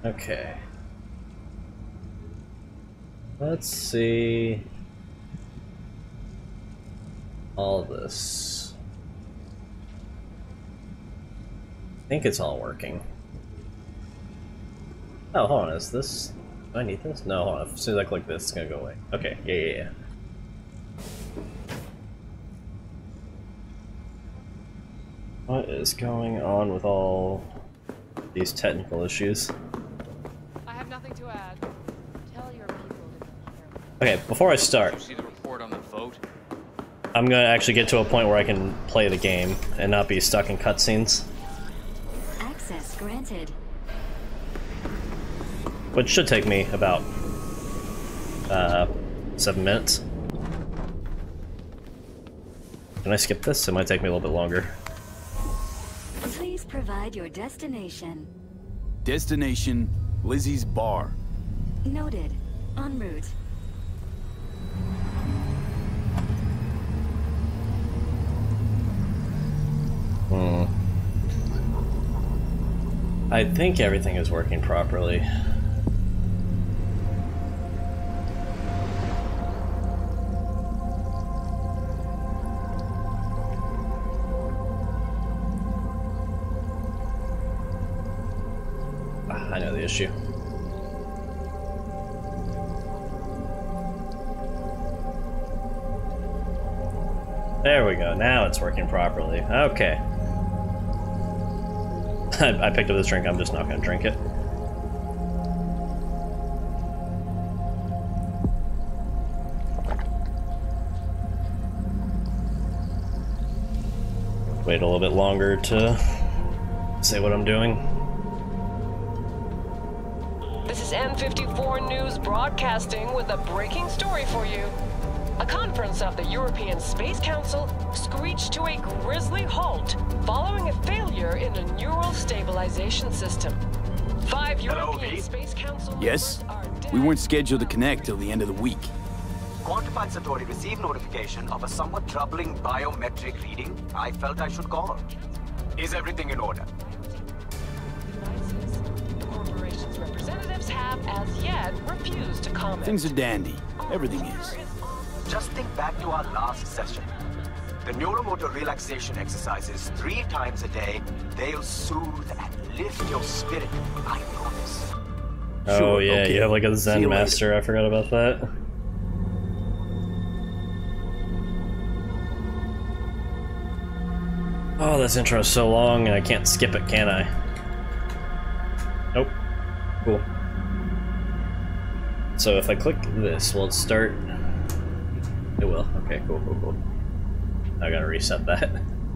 Okay. Let's see. All this. I think it's all working. Oh, hold on, is this... Do I need this? No, hold on. As soon as I click this, it's gonna go away. Okay, yeah. What is going on with all these technical issues? I have nothing to add. Tell your people to hear. Okay, before I start, See the report on the vote? I'm gonna actually get to a point where I can play the game and not be stuck in cutscenes. Access granted. Which should take me about 7 minutes. Can I skip this? It might take me a little bit longer. Please provide your destination. Destination, Lizzie's bar. Noted. En route. I think everything is working properly. I know the issue. There we go, now it's working properly. Okay. I picked up this drink, I'm just not gonna drink it. Wait a little bit longer to say what I'm doing. This is N54 News broadcasting with a breaking story for you. A conference of the European Space Council screeched to a grisly halt following a failure in a neural stabilization system. 5 European Space Council Yes? members are dead. We weren't scheduled to connect till the end of the week. Quantified Satori received notification of a somewhat troubling biometric reading. I felt I should call. Is everything in order? The corporation's representatives have, as yet, refused to comment. Things are dandy. Everything is. Just think back to our last session. The neuromotor relaxation exercises 3 times a day. They'll soothe and lift your spirit. I promise. Oh Sure, yeah, okay. you have like a See Zen you later. master, I forgot about that. Oh, this intro is so long and I can't skip it, can I? Nope. Cool. So if I click this, will it start? It will. Okay, cool. I gotta reset that.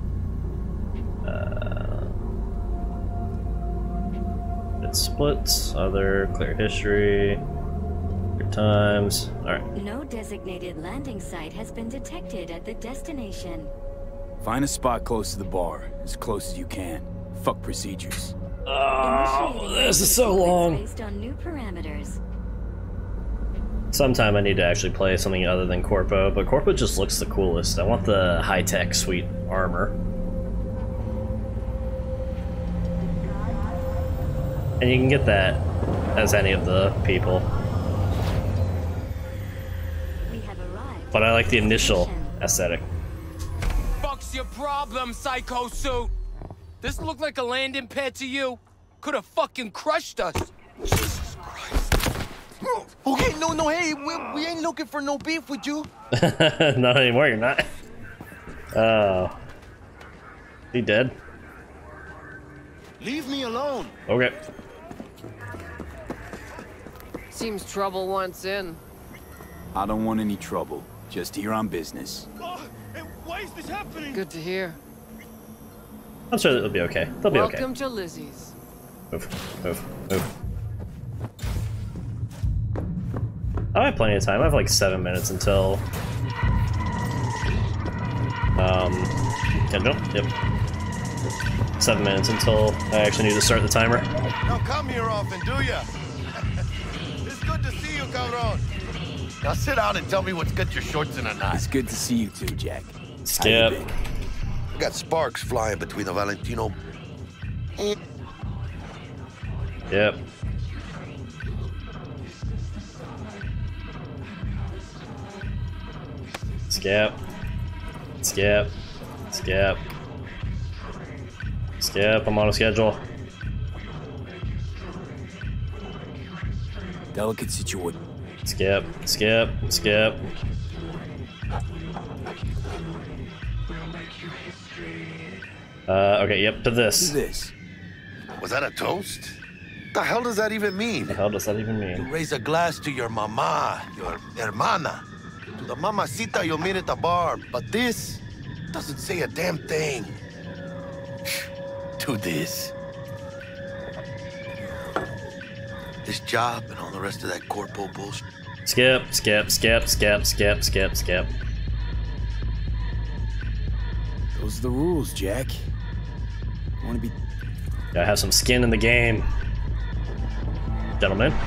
It splits, other, clear history, clear times. Alright. No designated landing site has been detected at the destination. Find a spot close to the bar, as close as you can. Fuck procedures. Oh, Initiating this is so long. Based on new parameters. Sometime I need to actually play something other than Corpo, but Corpo just looks the coolest. I want the high-tech, sweet armor. And you can get that as any of the people. We have arrived. But I like the initial aesthetic. Fuck's your problem, Psycho Suit? This look like a landing pad to you? Could have fucking crushed us. Jesus Christ. Okay, no, hey, we ain't looking for no beef with you. Not anymore, you're not. Oh. He dead? Leave me alone. Okay. Seems trouble once in. I don't want any trouble. Just here on business. Hey, why is this happening? Good to hear. I'm sure it'll be okay. They'll be okay. Welcome to Lizzie's. Move. I have plenty of time. I have like 7 minutes until... Yep. 7 minutes until I actually need to start the timer. Don't come here often, do ya? It's good to see you, Cabron. Now sit down and tell me what's got your shorts in a knot. It's good to see you too, Jack. Skip. I got sparks flying between the Valentino. Yep. Skip. Skip. Skip. Skip, I'm on a schedule. Delicate situation. Skip, skip, skip. Okay, yep, to this. This. Was that a toast? The hell does that even mean? The hell does that even mean? Raise a glass to your mama, your hermana. To the mamacita you'll meet at the bar. But this doesn't say a damn thing. Do this. This job and all the rest of that corpo bullshit. Skip, skip, skip, skip, skip, skip, skip. Those are the rules, Jack. You want to be... Gotta have some skin in the game. Gentlemen.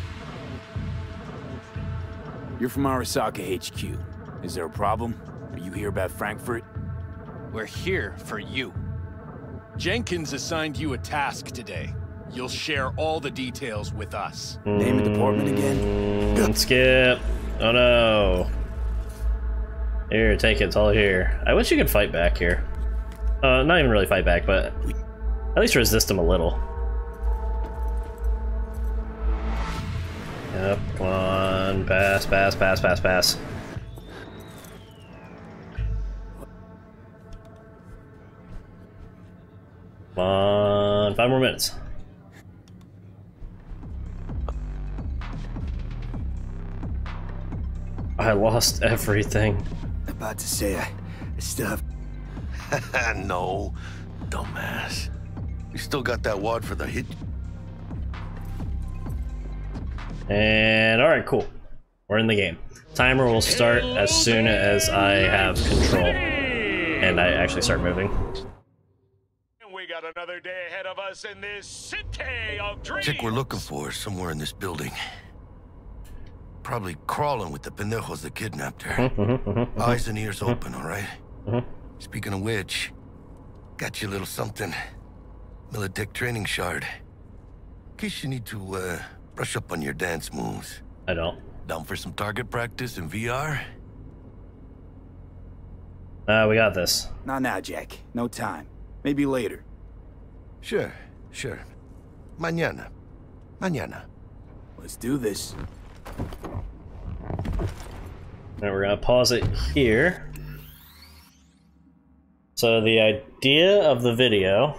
You're from Arasaka HQ. Is there a problem? Are you here about Frankfurt? We're here for you. Jenkins assigned you a task today. You'll share all the details with us. Name the department again? Skip. Oh no. Here, take it. It's all here. I wish you could fight back here. Not even really fight back, but at least resist him a little. Yep, come on. Pass, pass, pass, pass, pass. Come on. 5 more minutes. I lost everything. About to say, I still have... No, dumbass. You still got that wad for the hit. And alright, cool. We're in the game. Timer will start as soon as I have control. And I actually start moving. We got another day ahead of us in this city of dreams. Chick we're looking for is somewhere in this building. Probably crawling with the pendejos that kidnapped her. Eyes and ears open, all right? Speaking of which, got you a little something. Militech training shard. In case you need to brush up on your dance moves. I don't. Down for some target practice in VR? We got this. Not now, Jack. No time. Maybe later. Sure, sure. Mañana. Mañana. Let's do this. Now we're gonna pause it here. So the idea of the video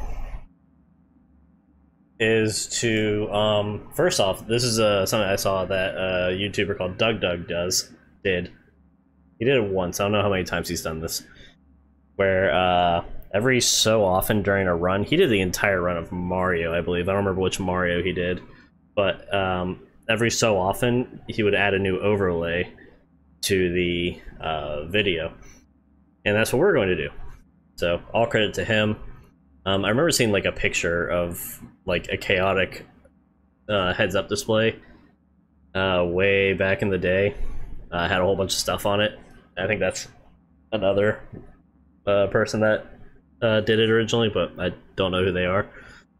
is to, first off, this is something I saw that a YouTuber called DougDoug did. He did it once. I don't know how many times he's done this. Where every so often during a run, he did the entire run of Mario, I believe. I don't remember which Mario he did, but every so often he would add a new overlay to the video, and that's what we're going to do. So all credit to him. I remember seeing like a picture of like a chaotic heads-up display way back in the day. Had a whole bunch of stuff on it. I think that's another person that did it originally, but I don't know who they are.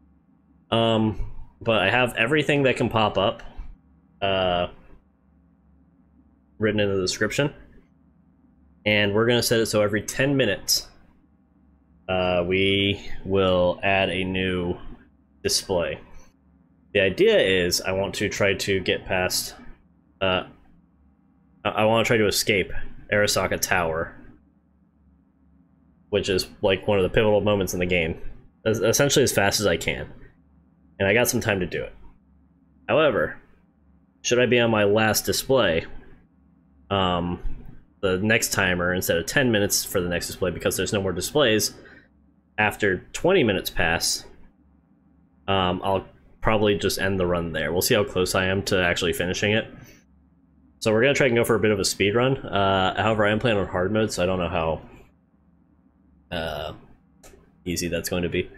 But I have everything that can pop up written in the description, and we're gonna set it so every 10 minutes we will add a new display. The idea is I want to try to get past I want to try to escape Arasaka Tower, which is like one of the pivotal moments in the game, essentially as fast as I can, and I got some time to do it. However, should I be on my last display, the next timer, instead of 10 minutes for the next display, because there's no more displays, after 20 minutes pass, I'll probably just end the run there. We'll see how close I am to actually finishing it. So we're gonna try and go for a bit of a speed run. However, I am playing on hard mode, so I don't know how easy that's going to be.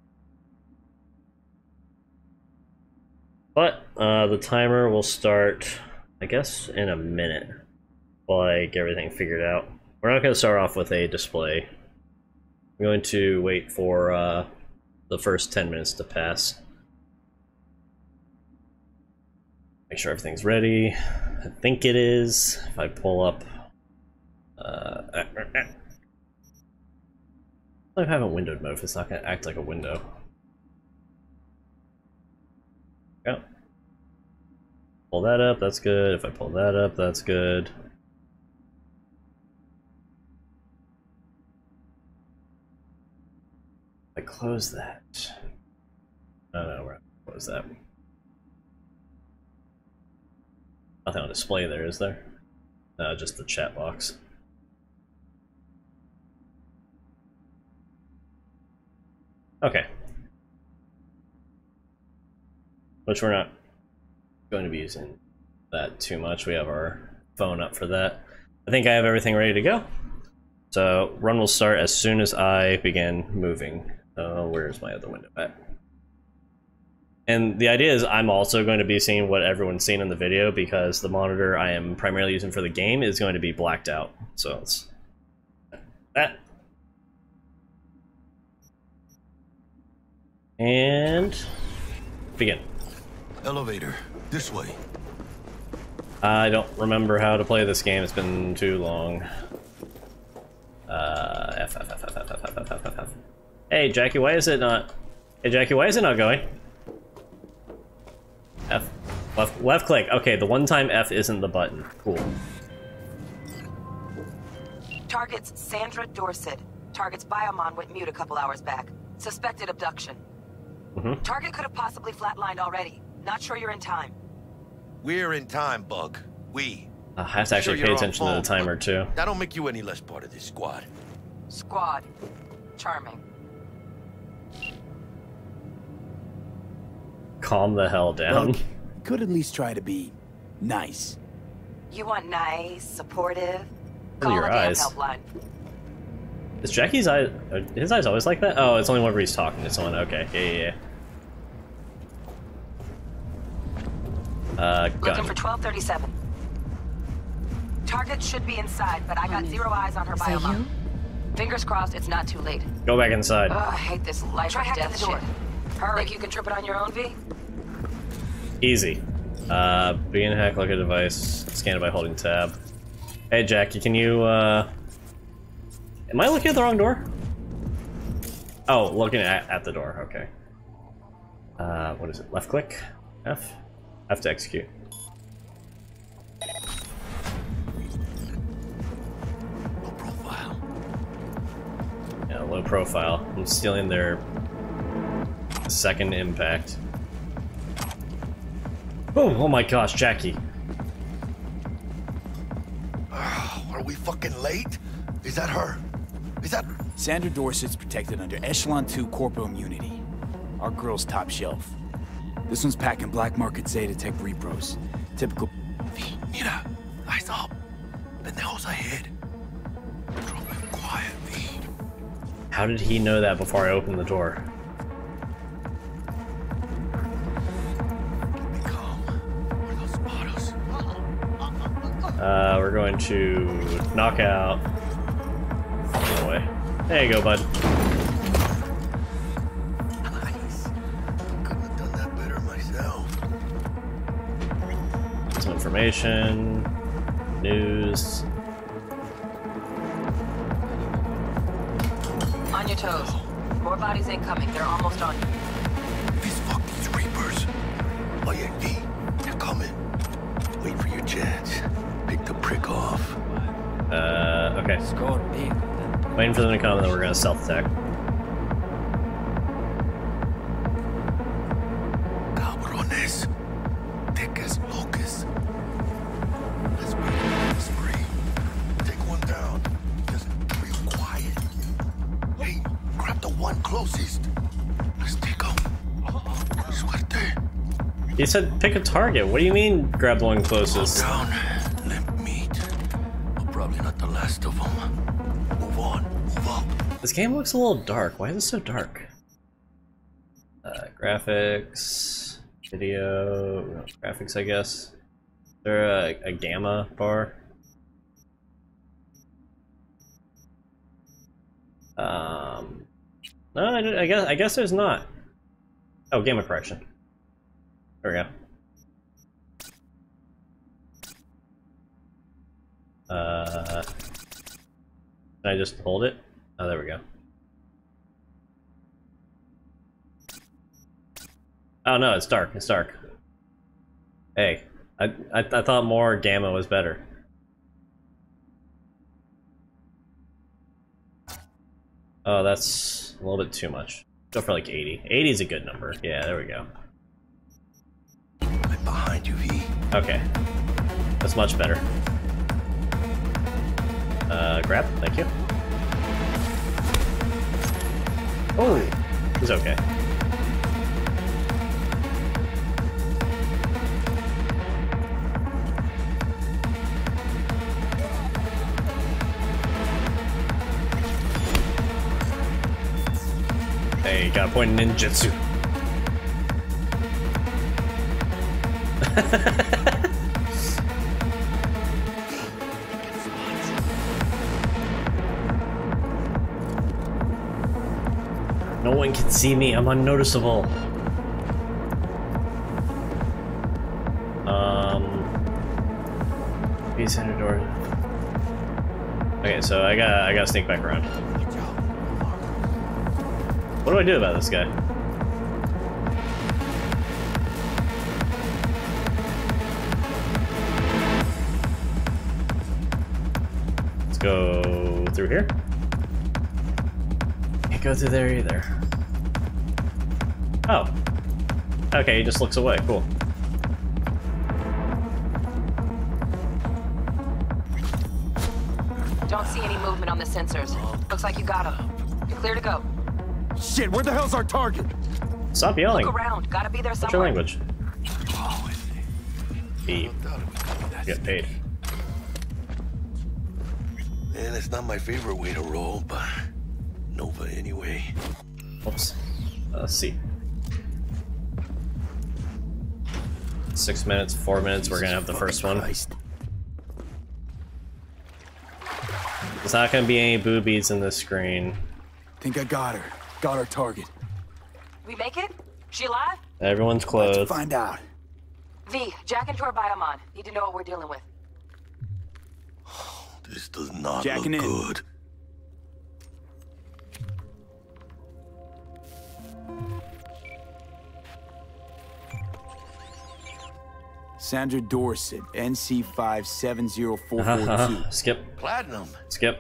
But the timer will start, I guess, in a minute while I get everything figured out. We're not going to start off with a display. I'm going to wait for the first 10 minutes to pass. Make sure everything's ready. I think it is. If I pull up I have a windowed mode if it's not going to act like a window. Yeah. Pull that up, that's good. If I pull that up, that's good. I close that. Oh no, we're not gonna close that. Nothing on display there, is there? No, just the chat box. Okay. Which we're not going to be using that too much. We have our phone up for that. I think I have everything ready to go. So run will start as soon as I begin moving. Where's my other window at? And the idea is I'm also going to be seeing what everyone's seen in the video because the monitor I am primarily using for the game is going to be blacked out. So it's that. And begin. Elevator, this way. I don't remember how to play this game. It's been too long. F. Hey, Jackie, why is it not? Hey, Jackie, why is it not going? F. Left click. Okay, the one time F isn't the button. Cool. Target's Sandra Dorset. Target's biomon went mute a couple hours back. Suspected abduction. Target could have possibly flatlined already. Not sure you're in time. We're in time, Bug. We. I have to actually pay attention to the timer too. That don't make you any less part of this squad. Squad. Charming. Calm the hell down. Bug, could at least try to be nice. You want nice, supportive? Look at your eyes. Helpline. Is Jackie's eye? His eyes always like that? Oh, it's only whenever he's talking to someone. Okay, yeah. Looking Gun. for 1237. Target should be inside, but I got zero eyes on her biomon. Fingers crossed it's not too late. Go back inside. I hate this life or death shit. Hurry. Think you can trip it on your own, V? Easy. Begin hack, look at device, scan it by holding tab. Hey Jackie, can you am I looking at the wrong door? Oh, looking at the door, okay. What is it? Left click? F? I have to execute. Low profile. Yeah, low profile. I'm stealing their second impact. Oh my gosh, Jackie. Are we fucking late? Is that her? Is that... Sandra Dorset's protected under Echelon 2 corporal immunity. Our girl's top shelf. This one's packing black market Zeta Tech repros. Typical... Mira, eyes up. Pendejos ahead. Drop it quiet, V. How did he know that before I opened the door? Be calm. Or they'll spot us. We're going to knock out. No way. There you go, bud. Nice. Couldn't have done that better myself. Some information, news. On your toes. More bodies incoming. They're almost on you. These fucking reapers. Oh yeah, V. They're coming. Wait for your chance. Pick the prick off. Okay. Waiting for them to come, and then we're gonna self-attack. Cabrones. Thick as locusts. Let's make this free. Take one down. Just real quiet. Hey, grab the one closest. Let's take him. Suerte. He said pick a target. What do you mean grab the one closest? Down. Limp meat. But probably not the last of them. Move on. Move up. This game looks a little dark. Why is it so dark? Graphics, video, no, graphics, I guess. Is there a gamma bar? No, I guess there's not. Oh, gamma correction. There we go. Can I just hold it? Oh, there we go. Oh no, it's dark. It's dark. Hey, I thought more gamma was better. Oh, that's a little bit too much. Go for like 80. 80 is a good number. Yeah, there we go. I'm behind you, V. Okay. That's much better. Grab, thank you. Oh, he's okay. Hey, got a point in ninjutsu. No one can see me, I'm unnoticeable. Peace in the door. Okay, so I gotta sneak back around. What do I do about this guy? Let's go through here. Can't go through there either. Oh. Okay, he just looks away. Cool. Don't see any movement on the sensors. Looks like you got him. You're clear to go. Shit, where the hell's our target? Stop yelling. Look around. Gotta be there What's somewhere. your language? E. Get paid. Man, it's not my favorite way to roll, but Nova anyway. Oops. C. 6 minutes, 4 minutes, we're gonna have the first one. Christ. There's not gonna be any boobies in this screen. Think I got her. Got our target. We make it? She alive? Everyone's clothed. Let's find out. V, jack into our biomon. Need to know what we're dealing with. This does not Jacking look in. good. Sandra Dorset, NC570442. Skip. Platinum. Skip.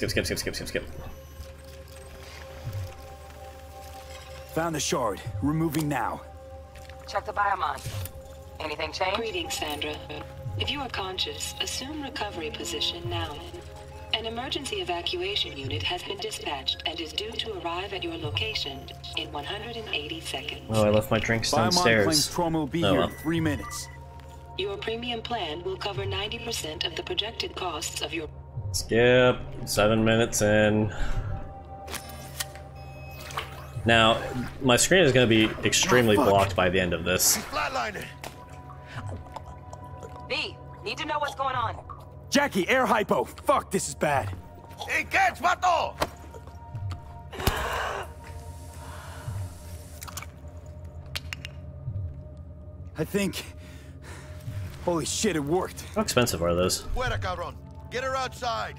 Found the shard. Removing now. Check the biomon. Anything change? Greetings, Sandra. If you are conscious, assume recovery position now. An emergency evacuation unit has been dispatched and is due to arrive at your location in 180 seconds. Oh, I left my drinks Biomon downstairs. claims trauma will be here in 3 minutes. Your premium plan will cover 90% of the projected costs of your... Skip. 7 minutes in. Now, my screen is going to be extremely blocked by the end of this. Flatliner. V, need to know what's going on. Jackie, air hypo. Fuck, this is bad. Hey, catch, vato! I think... Holy shit, it worked. How expensive are those? Fuera, cabrón. Get her outside.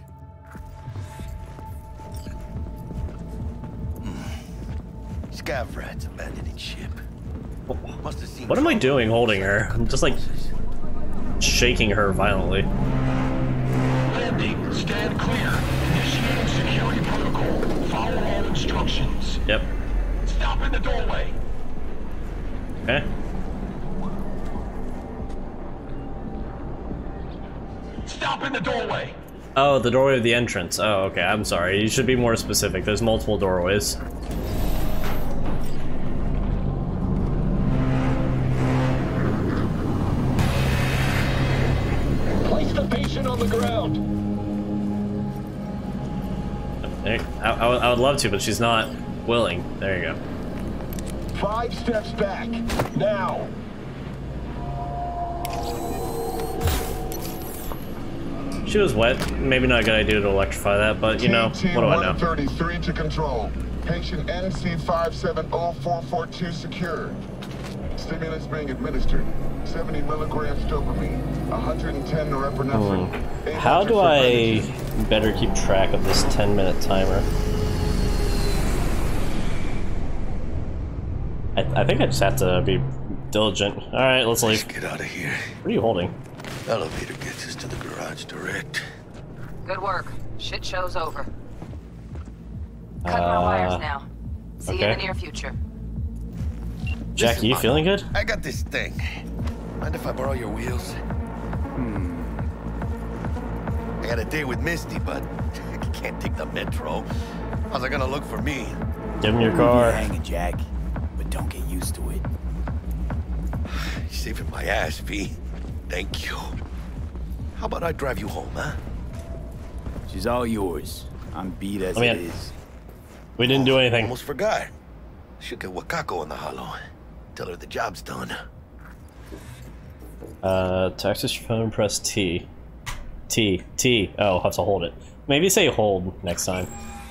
Scav rats abandoning ship. Must have seen. What am I doing holding her? I'm just like shaking her violently. Landing. Stand clear. Initiating security protocol. Follow all instructions. Yep. Stop in the doorway. Okay. Stop in the doorway. Oh, the doorway of the entrance. Oh, okay. I'm sorry. You should be more specific. There's multiple doorways. Place the patient on the ground. I would love to, but she's not willing. There you go. 5 steps back. Now. She was wet. Maybe not a good idea to electrify that, but you know, what do I know? 133 to control. Patient NC570442 secured. Stimulants being administered. 70 milligrams dopamine. 110 norepinephrine. How do I better keep track of this 10-minute timer. I think I just have to be diligent. Alright, let's leave. Let's get out of here. What are you holding? Elevator gets us to the garage direct. Good work. Shit show's over. Cutting my wires now. See you in the near future. Jack, you feeling good? I got this thing. Mind if I borrow your wheels? I got a date with Misty, but I can't take the metro. How's it gonna look for me? Give him your car. Hanging, Jack, but don't get used to it. You're saving my ass, V. Thank you. How about I drive you home, huh? She's all yours. I'm beat as it is. We didn't do anything. Almost forgot. Should get Wakako in the hollow. Tell her the job's done. Text your phone, press T. T. Oh, I'll have to hold it. Maybe say hold next time.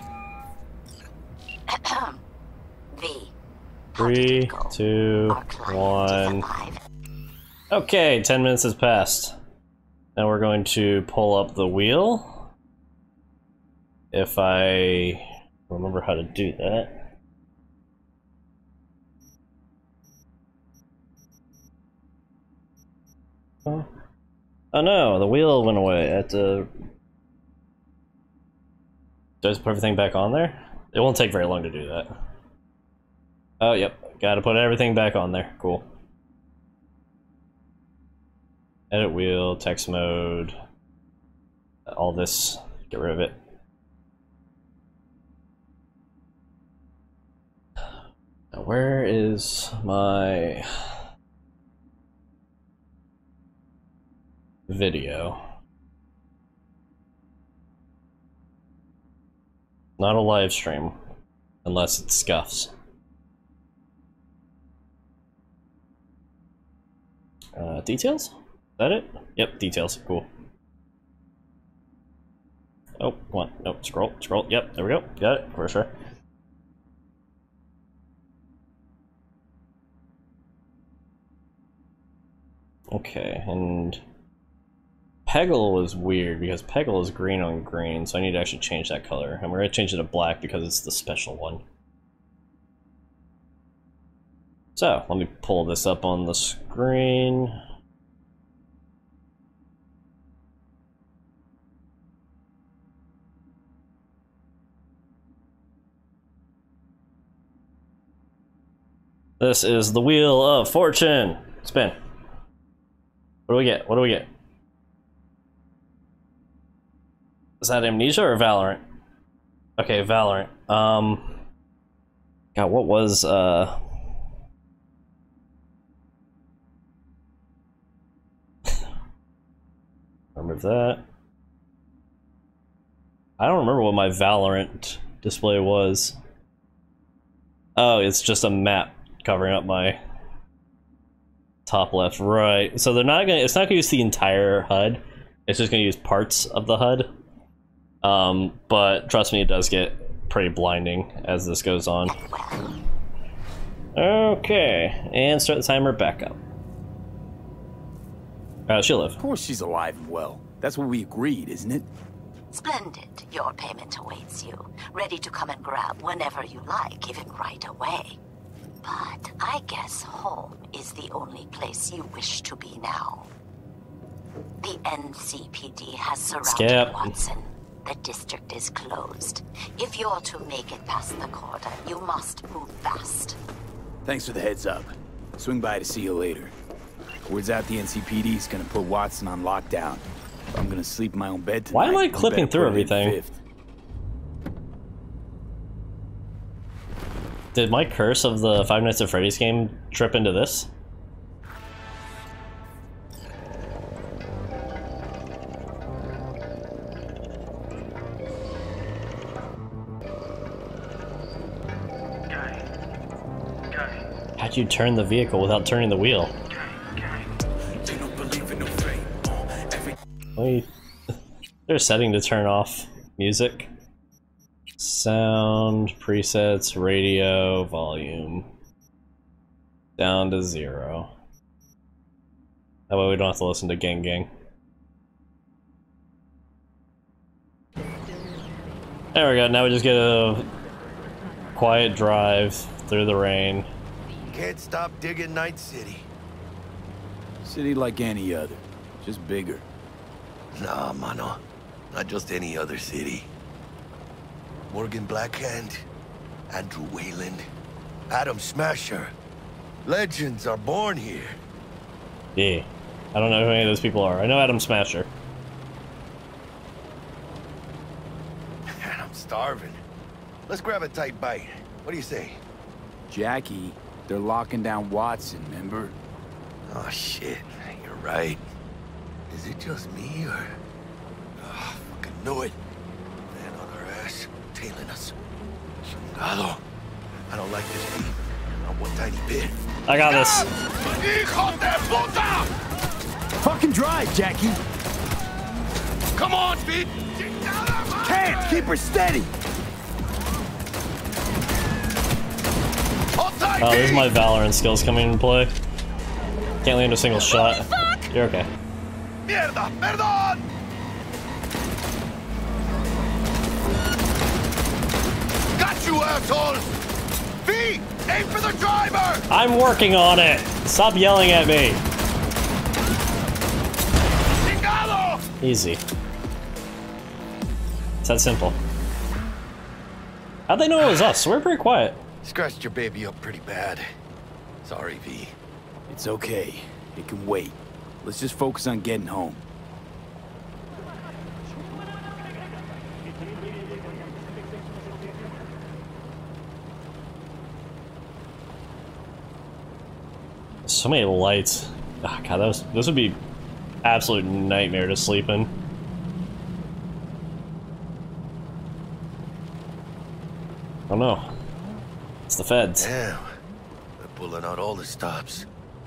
V. 3, 2, 1. Okay, 10 minutes has passed. Now we're going to pull up the wheel. If I remember how to do that. Oh no, the wheel went away. I had to... Do I just put everything back on there? It won't take very long to do that. Oh, yep. Gotta put everything back on there. Cool. Edit wheel, text mode. All this. Get rid of it. Now, where is my... video? Not a live stream, unless it scuffs. Details? Is that it? Yep, details. Cool. Oh, what? Nope, scroll. Yep, there we go. Got it, for sure. Okay, and Peggle was weird because Peggle is green on green, so I need to actually change that color. And we're going to change it to black because it's the special one. So, let me pull this up on the screen. This is the Wheel of Fortune. Spin. What do we get? What do we get? Is that Amnesia or Valorant? Okay, Valorant. God, what was remember that? I don't remember what my Valorant display was. Oh, it's just a map covering up my top left, right. So they're not gonna, it's not gonna use the entire HUD. It's just gonna use parts of the HUD. But trust me, it does get pretty blinding as this goes on. Okay, and start the timer back up. She'll live. Of course she's alive and well. That's what we agreed, isn't it? Splendid. Your payment awaits you. Ready to come and grab whenever you like, even right away. But I guess home is the only place you wish to be now. The NCPD has surrounded Watson. The district is closed. If you're to make it past the cordon, you must move fast. Thanks for the heads up. Swing by to see you later. Word's out the NCPD's gonna put Watson on lockdown. I'm gonna sleep in my own bed tonight. Why am I clipping through everything? Did my curse of the Five Nights at Freddy's game trip into this? How'd you turn the vehicle without turning the wheel? There's a setting to turn off music. Sound, presets, radio, volume. Down to 0. That way we don't have to listen to Gang Gang. There we go. Now we just get a quiet drive through the rain. Can't stop digging Night City. City like any other, just bigger. Nah, mano. Not just any other city. Morgan Blackhand, Andrew Wayland, Adam Smasher. Legends are born here. Yeah. I don't know who any of those people are. I know Adam Smasher. Man, I'm starving. Let's grab a tight bite. What do you say? Jackie, they're locking down Watson, remember? Oh, shit. You're right. Is it just me, or... Oh, fucking knew it. Man on our ass, tailing us. Chingado. I don't like this beat. Not one tiny bit. I got this. Hijo de puta! Fucking drive, Jackie! Come on, Pete! Can't! Keep her steady! Oh, there's my Valorant skills coming into play. Can't land a single shot. You're okay. Mierda! Perdón! Got you, assholes! V! Aim for the driver! I'm working on it! Stop yelling at me! Chingado! Easy. It's that simple. How'd they know it was us? We're pretty quiet. Scratched your baby up pretty bad. Sorry, V. It's okay. It can wait. Let's just focus on getting home. So many lights. Oh, God, this would be absolute nightmare to sleep in. Oh no. It's the feds. Damn. They're pulling out all the stops.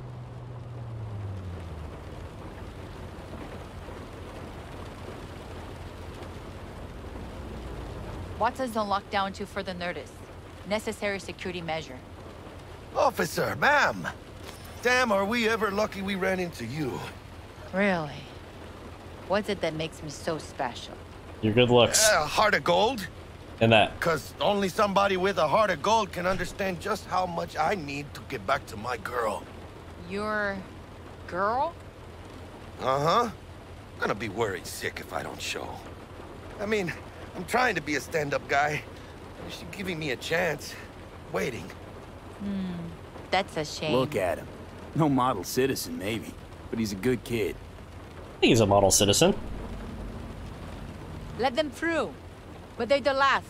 Watson's on lockdown to further notice. Necessary security measure. Officer, ma'am! Damn, are we ever lucky we ran into you. Really? What's it that makes me so special? Your good looks. Heart of gold? And that. Because only somebody with a heart of gold can understand just how much I need to get back to my girl. Your... girl? Uh-huh. I'm gonna be worried sick if I don't show. I mean, I'm trying to be a stand-up guy. She's giving me a chance. Waiting. That's a shame. Look at him. No model citizen, maybe. But he's a good kid. I think he's a model citizen. Let them through. But they're the last.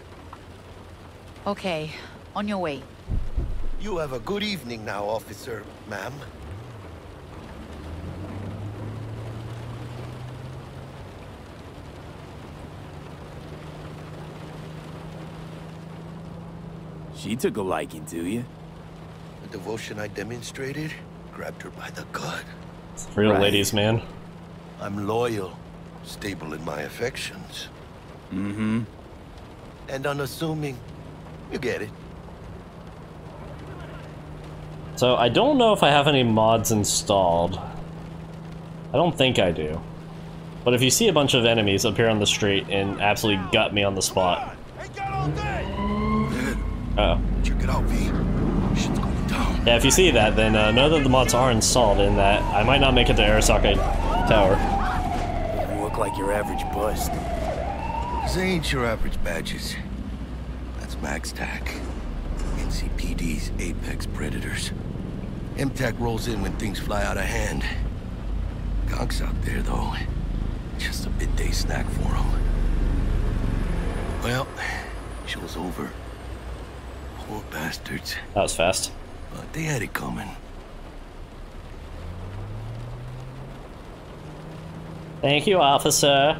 Okay, on your way. You have a good evening now, officer, ma'am. She took a liking to you. The devotion I demonstrated grabbed her by the gut. It's real ladies, man. I'm loyal, stable in my affections. Mm-hmm. And unassuming. You get it. So I don't know if I have any mods installed. I don't think I do. But if you see a bunch of enemies appear on the street and absolutely gut me on the spot. Uh-oh. Check it out, V. Shit's going down. Yeah, if you see that, then know that the mods are installed and that I might not make it to Arasaka Tower. You look like your average bust. These ain't your average badges. That's MaxTac. NCPD's apex predators. MTAC rolls in when things fly out of hand. Gonks out there, though. Just a midday snack for them. Well, show's over. Poor bastards. That was fast. But they had it coming. Thank you, officer.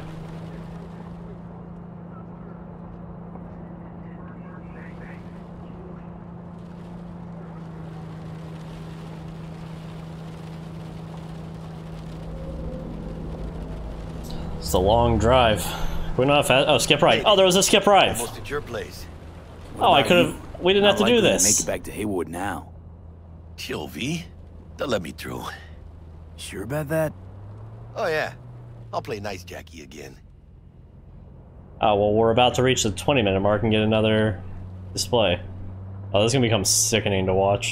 It's a long drive. We're not fast. Oh, skip right. Oh, there was a skip right. Almost at your place. Oh, I could have. We didn't have to do this. Make it back to Haywood now. Chill, V. They'll let me through. Sure about that? Oh, yeah. I'll play nice Jackie again. Oh, well, we're about to reach the 20-minute mark and get another display. Oh, this is gonna become sickening to watch.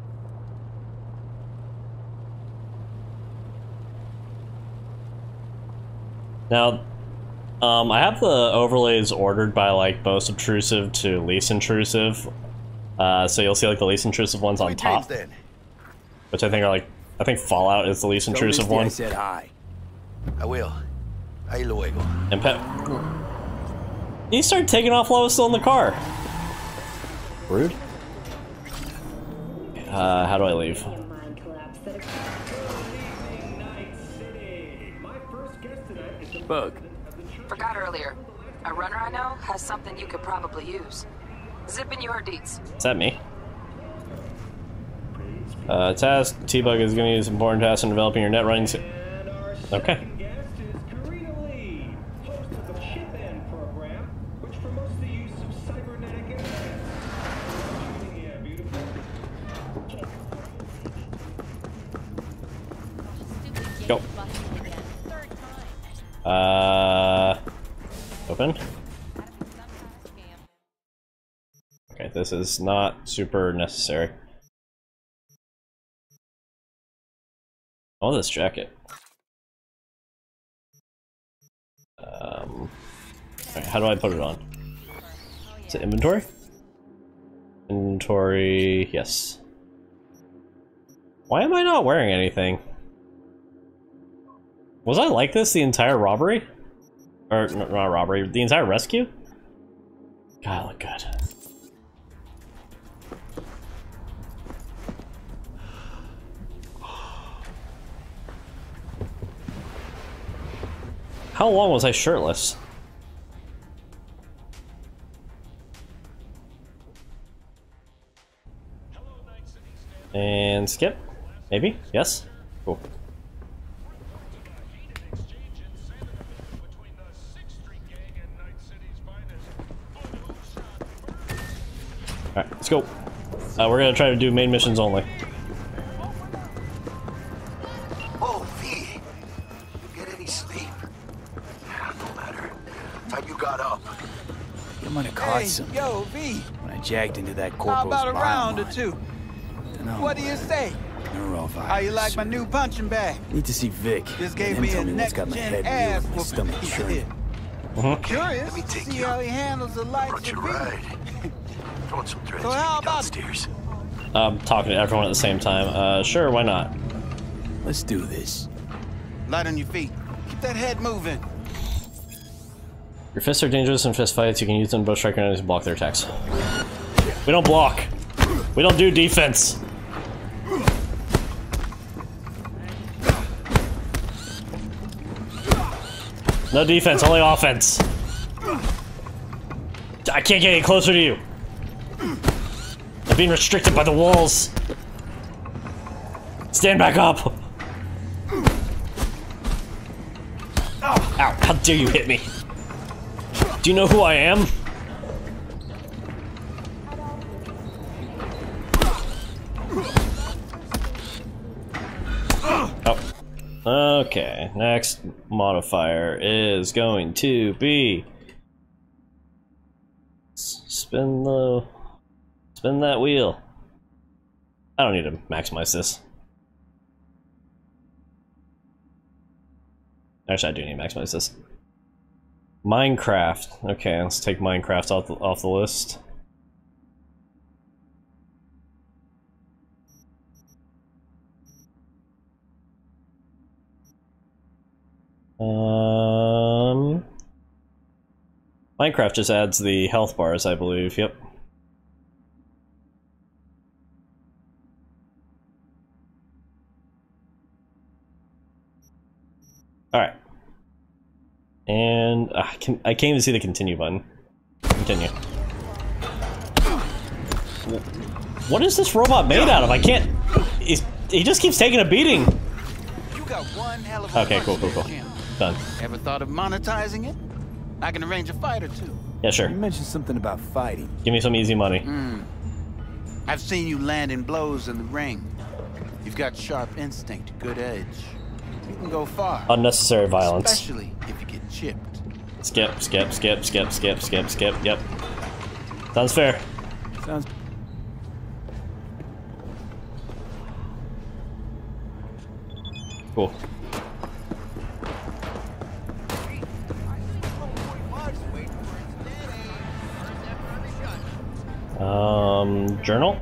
Now, I have the overlays ordered by, like, most obtrusive to least intrusive. So you'll see, like, the least intrusive ones on top. Which I think are, like, I think Fallout is the least intrusive one. I said hi. I will. Ahí luego. And you start taking off while I was still in the car. Rude. How do I leave? Bug. Forgot earlier. A runner I know has something you could probably use. Zip in your deets. Is that me? Task. T-Bug is going to use important tasks in developing your net running. Okay. Go. Open. Okay, this is not super necessary. Oh, this jacket. Okay, how do I put it on? Is it inventory? Inventory, yes. Why am I not wearing anything? Was I like this the entire robbery? Or, not robbery, the entire rescue? God, I look good. How long was I shirtless? And skip? Maybe? Yes? Cool. Alright, let's go. We're gonna try to do main missions only. Oh, V. You get any sleep? No matter. Time you got up. You might have caught some. Yo, V. When I jagged into that corporal's How about a round or biomon. two? What do you say? Neurovirus. How you like my new punching bag? Need to see Vic. Just and gave him me tell a me what's got my next-gen head ass reeling, my stomach churning. Curious to see how he handles the lights Brought you of right. Throwing some threads So how about downstairs. Talking to everyone at the same time. Sure, why not? Let's do this. Light on your feet. Keep that head moving. Your fists are dangerous in fist fights. You can use them both strike enemies and block their attacks. We don't block. We don't do defense. No defense, only offense. I can't get any closer to you. I'm being restricted by the walls. Stand back up. Ow, how dare you hit me? Do you know who I am? Oh. Okay, next modifier is going to be spin that wheel. I don't need to maximize this. Actually, I do need to maximize this. Minecraft. Okay, let's take Minecraft off the list. Minecraft just adds the health bars, I believe. Yep. All right. And I can't even see the continue button. Continue. What is this robot made out of? I can't. He just keeps taking a beating. You got one hell of a Okay, cool. Done. Ever thought of monetizing it? I can arrange a fight or two. Yeah, sure. You mentioned something about fighting. Give me some easy money. I've seen you landing blows in the ring. You've got sharp instinct, good edge. You can go far. Unnecessary violence. Especially if you get chipped. Skip, skip, skip, skip, skip, skip, skip. Yep. Sounds fair. Sounds. Cool. Journal?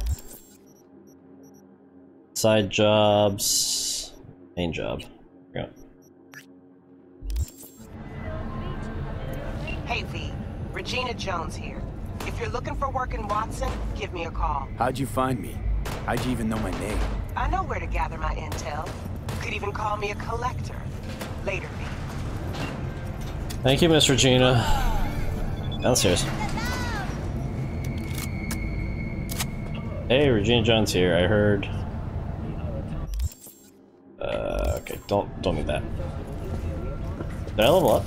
Side jobs. Main job. Yeah. Hey V, Regina Jones here. If you're looking for work in Watson, give me a call. How'd you find me? How'd you even know my name? I know where to gather my intel. Could even call me a collector. Later, V. Thank you, Miss Regina. Downstairs. Hey, Regina Jones here. I heard. Okay, don't need that. Did I level up?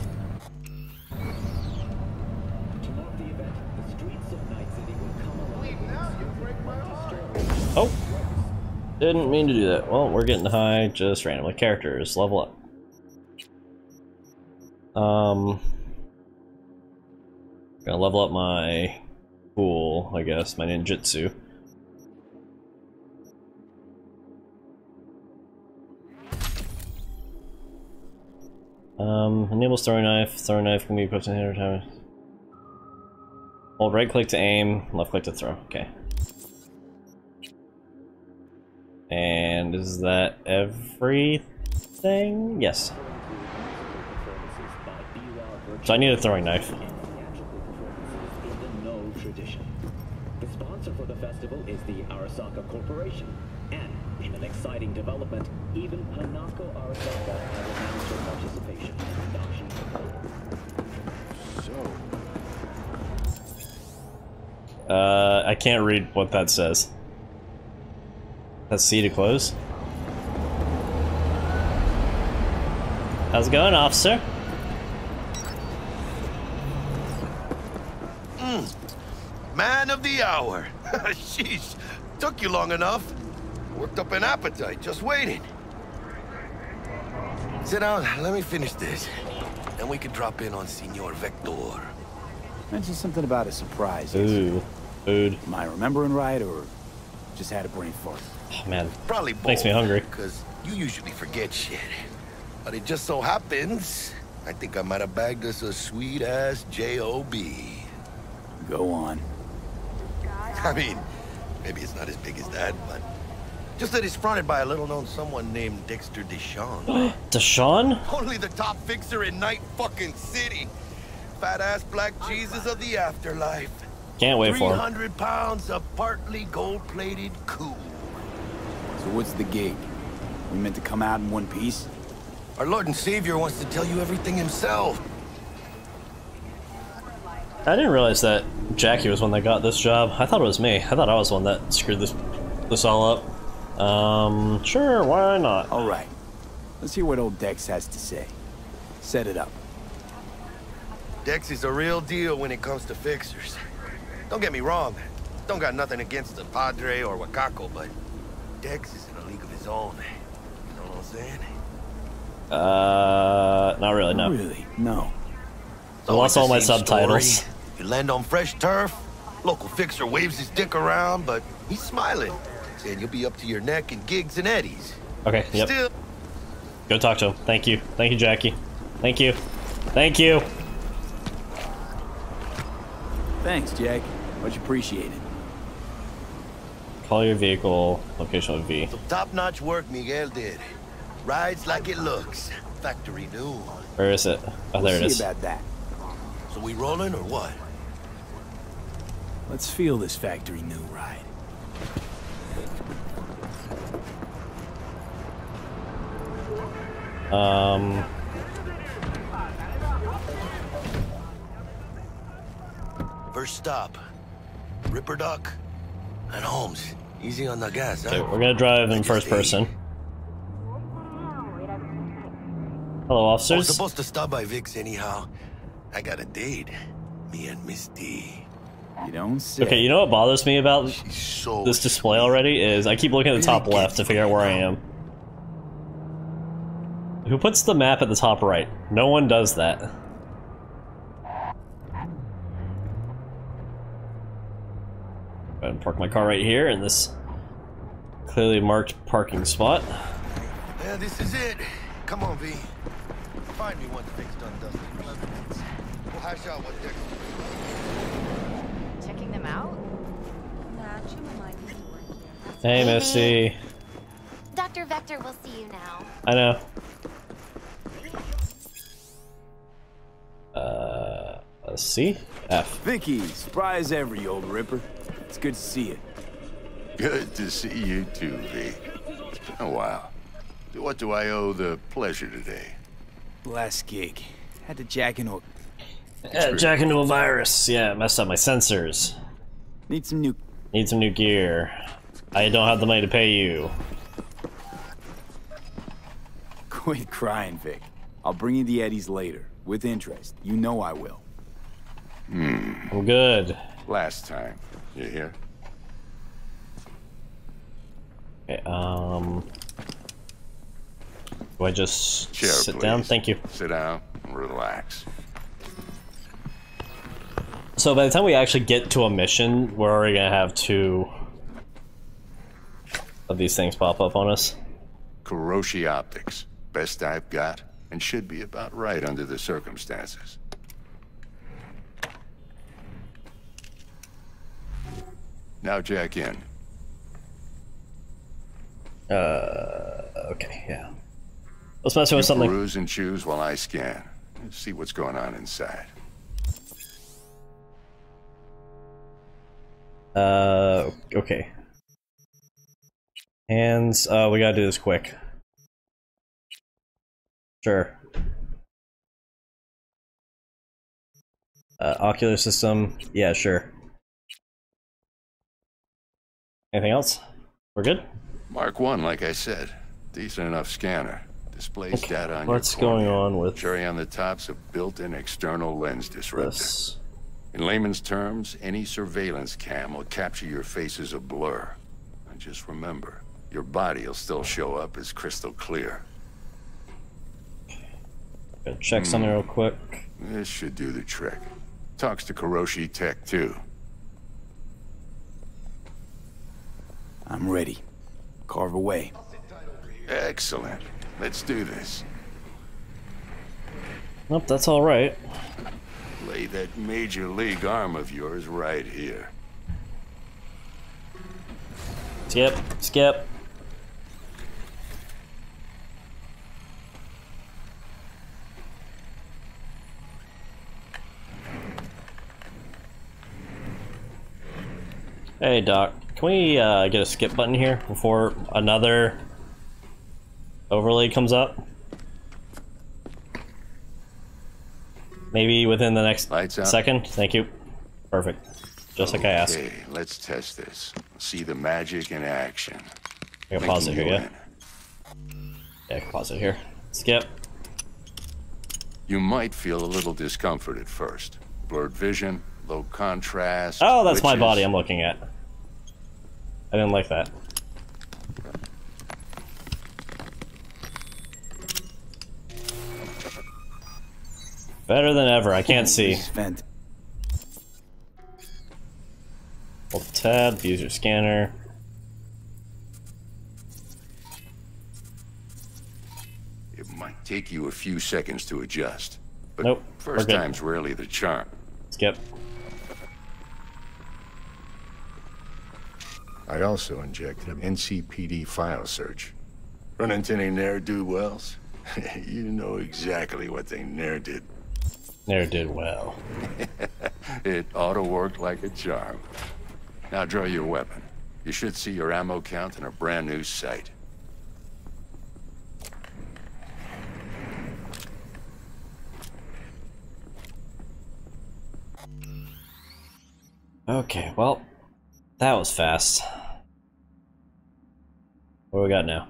Oh, didn't mean to do that. Well, we're getting high just randomly. Characters, level up. Gonna level up my pool, I guess, my ninjutsu. Enables throwing knife. Throwing knife can be equipped in every time. Hold right click to aim, left click to throw. Okay. And is that everything? Yes. So I need a throwing knife. The sponsor for the festival is the Arasaka Corporation, and in an exciting development, even Hanako Arasaka has announced her participation in the production. I can't read what that says. That's C to close. How's it going, officer? Man of the hour. Sheesh, took you long enough. Worked up an appetite, just waiting. Sit down, let me finish this. Then we can drop in on Senor Vector. Mentioned something about a surprise. Ooh, food. Am I remembering right, or just had a brain fart? Oh, man, probably both, makes me hungry. Because you usually forget shit. But it just so happens, I think I might have bagged us a sweet-ass J.O.B. Go on. I mean, maybe it's not as big as that, but just that it's fronted by a little-known someone named Dexter Deshawn. Deshawn? Only the top fixer in Night fucking City. Fat-ass black Jesus of the afterlife. Can't wait for him. 300 pounds of partly gold-plated cool. So what's the gig? We meant to come out in one piece? Our Lord and Savior wants to tell you everything himself. I didn't realize that Jackie was one that got this job. I thought it was me. I thought I was the one that screwed this all up. Sure, why not? All right. Let's hear what old Dex has to say. Set it up. Dex is a real deal when it comes to fixers. Don't get me wrong. Don't got nothing against the Padre or Wakako, but Dex is in a league of his own. You know what I'm saying? Not really, no. Not really, no. I lost all my subtitles. Story. You land on fresh turf, local fixer waves his dick around, but he's smiling, saying you'll be up to your neck in gigs and eddies. Okay, yep. Still. Go talk to him. Thank you. Thank you, Jackie. Thank you. Thank you. Thanks, Jack. Much appreciated. Call your vehicle, location with V. Some top-notch work Miguel did. Rides like it looks. Factory new. Where is it? Oh, there it is. See about that. So we rolling or what? Let's feel this factory new ride. First stop. Ripper Duck and Holmes. Easy on the gas, huh? Okay, we're gonna drive in first person. Hello, I officers. was supposed to stop by Vic's anyhow. I got a date. Me and Miss D. You don't say. Okay, you know what bothers me about so this display already is I keep looking at the top left to figure out where I am. Who puts the map at the top right? No one does that. ahead and park my car right here in this clearly marked parking spot. Yeah, this is it. Come on, V. Find me once things done, Dustin. We'll hash out what next. Checking them out? Hey, Misty. Dr. Vector will see you now. I know. Let's see. F. Vicky, surprise ever, you old ripper. It's good to see you. Good to see you too, V. It's been a while. What do I owe the pleasure today? Last gig. Had to jack into a virus. Yeah, it messed up my sensors. Need some new gear. I don't have the money to pay you. Quit crying, Vic. I'll bring you the eddies later, with interest. You know I will. I'm good. Last time. You hear? Okay, do I just Chair, sit please. down? Thank you. Sit down and relax. So by the time we actually get to a mission, we're already gonna have 2 of these things pop up on us. Kuroshi Optics. Best I've got, and should be about right under the circumstances. Now jack in. Okay, yeah. Let's mess with something. Peruse and choose while I scan. See what's going on inside. Okay. Hands, we gotta do this quick. Sure. Ocular system, yeah, sure. Anything else? We're good? Mark 1, like I said. Decent enough scanner. Displays data on What's your cornea. going on with Cherry on the top's a built-in external lens disruptor. this? In layman's terms, any surveillance cam will capture your face as a blur. And just remember, your body will still show up as crystal clear. Gotta check something real quick. This should do the trick. Talks to Kuroshi Tech, too. I'm ready. Carve away. Excellent. Let's do this. Nope, that's alright. Lay that major league arm of yours right here. Skip, skip. Hey Doc, can we get a skip button here before another overlay comes up? Maybe within the next second? Thank you. Perfect. Just like I asked. Okay, let's test this. See the magic in action. I can pause it here, yeah? Yeah, I can pause it here. Skip. You might feel a little discomfort at first. Blurred vision, low contrast. Oh, that's my glitches. body I'm looking at. I didn't like that. Better than ever, I can't see. Hold tab, use your scanner. It might take you a few seconds to adjust. But Nope, first we're good. time's rarely the charm. Skip. I also injected an NCPD file search. Run into any ne'er-do-wells? You know exactly what they ne'er did. Ne'er did well. It auto-worked like a charm. Now draw your weapon. You should see your ammo count in a brand new sight. Okay, well, that was fast. What do we got now?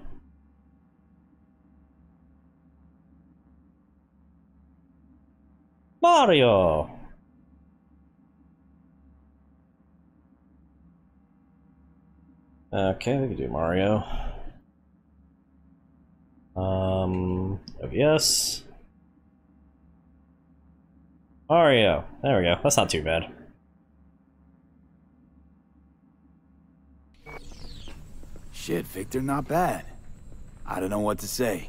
Mario! Okay, we can do Mario. Yes. Mario. There we go. That's not too bad. Shit, Victor, not bad. I don't know what to say.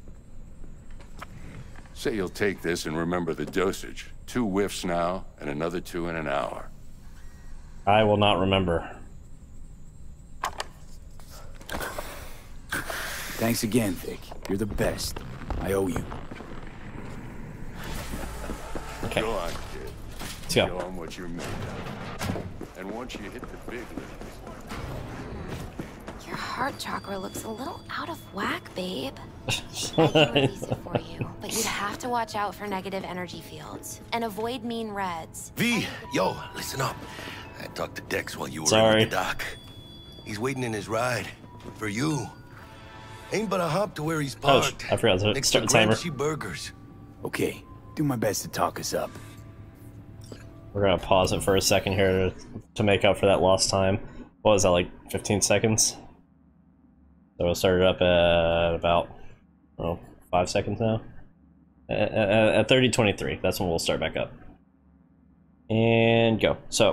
Say you'll take this and remember the dosage. 2 whiffs now, and another 2 in an hour. I will not remember. Thanks again, Vic. You're the best. I owe you. Okay. Go on, kid. Let's go. Show 'em what you're made of. And once you hit the big leagues... Your heart chakra looks a little out of whack, babe. I can release it for you, but you'd have to watch out for negative energy fields and avoid mean reds. V, yo, listen up. I talked to Dex while you were Sorry. in the dock. He's waiting in his ride for you. Ain't but a hop to where he's parked. I forgot to next start to the timer. Gramsci Burgers. Okay, do my best to talk us up. We're gonna pause it for a second here to make up for that lost time. What was that, like 15 seconds? So we'll start it up at about 5 seconds now. At 30:23, that's when we'll start back up. And go. So,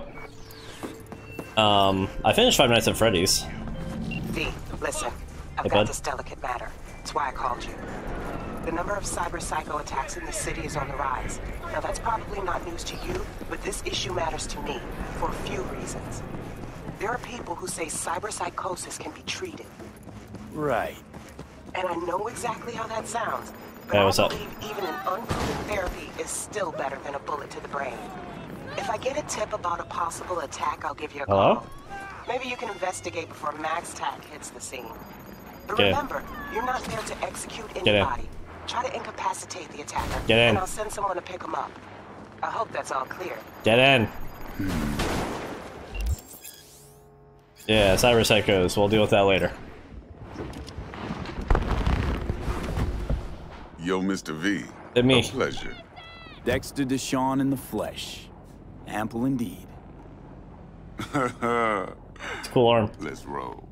I finished Five Nights at Freddy's. V, listen. I've Hey, got bud. this delicate matter. That's why I called you. The number of cyber psycho attacks in the city is on the rise. Now that's probably not news to you, but this issue matters to me for a few reasons. There are people who say cyber psychosis can be treated. Right. And I know exactly how that sounds, but Hey, I what's up? believe even an unproven therapy is still better than a bullet to the brain. If I get a tip about a possible attack, I'll give you a Hello? call. Maybe you can investigate before Max Tack hits the scene. But Get in. remember, you're not there to execute Get in. anybody. Try to incapacitate the attacker, Get in. and I'll send someone to pick him up. I hope that's all clear. Get in. Yeah, cyber psychos. We'll deal with that later. Yo, Mr. V. It's me. A pleasure. Dexter Deshawn in the flesh. Ample indeed. It's a cool arm. Let's roll.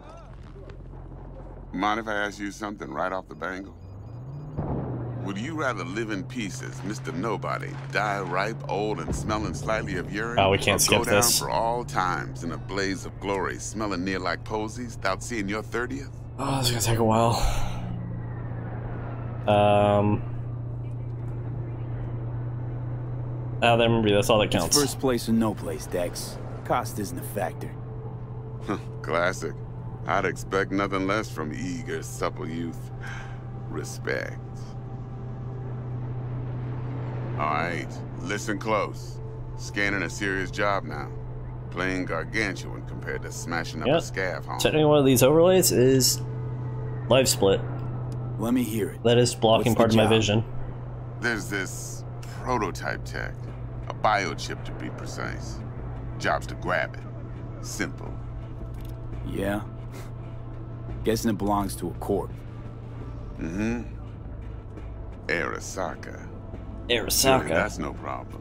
Mind if I ask you something right off the bangle? Would you rather live in peace as Mr. Nobody, die ripe, old, and smelling slightly of urine? Oh, we can't or skip go down this. for all times in a blaze of glory, smelling near like posies, without seeing your 30th? Oh, this is gonna take a while. Remember, that's all that counts. It's first place or no place, Dex. Cost isn't a factor. Classic. I'd expect nothing less from eager, supple youth. Respect. All right, listen close. Scanning a serious job now. Playing gargantuan compared to smashing up a scav home. Technically, one of these overlays is live split. Let me hear it. That is blocking What's part the of my job? vision. There's this prototype tech. A biochip to be precise. Job's to grab it. Simple. Yeah? Guessing it belongs to a corp. Mm-hmm. Arasaka. Arasaka. Really, that's no problem.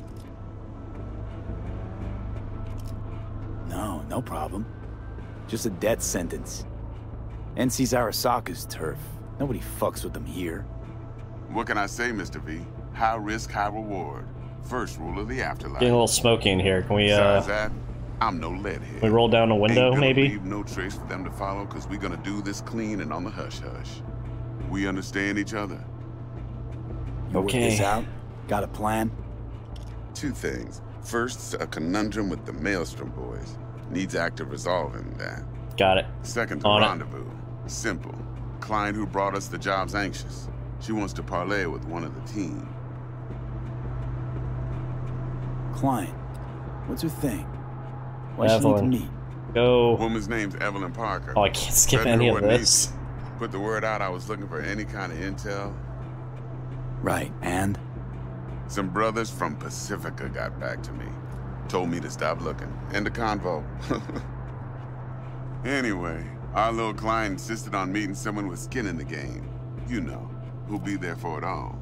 No problem. Just a death sentence. NC's Arasaka's turf. Nobody fucks with them here. What can I say, Mr. V? High risk, high reward. First rule of the afterlife. Getting a little smoky in here. Can we, Besides that, I'm no leadhead. we roll down a window, Ain't gonna maybe? leave no trace for them to follow, because we're gonna do this clean and on the hush-hush. We understand each other. You work this out? Got a plan? 2 things. First, a conundrum with the Maelstrom boys. Needs active resolving that. Got it. Second, a On it. rendezvous. Simple. Client who brought us the job's anxious. She wants to parlay with one of the team. Client. What's her thing? Why she need to Evelyn. meet? Go. Woman's name's Evelyn Parker. Oh, I can't skip Fed me any who of it this. needs. Put the word out I was looking for any kind of intel. Right, and? Some brothers from Pacifica got back to me. Told me to stop looking. End of convo. Anyway, our little client insisted on meeting someone with skin in the game. You know, who'll be there for it all.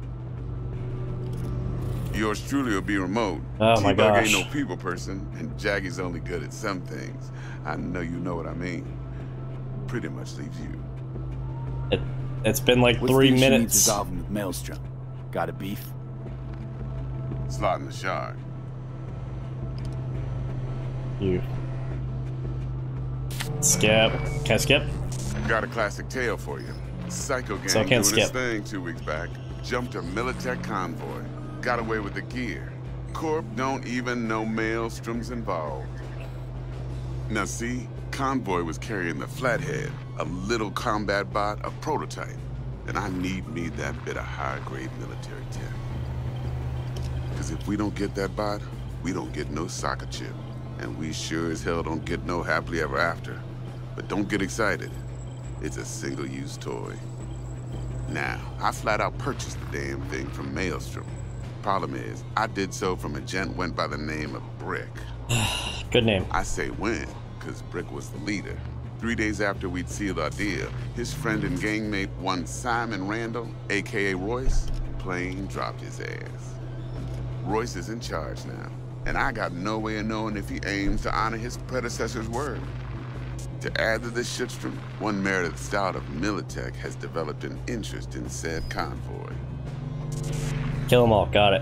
Yours truly will be remote. Oh my T-Bug gosh. ain't no people person, and Jaggy's only good at some things. I know you know what I mean. Pretty much leaves you. It's been like What's 3 the issue needs minutes. resolving with Maelstrom? Got a beef? Slot in the shard. You. Skip. Can I skip? Got a classic tale for you. Psycho gang doing his thing 2 weeks back. Jumped a Militech convoy. Got away with the gear. Corp don't even know Maelstrom's involved. Now see, Convoy was carrying the Flathead, a little combat bot, a prototype. And I need me that bit of high-grade military tech. Because if we don't get that bot, we don't get no soccer chip. And we sure as hell don't get no happily ever after. But don't get excited. It's a single-use toy. Now, I flat out purchased the damn thing from Maelstrom. Problem is, I did so from a gent went by the name of Brick. Good name. I say when, because Brick was the leader. 3 days after we'd sealed our deal, his friend and gangmate, one Simon Randall, aka Royce, plain dropped his ass. Royce is in charge now, and I got no way of knowing if he aims to honor his predecessor's word. To add to this shitstorm, one Meredith Stout of Militech has developed an interest in said convoy. Kill them all, got it.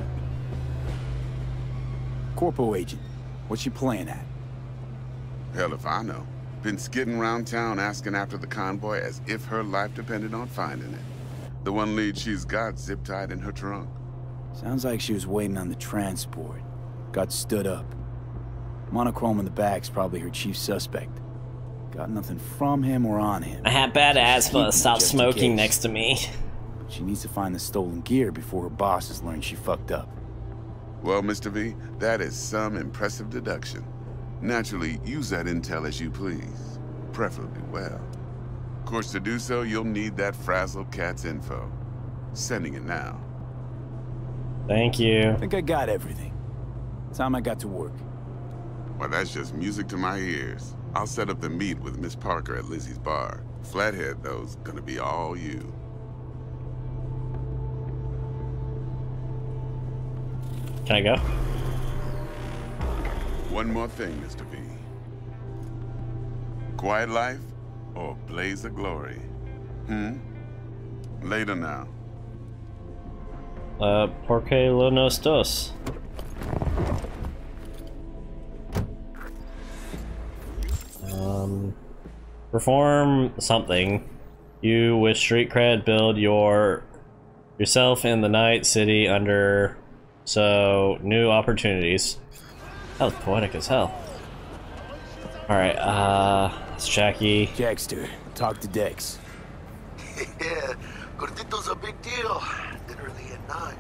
Corpo agent, what's you playing at? Hell if I know. Been skidding around town asking after the convoy as if her life depended on finding it. The one lead she's got zip-tied in her trunk. Sounds like she was waiting on the transport. Got stood up. Monochrome in the back's probably her chief suspect. Got nothing from him or on him. I have bad asthma. Stop smoking next to me. She needs to find the stolen gear before her bosses learn she fucked up. Well, Mr. V, that is some impressive deduction. Naturally, use that intel as you please. Preferably well. Of course, to do so, you'll need that frazzled cat's info. Sending it now. Thank you. I think I got everything. Time I got to work. Well, that's just music to my ears. I'll set up the meet with Miss Parker at Lizzie's bar. Flathead, though's gonna be all you. Can I go? One more thing, Mr. V. Quiet life or blaze of glory? Later now. Porque lo nos dos. Perform something. You with street cred build yourself in the night city under new opportunities. That was poetic as hell. Alright, it's Jackie. Jackster, talk to Dex. Yeah, Gordito's a big deal. Literally at 9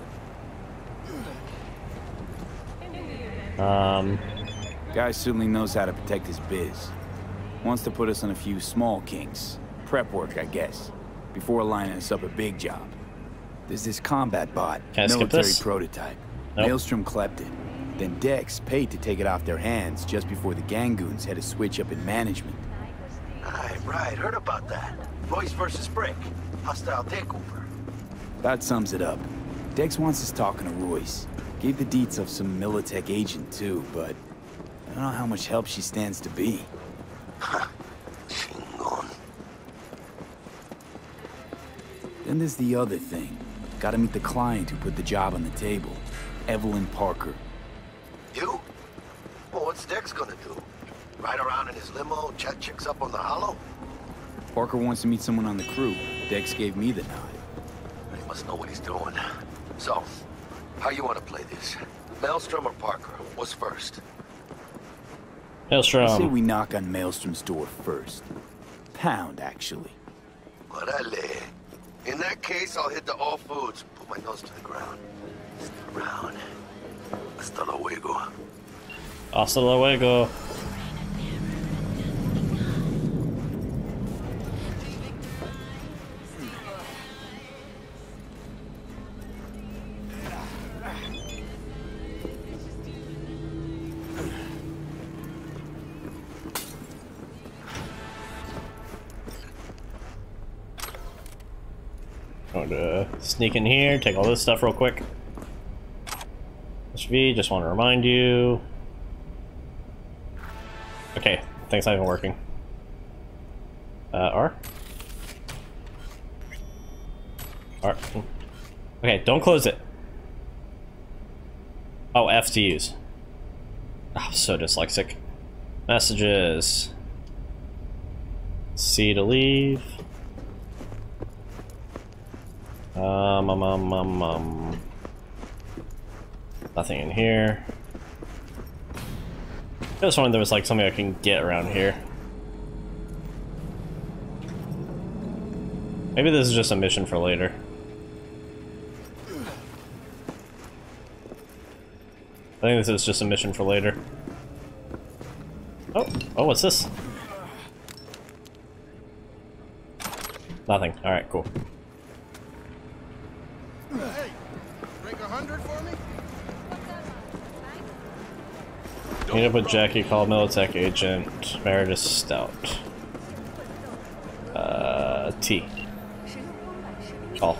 yet. Guy certainly knows how to protect his biz. Wants to put us on a few small kinks. Prep work, I guess. Before lining us up a big job. There's this combat bot, military prototype. Nope. Maelstrom clept it. Then Dex paid to take it off their hands just before the Gangoons had a switch up in management. Right, heard about that. Royce versus Brick. Hostile takeover. That sums it up. Dex wants us talking to Royce. Gave the deets of some Militech agent too, but I don't know how much help she stands to be. Then there's the other thing. Gotta meet the client who put the job on the table. Evelyn Parker. You? Well, what's Dex gonna do? Ride around in his limo, chat chicks up on the hollow? Parker wants to meet someone on the crew. Dex gave me the nod. He must know what he's doing. So, how you want to play this? Maelstrom or Parker? What's first? Maelstrom. I say we knock on Maelstrom's door first. Pound, actually. Orale. In that case, I'll hit the all foods. Put my nose to the ground. Stick around. Hasta luego. Hasta luego. Going to sneak in here, take all this stuff real quick. HV, just want to remind you. Okay, thing's not even working. R? R. Okay, don't close it. Oh, F to use. Oh, I'm so dyslexic. Messages. C to leave. Nothing in here. I just wondered if there was like something I can get around here. Maybe this is just a mission for later. I think this is just a mission for later. Oh, what's this? Nothing. Alright, cool. Hey, drink 100 for me? Meet up with Jackie, call Militech agent Meredith Stout. T. Call.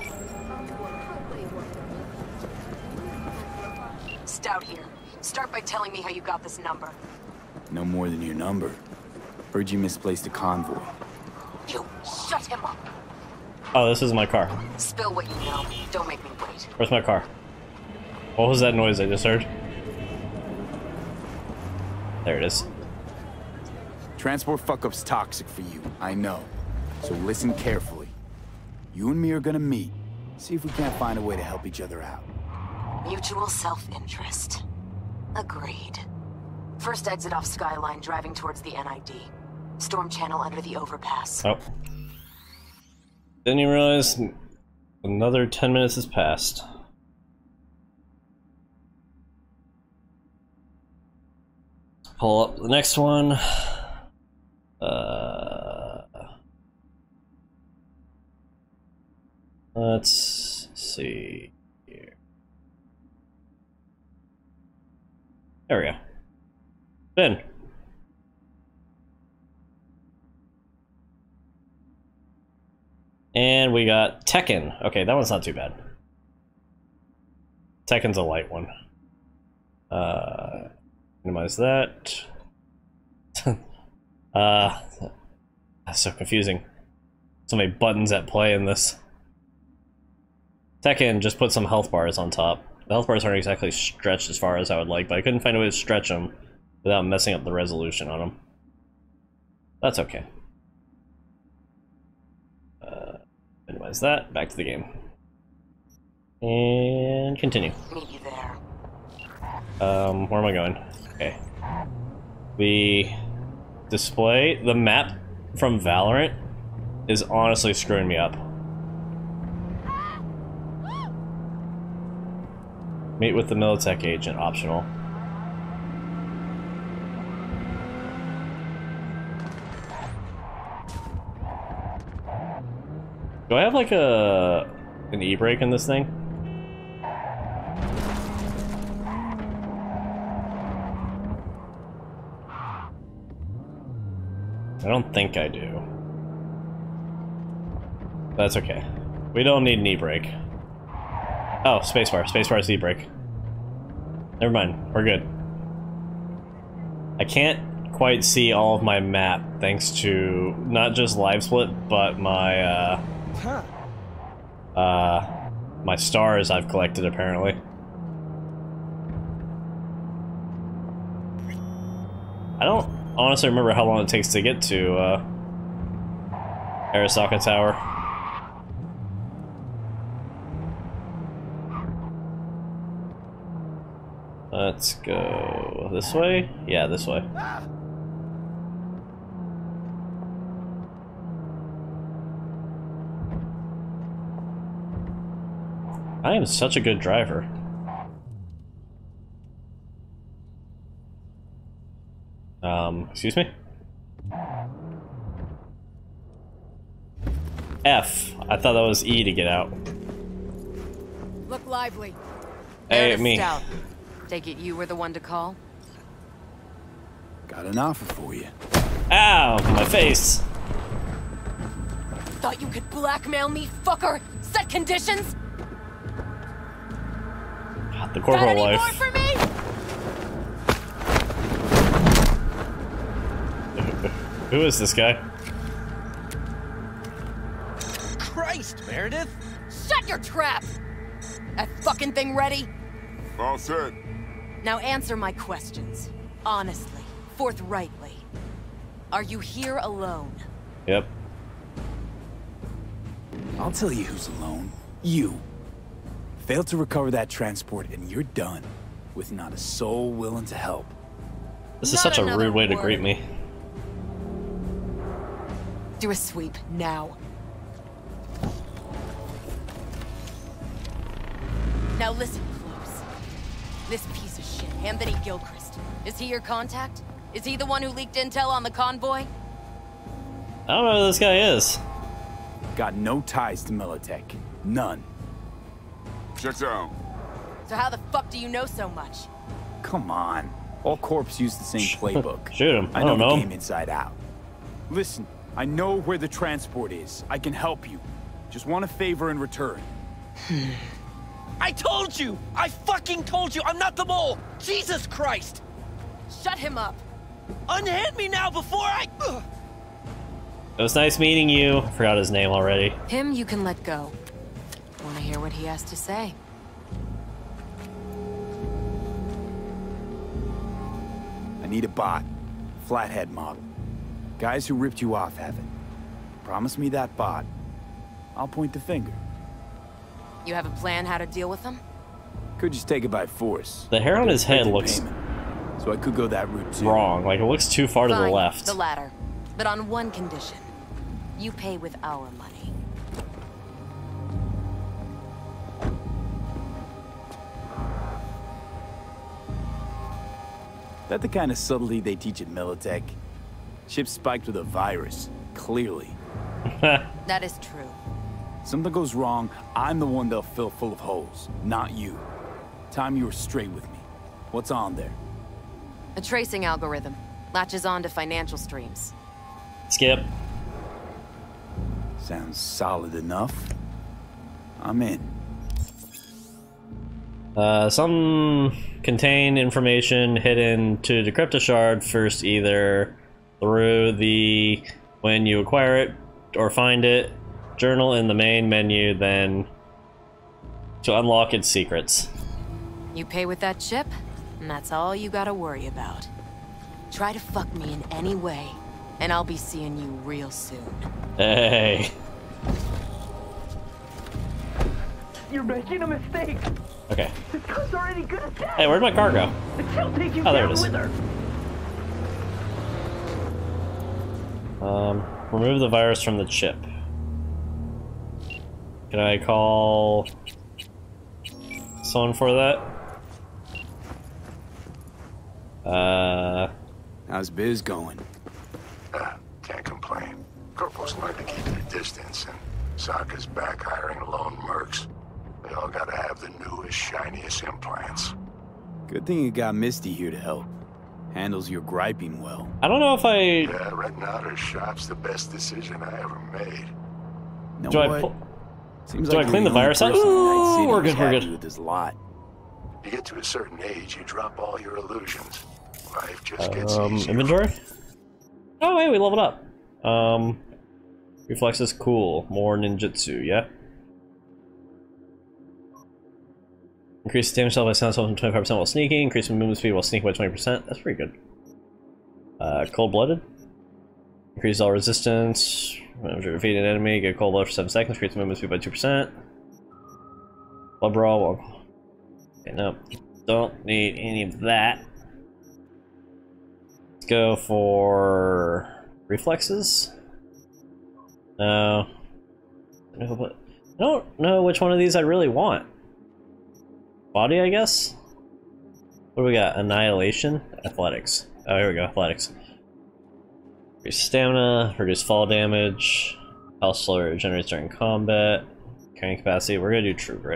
Stout here. Start by telling me how you got this number. No more than your number. Heard you misplaced a convoy. You shut him up. Oh, this is my car. Spill what you know. Don't make me wait. Where's my car? What was that noise I just heard? There it is. Transport fuck-up's toxic for you, I know. So listen carefully. You and me are gonna meet. See if we can't find a way to help each other out. Mutual self-interest. Agreed. First exit off Skyline, driving towards the NID. Storm channel under the overpass. Oh. Didn't even realize another 10 minutes has passed. Pull up the next one. Let's see here. There we go. Ben. And we got Tekken. Okay, that one's not too bad. Tekken's a light one. Minimize that. That's so confusing. So many buttons at play in this. Tekken just put some health bars on top. The health bars aren't exactly stretched as far as I would like, but I couldn't find a way to stretch them without messing up the resolution on them. That's okay. Minimize that. Back to the game. And continue. Meet you there. Where am I going? Okay. The display, the map from Valorant is honestly screwing me up. Meet with the Militech agent, optional. Do I have like an e-brake in this thing? I don't think I do. That's okay. We don't need an e-brake. Oh, spacebar. Spacebar's e-brake. Never mind. We're good. I can't quite see all of my map thanks to not just live split, but my my stars I've collected apparently. I don't honestly remember how long it takes to get to Arasaka Tower. Let's go this way? Yeah, this way. I am such a good driver. Excuse me? F. I thought that was E to get out. Look lively. Hey, me. Stout. Take it you were the one to call? Got an offer for you. Ow! My face! Thought you could blackmail me, fucker? Set conditions? The corporal life. Got any more for me? Who is this guy? Christ, Meredith! Shut your trap! That fucking thing ready? All set. Now answer my questions. Honestly, forthrightly. Are you here alone? Yep. I'll tell you who's alone. You. Fail to recover that transport and you're done. With not a soul willing to help. This is such a rude way to greet me. Do a sweep, now. Now listen close. This piece of shit, Anthony Gilchrist. Is he your contact? Is he the one who leaked intel on the convoy? I don't know who this guy is. Got no ties to Militech. None. Checks out. So how the fuck do you know so much? Come on. All corps use the same playbook. Shoot him. I know the game inside out. Listen, I know where the transport is. I can help you. Just want a favor in return. I told you! I fucking told you! I'm not the mole! Jesus Christ! Shut him up! Unhand me now before I... It was nice meeting you. I forgot his name already. Him you can let go. Want to hear what he has to say? I need a bot. Flathead model. Guys who ripped you off have it. Promise me that bot. I'll point the finger. You have a plan how to deal with them? Could just take it by force. The hair on his head looks payment. So I could go that route too. Wrong. Like, it looks too far to the Fine, left. The latter. But on one condition. You pay with our money. That the kind of subtlety they teach at Militech? Ship spiked with a virus, clearly. That is true. Something goes wrong, I'm the one they'll fill full of holes, not you. Time you were straight with me. What's on there? A tracing algorithm. Latches on to financial streams. Skip. Sounds solid enough. I'm in. Some contain information hidden to decrypt a shard first, either through the when you acquire it or find it journal in the main menu, then to unlock its secrets. You pay with that chip, and that's all you gotta worry about. Try to fuck me in any way, and I'll be seeing you real soon. Hey. You're making a mistake. Okay. This car's already good as dead. Hey, where'd my car go? She'll take you Oh, there down it is. with her. Remove the virus from the chip. Can I call someone for that? How's biz going? Can't complain. Corporal's learned to keep their distance, and Sokka's back hiring lone mercs. They all gotta have the newest, shiniest implants. Good thing you got Misty here to help. Handles your griping well. I don't know if I... Yeah, renting out her shop's the best decision I ever made. Know Do I what? pull... Seems Do like I clean you're the only virus out? person in Night Ooh, City we're who's good, we're happy good. with this lot. You get to a certain age, you drop all your illusions. Life just gets easier. Inventory? Oh, hey, we leveled up. Reflexes, cool. More ninjutsu, yeah? Increase damage level by sound from 25% while sneaking. Increase movement speed while sneaking by 20%. That's pretty good. Cold-blooded. Increase all resistance. Whenever you defeat an enemy, get cold blood for 7 seconds. Increase movement speed by 2%. Blood brawl. Well, okay, nope. Don't need any of that. Let's go for reflexes. No. I don't know which one of these I really want. Body, I guess? What do we got? Annihilation? Athletics. Oh, here we go. Athletics. Increase stamina, reduce fall damage, health slowly regenerates during combat, carrying capacity. We're gonna do True Grit.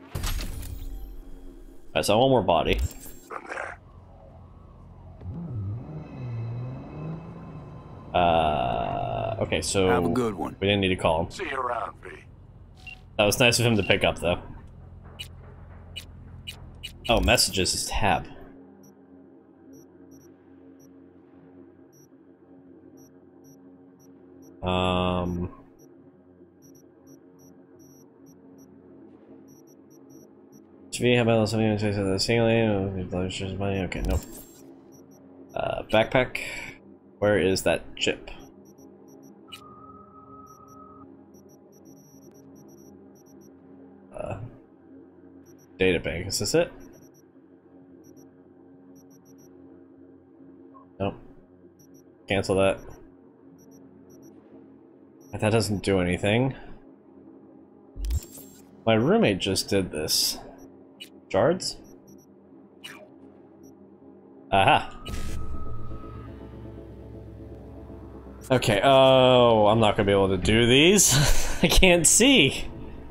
Alright, so I want more body. From there. Okay, so Have a good one. We didn't need to call him. See you around, B. That was nice of him to pick up, though. Oh, messages is tab. TV, how about something to say the ceiling? Money? Okay, nope. Backpack. Where is that chip? Data bank, is this it? Nope. Cancel that. That doesn't do anything. My roommate just did this. Shards? Aha! Okay, oh, I'm not gonna be able to do these. I can't see!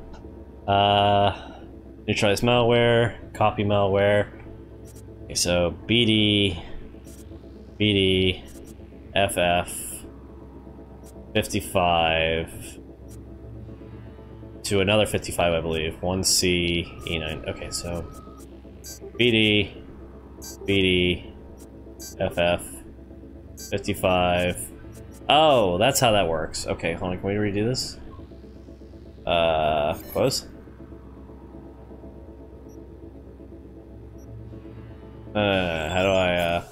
Neutralize malware, copy malware. Okay, so BD, FF, 55, to another 55, I believe. 1C, E9. Okay, so BD, FF, 55. Oh, that's how that works. Okay, hold on, can we redo this? Close? How do I,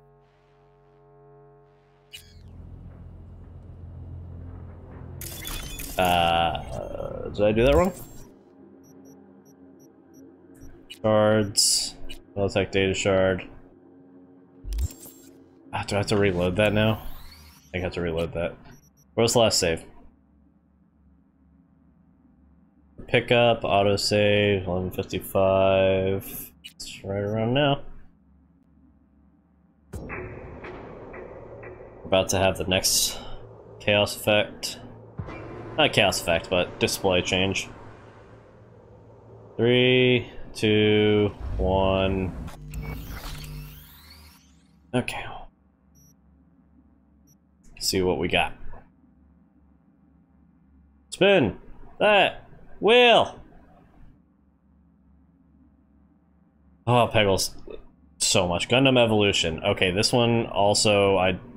did I do that wrong? Shards. Militech data shard. Do I have to reload that now? I think I have to reload that. Where's the last save? Pickup, autosave, 1155. It's right around now. About to have the next chaos effect. Not chaos effect, but display change. 3, 2, 1. Okay. Let's see what we got. Spin that wheel. Oh, Peggles. So much. Gundam Evolution. Okay, this one also,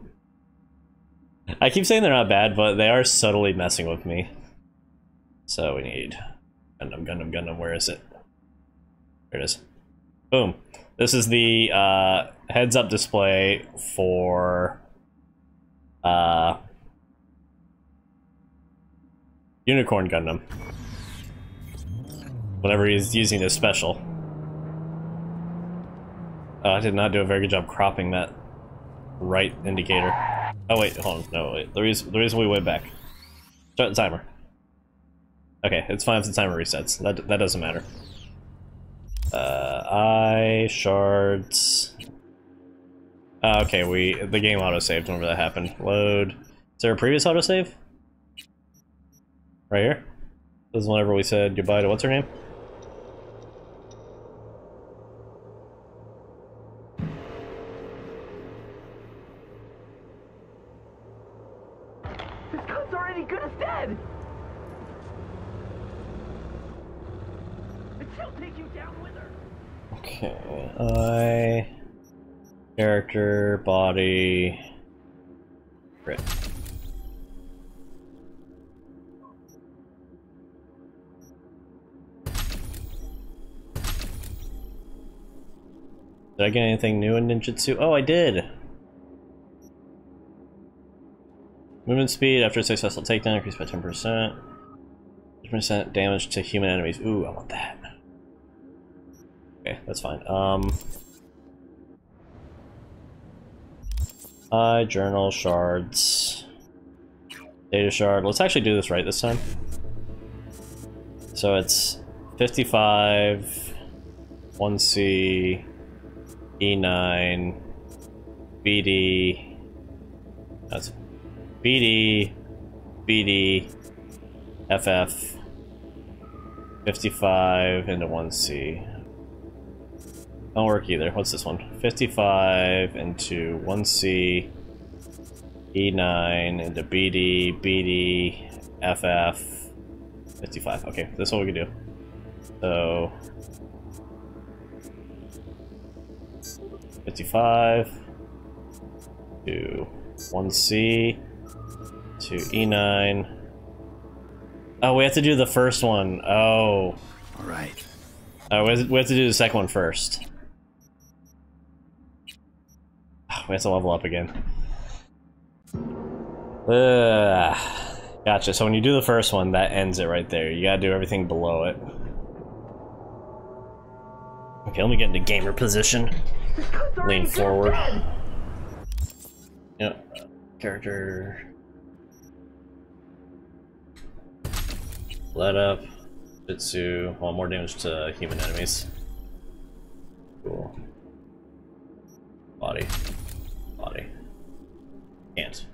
I keep saying they're not bad, but they are subtly messing with me. So we need Gundam, where is it? There it is. Boom. This is the heads-up display for Unicorn Gundam. Whenever he's using his special. I did not do a very good job cropping that right indicator. Oh wait, hold on, no wait. The reason we went back. Start the timer. Okay, it's fine if the timer resets. That doesn't matter. I shards. Okay, the game autosaved whenever that happened. Load. Is there a previous autosave? Right here? This is whenever we said goodbye to what's her name? This cut's already good as dead! And she'll take you down with her! Okay, character, body, crit. Did I get anything new in ninjutsu? Oh, I did! Movement speed after a successful takedown increased by 10%. 10% damage to human enemies. Ooh, I want that. Okay, that's fine. Journal, shards. Data shard. Let's actually do this right this time. So it's 55, 1C, E9, BD. That's BD, FF, 55 into 1C. Don't work either. What's this one? 55 into 1C, E9 into BD, FF, 55. Okay, this is what we can do. So 55 to 1C to E9. Oh, we have to do the first one. Oh. Alright. We have to do the second one first. We have to level up again. Gotcha. So when you do the first one, that ends it right there. You gotta do everything below it. Okay, let me get into gamer position. Lean forward. Yep. Character. Let up. Jitsu. Well, more damage to human enemies. Cool. Body. Body. Can't.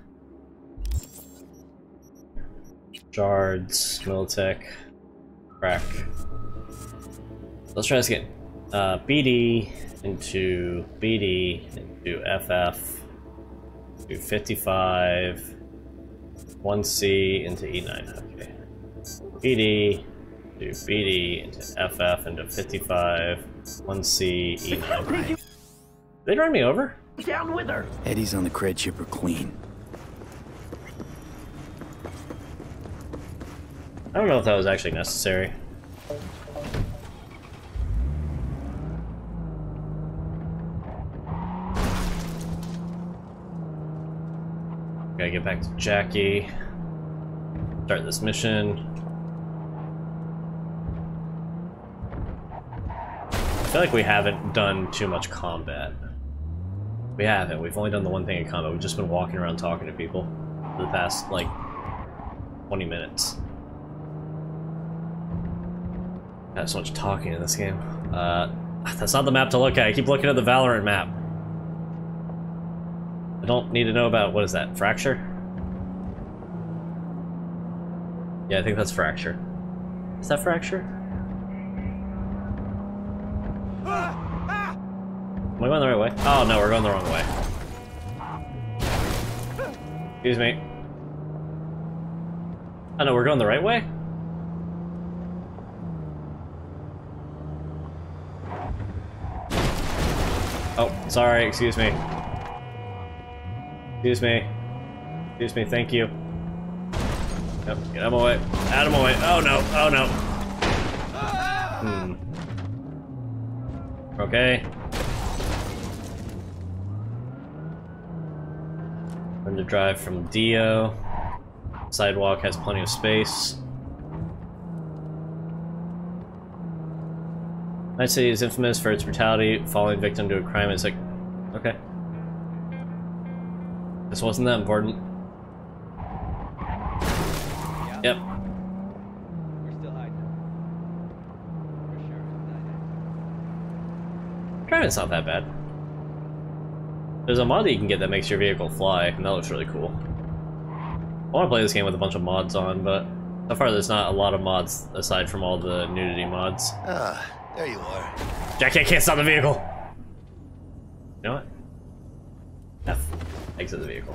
Shards. Militech. Crack. Let's try this again. BD into BD into FF to 55. 1C into E9. Okay. BD to BD into FF into 55. 1C E9. Did they run me over? Down with her. Eddie's on the cred chipper clean. I don't know if that was actually necessary. Gotta get back to Jackie. Start this mission. I feel like we haven't done too much combat. We haven't. We've only done the one thing in combat. We've just been walking around talking to people for the past, like, 20 minutes. Got so much talking in this game. That's not the map to look at. I keep looking at the Valorant map. I don't need to know about, what is that, Fracture? Yeah, I think that's Fracture. Is that Fracture? Am I going the right way? Oh no, we're going the wrong way. Excuse me. Oh no, we're going the right way? Oh, sorry, excuse me. Excuse me. Excuse me, thank you. Yep, get out of my way. Out of my way. Oh no, oh no. Okay. Learn to drive from Dio. Sidewalk has plenty of space. Night City is infamous for its brutality, falling victim to a crime. It's like, okay. This wasn't that important. Yep. We're still hiding. For sure. Driving's not that bad. There's a mod that you can get that makes your vehicle fly, and that looks really cool. I want to play this game with a bunch of mods on, but so far there's not a lot of mods aside from all the nudity mods. Ah, there you are. Jackie, I can't stop the vehicle! You know what? F. Exit the vehicle.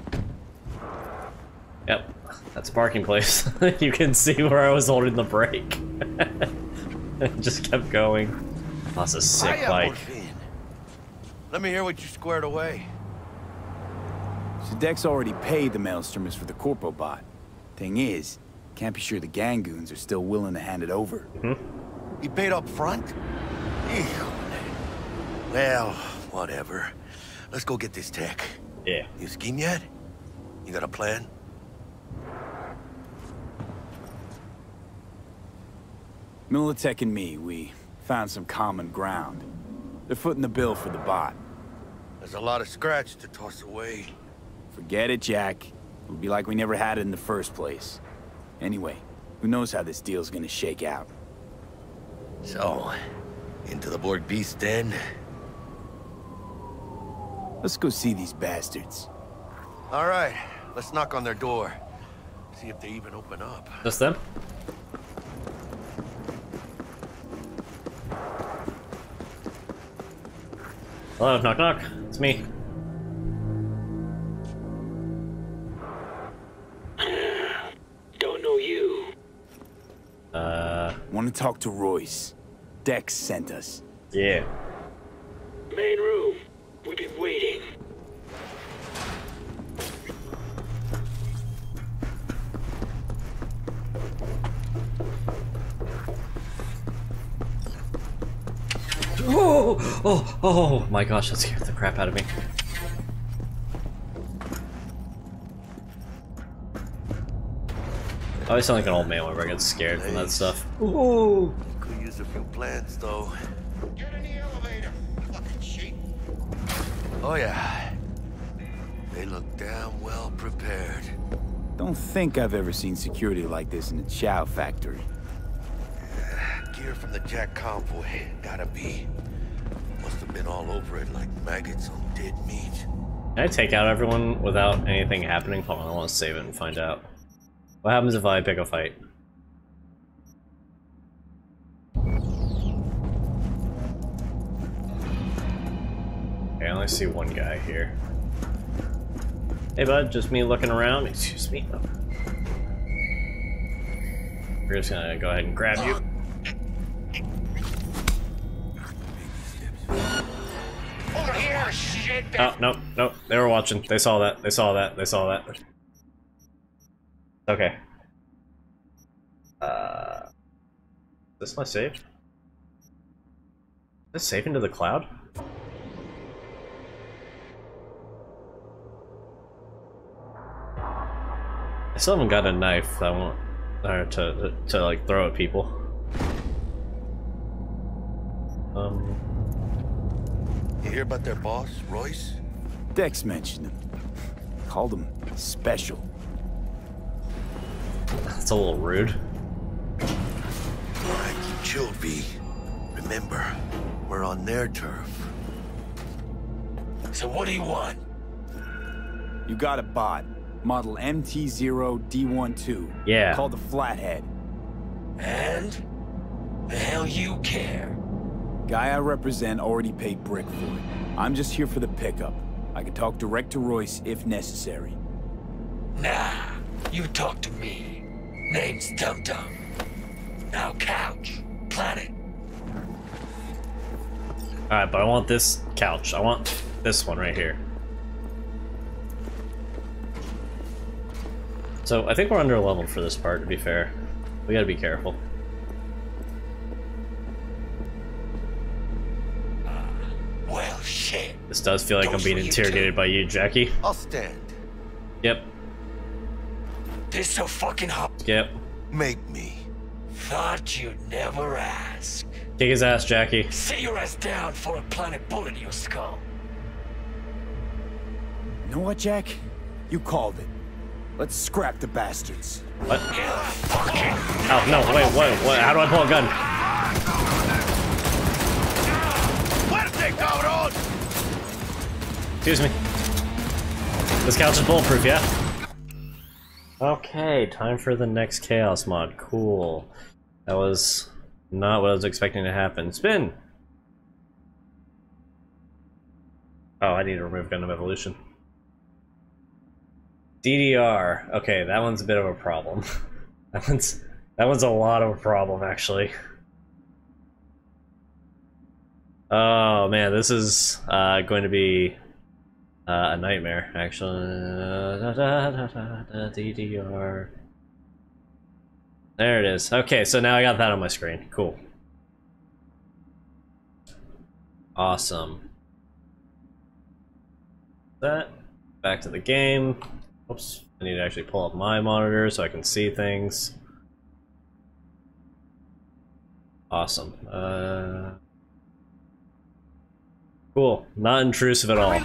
Yep, that's a parking place. You can see where I was holding the brake. It just kept going. Oh, that's a sick bike. Let me hear what you squared away. So Dex already paid the Maelstromers for the Corpo bot. Thing is, can't be sure the Gangoons are still willing to hand it over. He paid up front? Ew. Well, whatever. Let's go get this tech. Yeah. You scheme yet? You got a plan? Militech and me, we found some common ground. They're footing the bill for the bot. There's a lot of scratch to toss away. Forget it, Jack. It would be like we never had it in the first place. Anyway, who knows how this deal's gonna shake out. So, into the Borg Beast den? Let's go see these bastards. All right, let's knock on their door. See if they even open up. Just them? Hello, knock knock. It's me. Don't know you. Want to talk to Royce. Dex sent us. Yeah. Main room. We've been waiting. Oh my gosh, that scared the crap out of me. I always sound like an old man whenever I get scared from that stuff. Ooh. Could use a few plants, though. Get in the elevator, fucking sheep. Oh yeah. They look damn well prepared. Don't think I've ever seen security like this in a chow factory. Gear from the Jack convoy. Gotta be. Must have been all over it like maggots on dead meat. Can I take out everyone without anything happening? Hold on, I want to save it and find out. What happens if I pick a fight? Okay, I only see one guy here. Hey bud, just me looking around. Excuse me. Oh. We're just gonna go ahead and grab you. Over here, shit! Oh, no, no, they were watching. They saw that, they saw that, they saw that. Okay. Is this my save? Is this save into the cloud? I still haven't got a knife that I want to like throw at people. You hear about their boss, Royce? Dex mentioned him. Called him special. That's a little rude. Alright, keep chilled, V. Remember, we're on their turf. So what do you want? You got a bot. Model MT0D12. Yeah. Called the Flathead. And? The hell you care? Guy I represent already paid Brick for it. I'm just here for the pickup. I can talk direct to Royce if necessary. Nah, you talk to me. Name's DougDoug. Now couch. Planet. Alright, but I want this couch. I want this one right here. So, I think we're under leveled for this part, to be fair. We gotta be careful. Well, shit. This does feel like I'm being interrogated by you, Jackie. I'll stand. Yep. This so fucking hot. Yep. Make me. Thought you'd never ask. Kick his ass, Jackie. Sit your ass down for a planet bullet in your skull. You know what, Jack? You called it. Let's scrap the bastards. What? Oh, no, wait, what? How do I pull a gun? Excuse me. This couch is bulletproof, yeah? Okay, time for the next Chaos mod. Cool. That was not what I was expecting to happen. Spin! Oh, I need to remove Gundam Evolution. DDR. Okay, that one's a bit of a problem. that one's a lot of a problem, actually. Oh man, this is going to be a nightmare, actually. DDR. There it is. Okay, so now I got that on my screen. Cool. Awesome. That. Back to the game. Oops. I need to actually pull up my monitor so I can see things. Awesome. Cool. Not intrusive at all.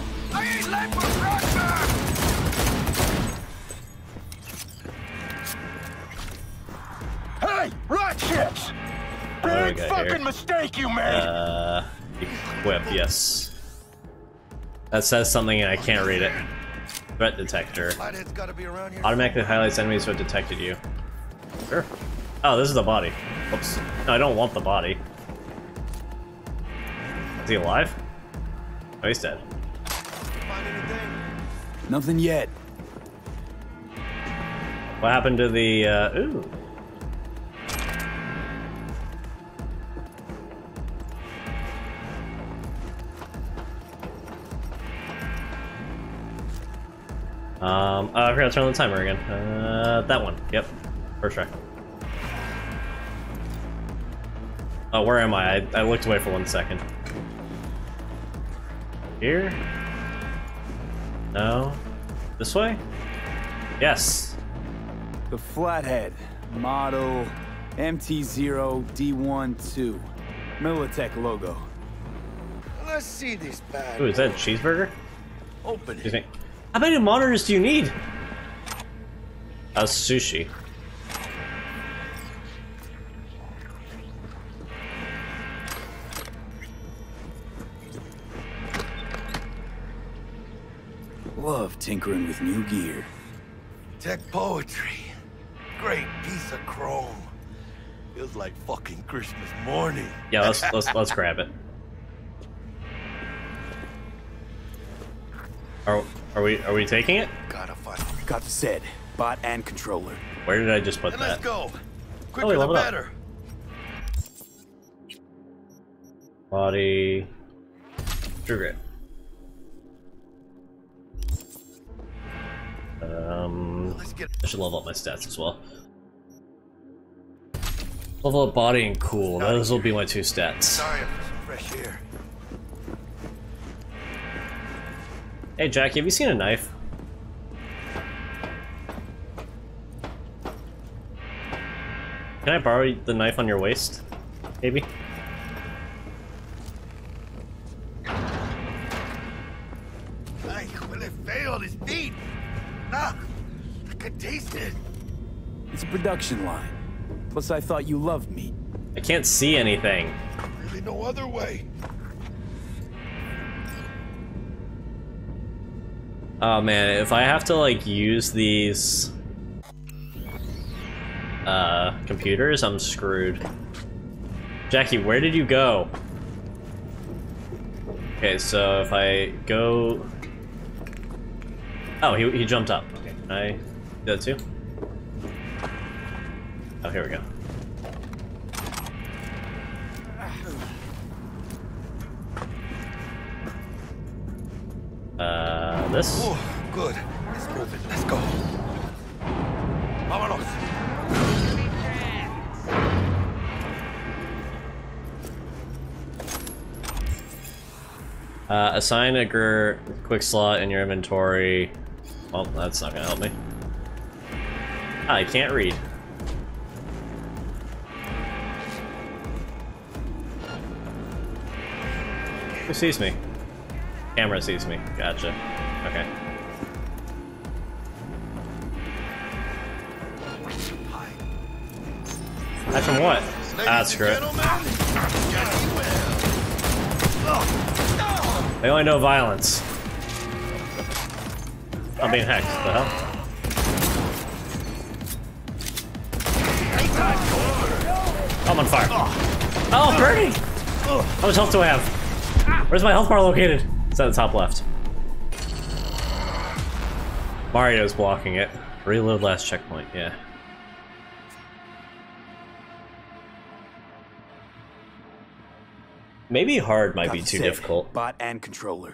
Hey, Ratchets! Big fucking mistake you made! Equip, yes. That says something and I can't read it. Threat detector. Automatically highlights enemies who have detected you. Sure. Oh, this is the body. Oops. No, I don't want the body. Is he alive? Oh, he's dead. Nothing yet. What happened to the, ooh. I forgot to turn on the timer again. That one. Yep. First try. Oh, where am I? I looked away for 1 second. Here? No. This way? Yes. The Flathead. Model MT0D12. Militech logo. Let's see this bad. Ooh, is that a cheeseburger? Open Excuse me. How many monitors do you need? Sushi. Love tinkering with new gear. Tech poetry. Great piece of chrome. Feels like fucking Christmas morning. Yeah, let's grab it. Are we taking it? Gotta find. Got the set, bot and controller. Where did I just put And that? let's go. Quicker we the leveled up. better. Body. True grit. I should level up my stats as well. Level up body and cool. Those will be my 2 stats. Sorry for some fresh air. Hey Jackie, have you seen a knife? Can I borrow the knife on your waist? Maybe? Ay, huele feo this beat. Nah, I could taste it. It's a production line. Plus, I thought you loved meat. I can't see anything. Really no other way. Oh man, if I have to like use these computers, I'm screwed. Jackie, where did you go? Okay, so if I go... Oh, he jumped up. Okay, can I do that too? Oh, here we go. This? Oh, good. Let's move it. Let's go. Vámonos. Assign a quick slot in your inventory. Well, that's not gonna help me. I can't read. Who sees me? Camera sees me. Gotcha. Okay. Hide from what? Ah, screw it. They only know violence. I'm being hacked. What the hell? I'm on fire. Oh, I'm burning! How much health do I have? Where's my health bar located? It's at the top left. Mario's blocking it. Reload last checkpoint, yeah. Maybe hard might be too difficult. Bot and controller.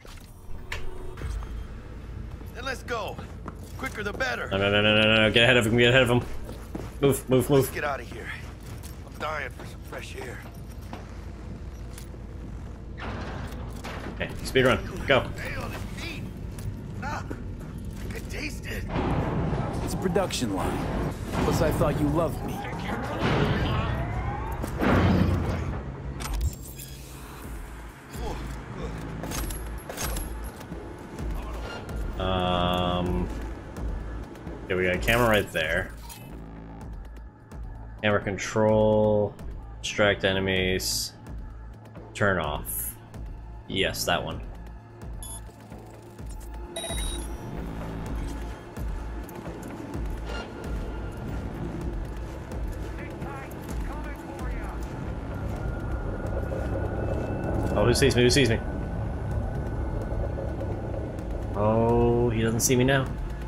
Then let's go. Quicker the better. No. Get ahead of him, get ahead of him. Move. Let's get out of here. I'm dying for some fresh air. Okay, speed run. Go. I could taste it. It's a production line. Plus, I thought you loved me. Okay, we got a camera right there. Camera control, distract enemies, turn off. Yes, that one. Oh, who sees me? Who sees me? Oh, he doesn't see me now.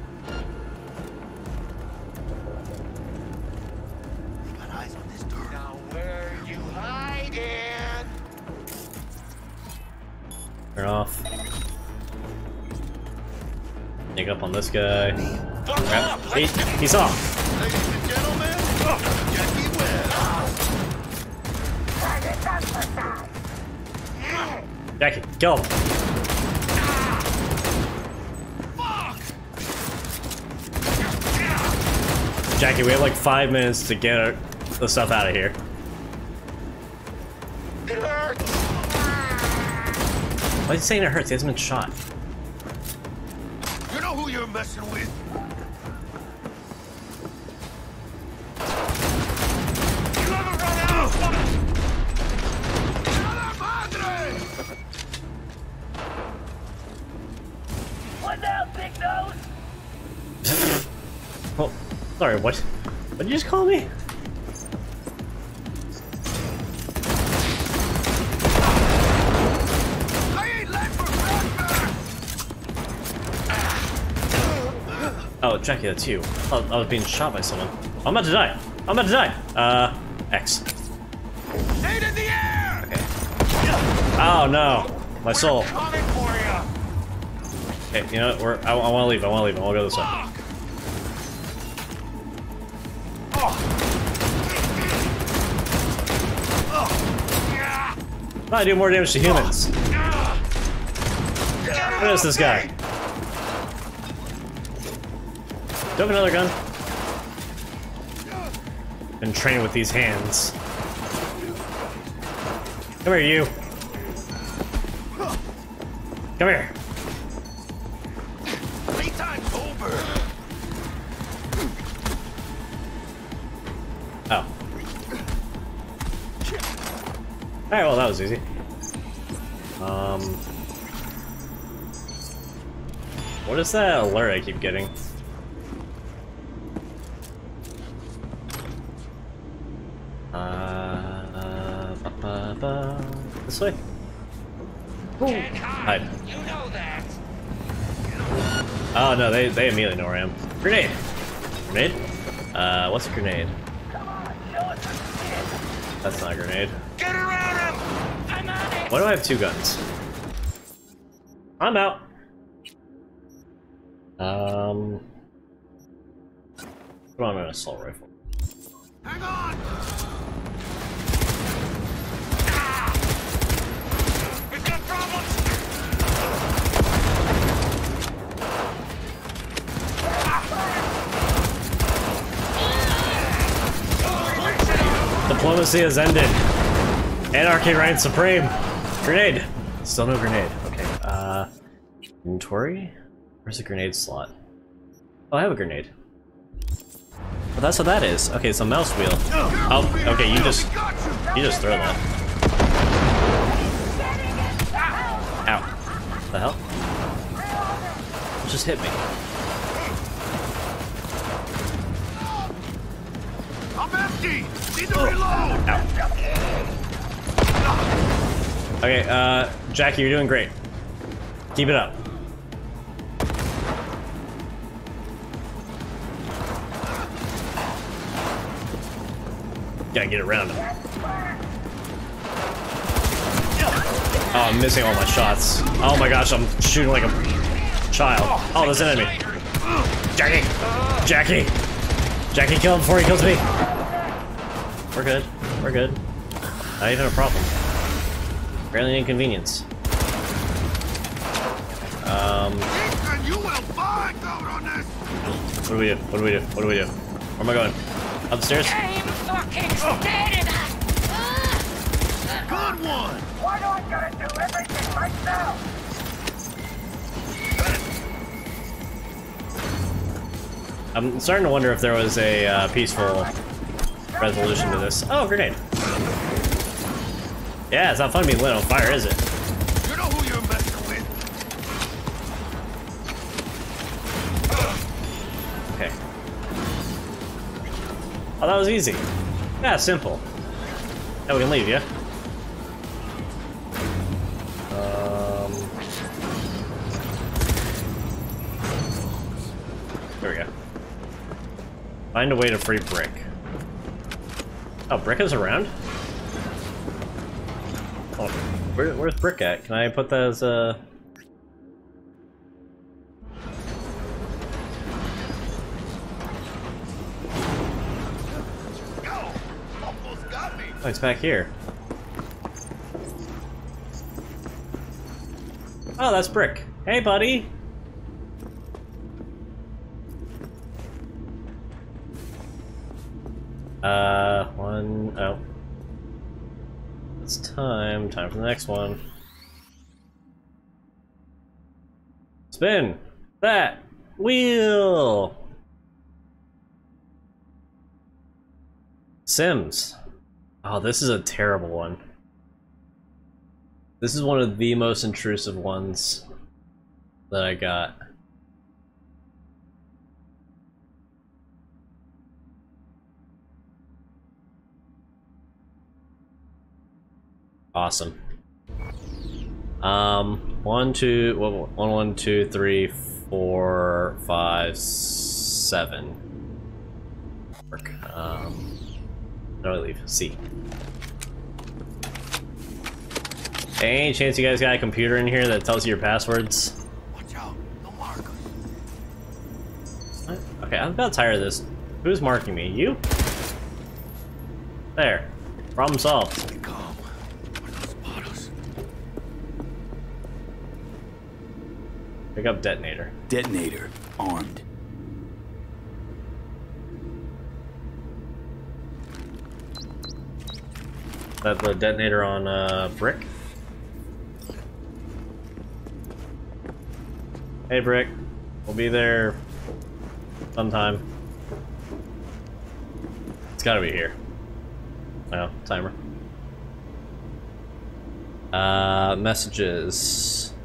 Got eyes on this door. Now where you hiding? Turn off. Sneak up on this guy. He's off. Ladies and gentlemen, Jackie Webb. Jackie, kill him. Jackie, we have like 5 minutes to get the stuff out of here. It hurts! Why is he saying it hurts? He hasn't been shot. You know who you're messing with? You ever run out of fun? What now, big nose? Oh, sorry, what? What did you just call me? Oh, Jackie, that's you. Oh, I was being shot by someone. I'm about to die. I'm about to die. X. Stay in the air! Okay. Oh no, my soul. Coming for you. Okay, you know what? I want to leave. I want to leave. I want to go this way. I do more damage to humans. What is this guy? Do you have another gun? Been trained with these hands. Come here, you. Come here. Playtime's over. Oh. Alright, well that was easy. What is that alert I keep getting? This way? Hide. You know that. Oh no, they immediately know where I am. Grenade! Grenade? What's a grenade? That's not a grenade. Get around him! I'm on it! Why do I have two guns? I'm out. Put on an assault rifle. Hang on! We've got problems! Diplomacy has ended. Anarchy reigns supreme. Grenade. Still no grenade. Okay. Inventory? Where's the grenade slot? Oh, I have a grenade. Well, that's what that is. Okay, it's a mouse wheel. Oh, okay, you just throw that. Ow. The hell? It just hit me. I'm empty! Need to reload! Ow. Okay, Jackie, you're doing great. Keep it up. Gotta get around him. Oh, I'm missing all my shots. Oh my gosh, I'm shooting like a child. Oh, there's an enemy. Jackie! Jackie! Jackie, kill him before he kills me! We're good. We're good. Not even a problem. Barely an inconvenience. What do we do? What do we do? What do we do? Where am I going? Upstairs? Good one! Why do I gotta do everything myself? I'm starting to wonder if there was a peaceful resolution to this. Oh, grenade. Yeah, it's not fun being lit on fire, is it? You know who you're messing with. Okay. Oh, that was easy. Yeah, simple. Now we can leave, yeah? There we go. Find a way to free Brick. Oh, Brick is around? Oh, where's Brick at? Can I put that as a... Oh, it's back here. Oh, that's Brick. Hey, buddy! it's time for the next one. Spin that wheel. Sims. Oh, this is a terrible one. This is one of the most intrusive ones that I got. Awesome. 1, 2, 3, 4, 5, 7. Work. How do I leave? C. Any chance you guys got a computer in here that tells you your passwords? Watch out, no markers. What? Okay, I'm about tired of this. Who's marking me? You? There. Problem solved. Stay calm. Or they'll spot us. Pick up detonator. Detonator. Armed. That the detonator on Brick? Hey Brick, we'll be there sometime. It's gotta be here. Oh, timer. Messages.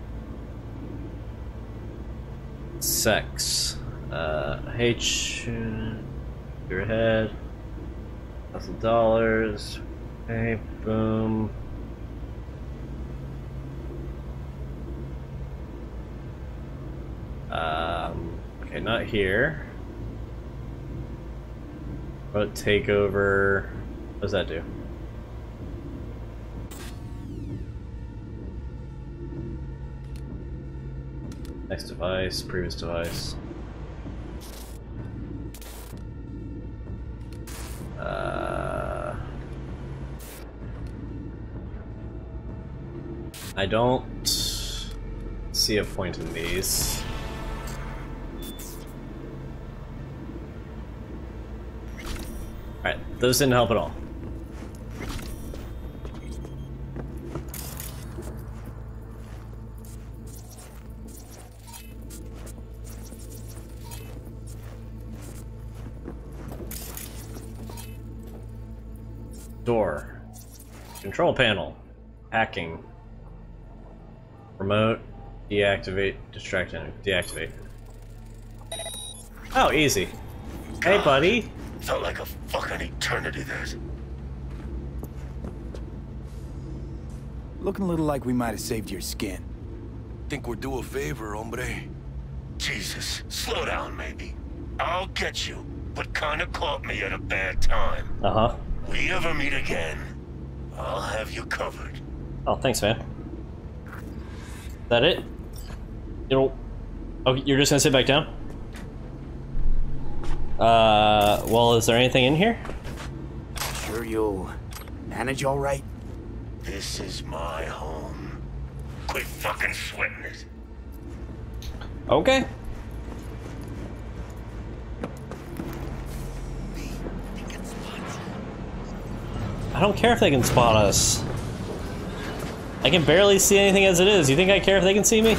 Sex. H. Your head. $1,000. Okay, boom. Okay, not here. But take over. What does that do? Next device, previous device. I don't see a point in these. Alright, those didn't help at all. Door. Control panel. Hacking. Remote. Deactivate. Distract enemy. Deactivate. Oh, easy. Hey, buddy. Felt like a fucking eternity there. Looking a little like we might have saved your skin. Think we're due a favor, hombre? Jesus, slow down, maybe. I'll get you, but kinda caught me at a bad time. Uh-huh. We ever meet again, I'll have you covered. Oh, thanks, man. Is that it? Oh, you're just gonna sit back down? Well, is there anything in here? Sure you'll manage all right? This is my home. Quit fucking sweating it. Okay. I don't care if they can spot us. I can barely see anything as it is. You think I care if they can see me?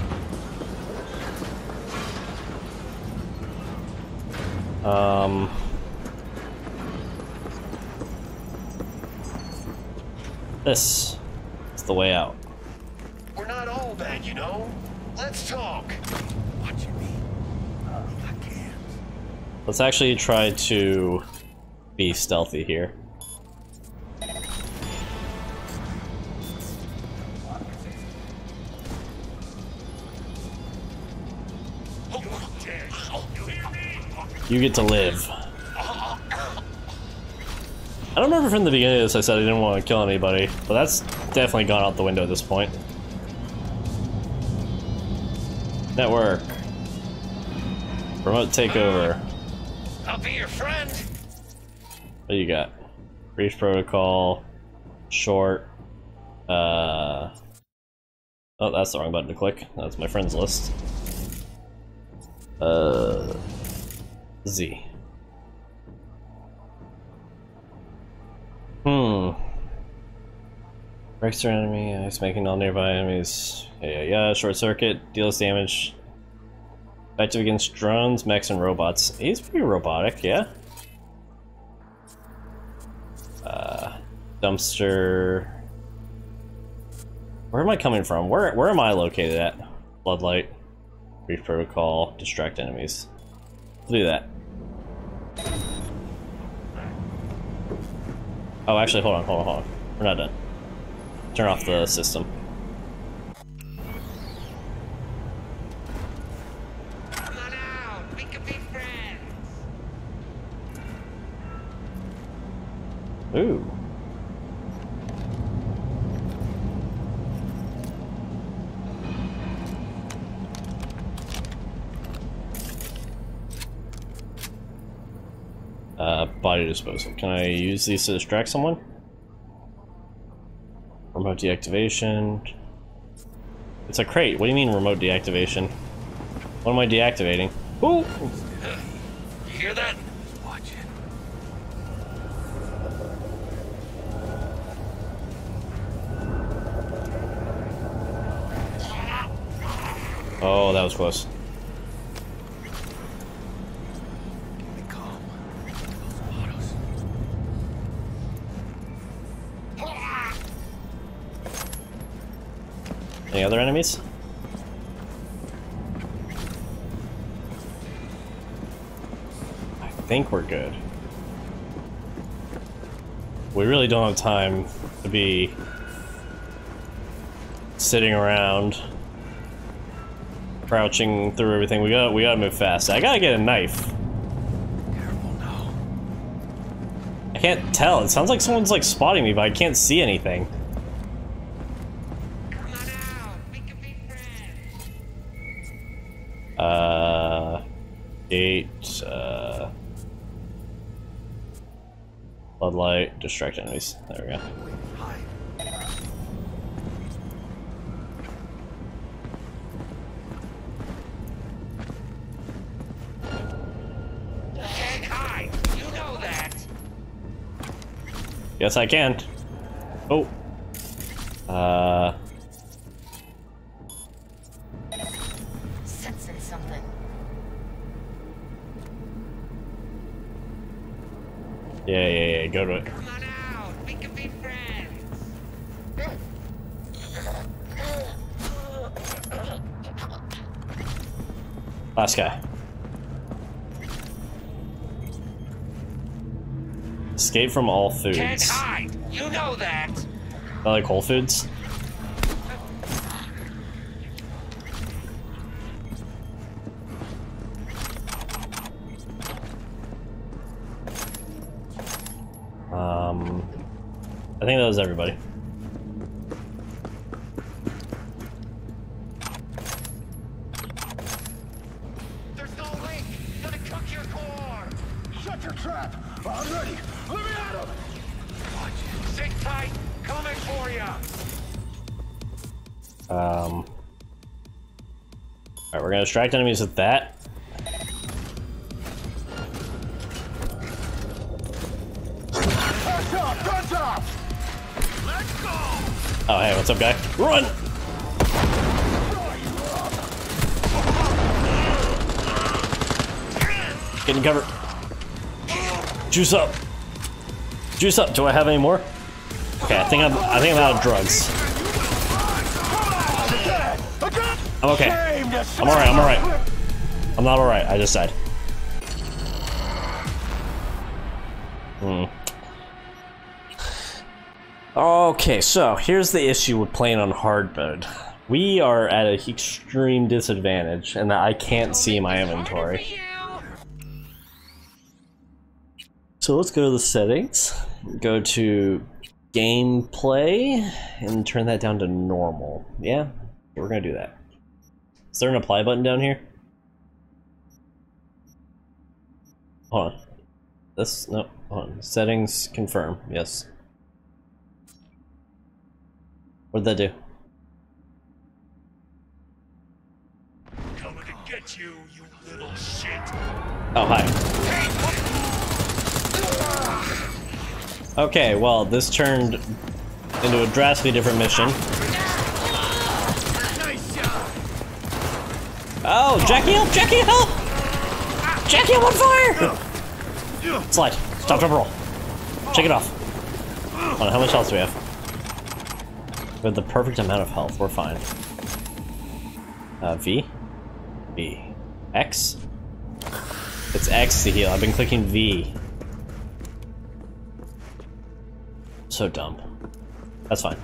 This is the way out. We're not all bad, you know. Let's talk. What you mean? I can't. Let's actually try to be stealthy here. You get to live. I don't remember from the beginning of this I said I didn't want to kill anybody, but that's definitely gone out the window at this point. Network. Remote takeover. I'll be your friend. What do you got? Brief protocol. Short. Oh, that's the wrong button to click. That's my friends list. Z. Breaks through enemy, it's making all nearby enemies. Yeah. Short circuit, deals damage. Effective against drones, mechs, and robots. He's pretty robotic, yeah. Dumpster. Where am I coming from? Where am I located at? Floodlight. Brief protocol. Distract enemies. We'll do that. Oh, actually, hold on. We're not done. Turn off the system. Come on out. We can be friends. Ooh. Body disposal. Can I use these to distract someone? Remote deactivation. It's a crate. What do you mean remote deactivation? What am I deactivating? Ooh! You hear that? Watch it. Oh, that was close. Any other enemies? I think we're good. We really don't have time to be sitting around crouching through everything. We gotta move fast. I gotta get a knife. Careful now. I can't tell. It sounds like someone's like spotting me, but I can't see anything. Gate, floodlight, distract enemies. There we go. Can't hide. You know that. Yes, I can. Oh. Sensing something. Yeah, go to it. Come on out. We can be friends. Last guy. Escape from all foods. Can't hide. You know that. I like Whole Foods. I think that was everybody. There's no link. Gonna cook your core. Shut your trap. I'm ready. Let me at him. Sit tight. Coming for ya. Alright, we're gonna distract enemies with that. Guns up! Let's go! Oh, hey, what's up, guy? Run! Get in cover. Juice up. Juice up. Do I have any more? Okay, I think I'm out of drugs. I'm okay. I'm alright. I'm not alright. I just died. Okay, so here's the issue with playing on hard mode. We are at an extreme disadvantage, and I can't see my inventory. So let's go to the settings, go to gameplay, and turn that down to normal. Yeah, we're gonna do that. Is there an apply button down here? Hold on. This, no, hold on. Settings, confirm, yes. What did that do? Coming to get you, you little shit. Oh, hi. Okay, well, this turned into a drastically different mission. Oh, Jackie, help! Jackie, help! Jackie, I'm on fire! Slide. Stop, drop, roll. Check it off. Hold on, how much health do we have? We have the perfect amount of health. We're fine. V? V. X? It's X to heal. I've been clicking V. So dumb. That's fine.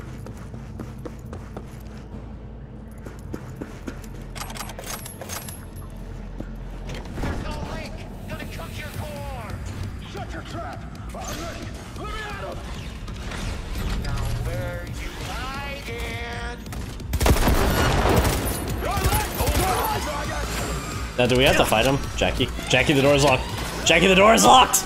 Now, do we have to fight him? Jackie? Jackie, the door is locked. Jackie, the door is locked!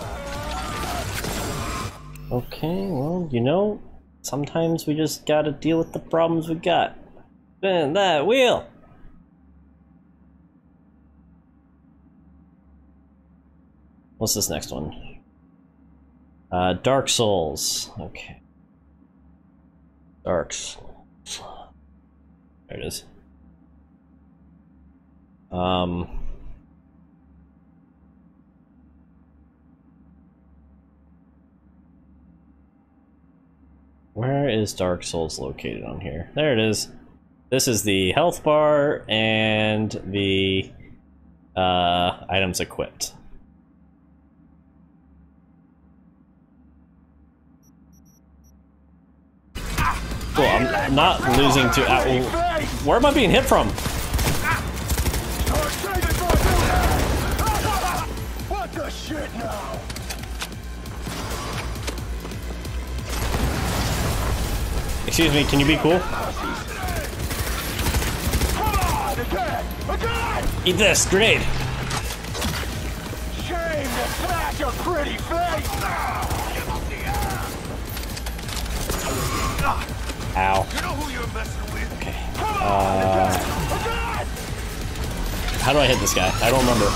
Okay, well, you know, sometimes we just gotta deal with the problems we got. Spin that wheel! What's this next one? Dark Souls. Okay. Dark Souls. There it is. Where is Dark Souls located on here? There it is. This is the health bar and the items equipped. Cool, I'm not losing to... where am I being hit from? What the shit now? Excuse me, can you be cool? Eat this, grenade! Shame to smash a pretty face! Ow. You know who you're messing with? Okay. How do I hit this guy? I don't remember.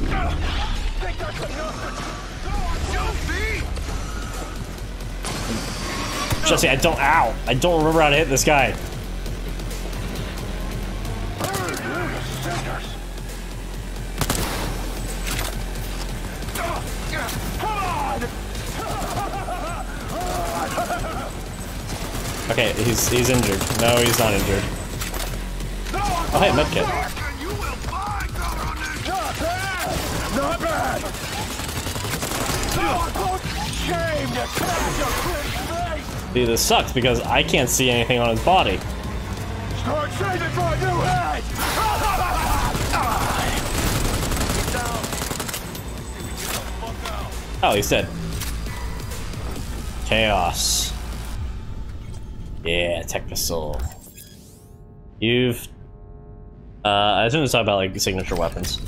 Jesse, I don't. Ow! I don't remember how to hit this guy. Okay, he's injured. No, he's not injured. Oh, hey, medkit. Not bad. Shame to catch a pretty face. See, this sucks because I can't see anything on his body. Start saving for a new head. Oh, he's dead. Chaos. Yeah, tech missile. You've I was gonna talk about like signature weapons.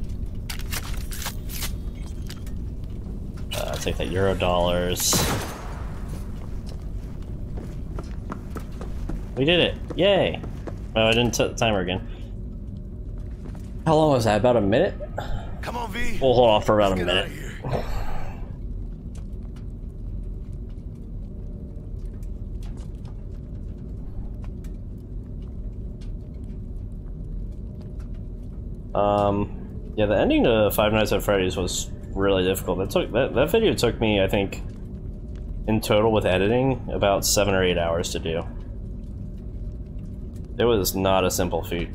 I'll take that $. We did it! Yay! Oh, I didn't set the timer again. How long was that? About a minute? Come on, V. We'll hold off for about a minute. Yeah, the ending to Five Nights at Freddy's was really difficult. That video took me, I think, in total with editing, about 7 or 8 hours to do. It was not a simple feat.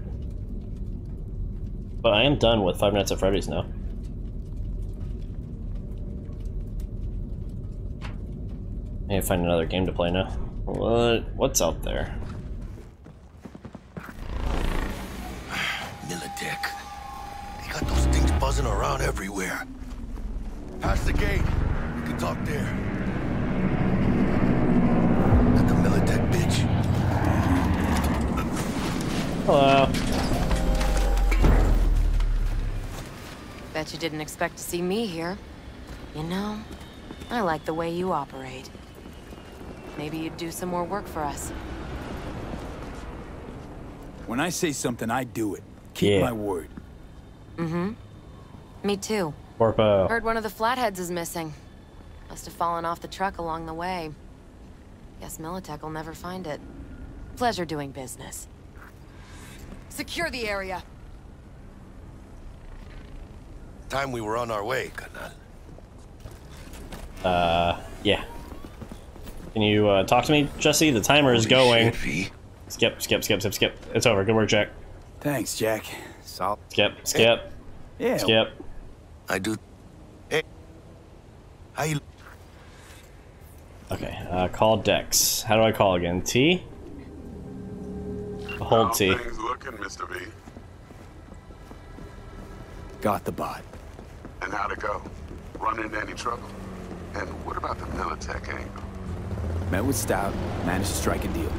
But I am done with Five Nights at Freddy's now. I need to find another game to play now. What's out there? Militech. They got those things buzzing around everywhere. Past the gate. We can talk there. Got the Militech bitch. Hello. Bet you didn't expect to see me here. You know, I like the way you operate. Maybe you'd do some more work for us. When I say something, I do it. Keep my word. Mm-hmm. Me too. Corpo. Heard one of the flatheads is missing. Must have fallen off the truck along the way. Guess Militech will never find it. Pleasure doing business. Secure the area. Time we were on our way, Canal. Yeah. Can you talk to me, Jesse? The timer is going. Shit, skip. It's over. Good work, Jack. Thanks, Jack. Skip. Yeah. Skip. I do. Hey. How you? Okay, call Dex. How do I call again? T? Hold T. Things looking, Mr. V. Got the bot. And how'd it go? Run into any trouble? And what about the Militech angle? Met with Stout, managed to strike a deal.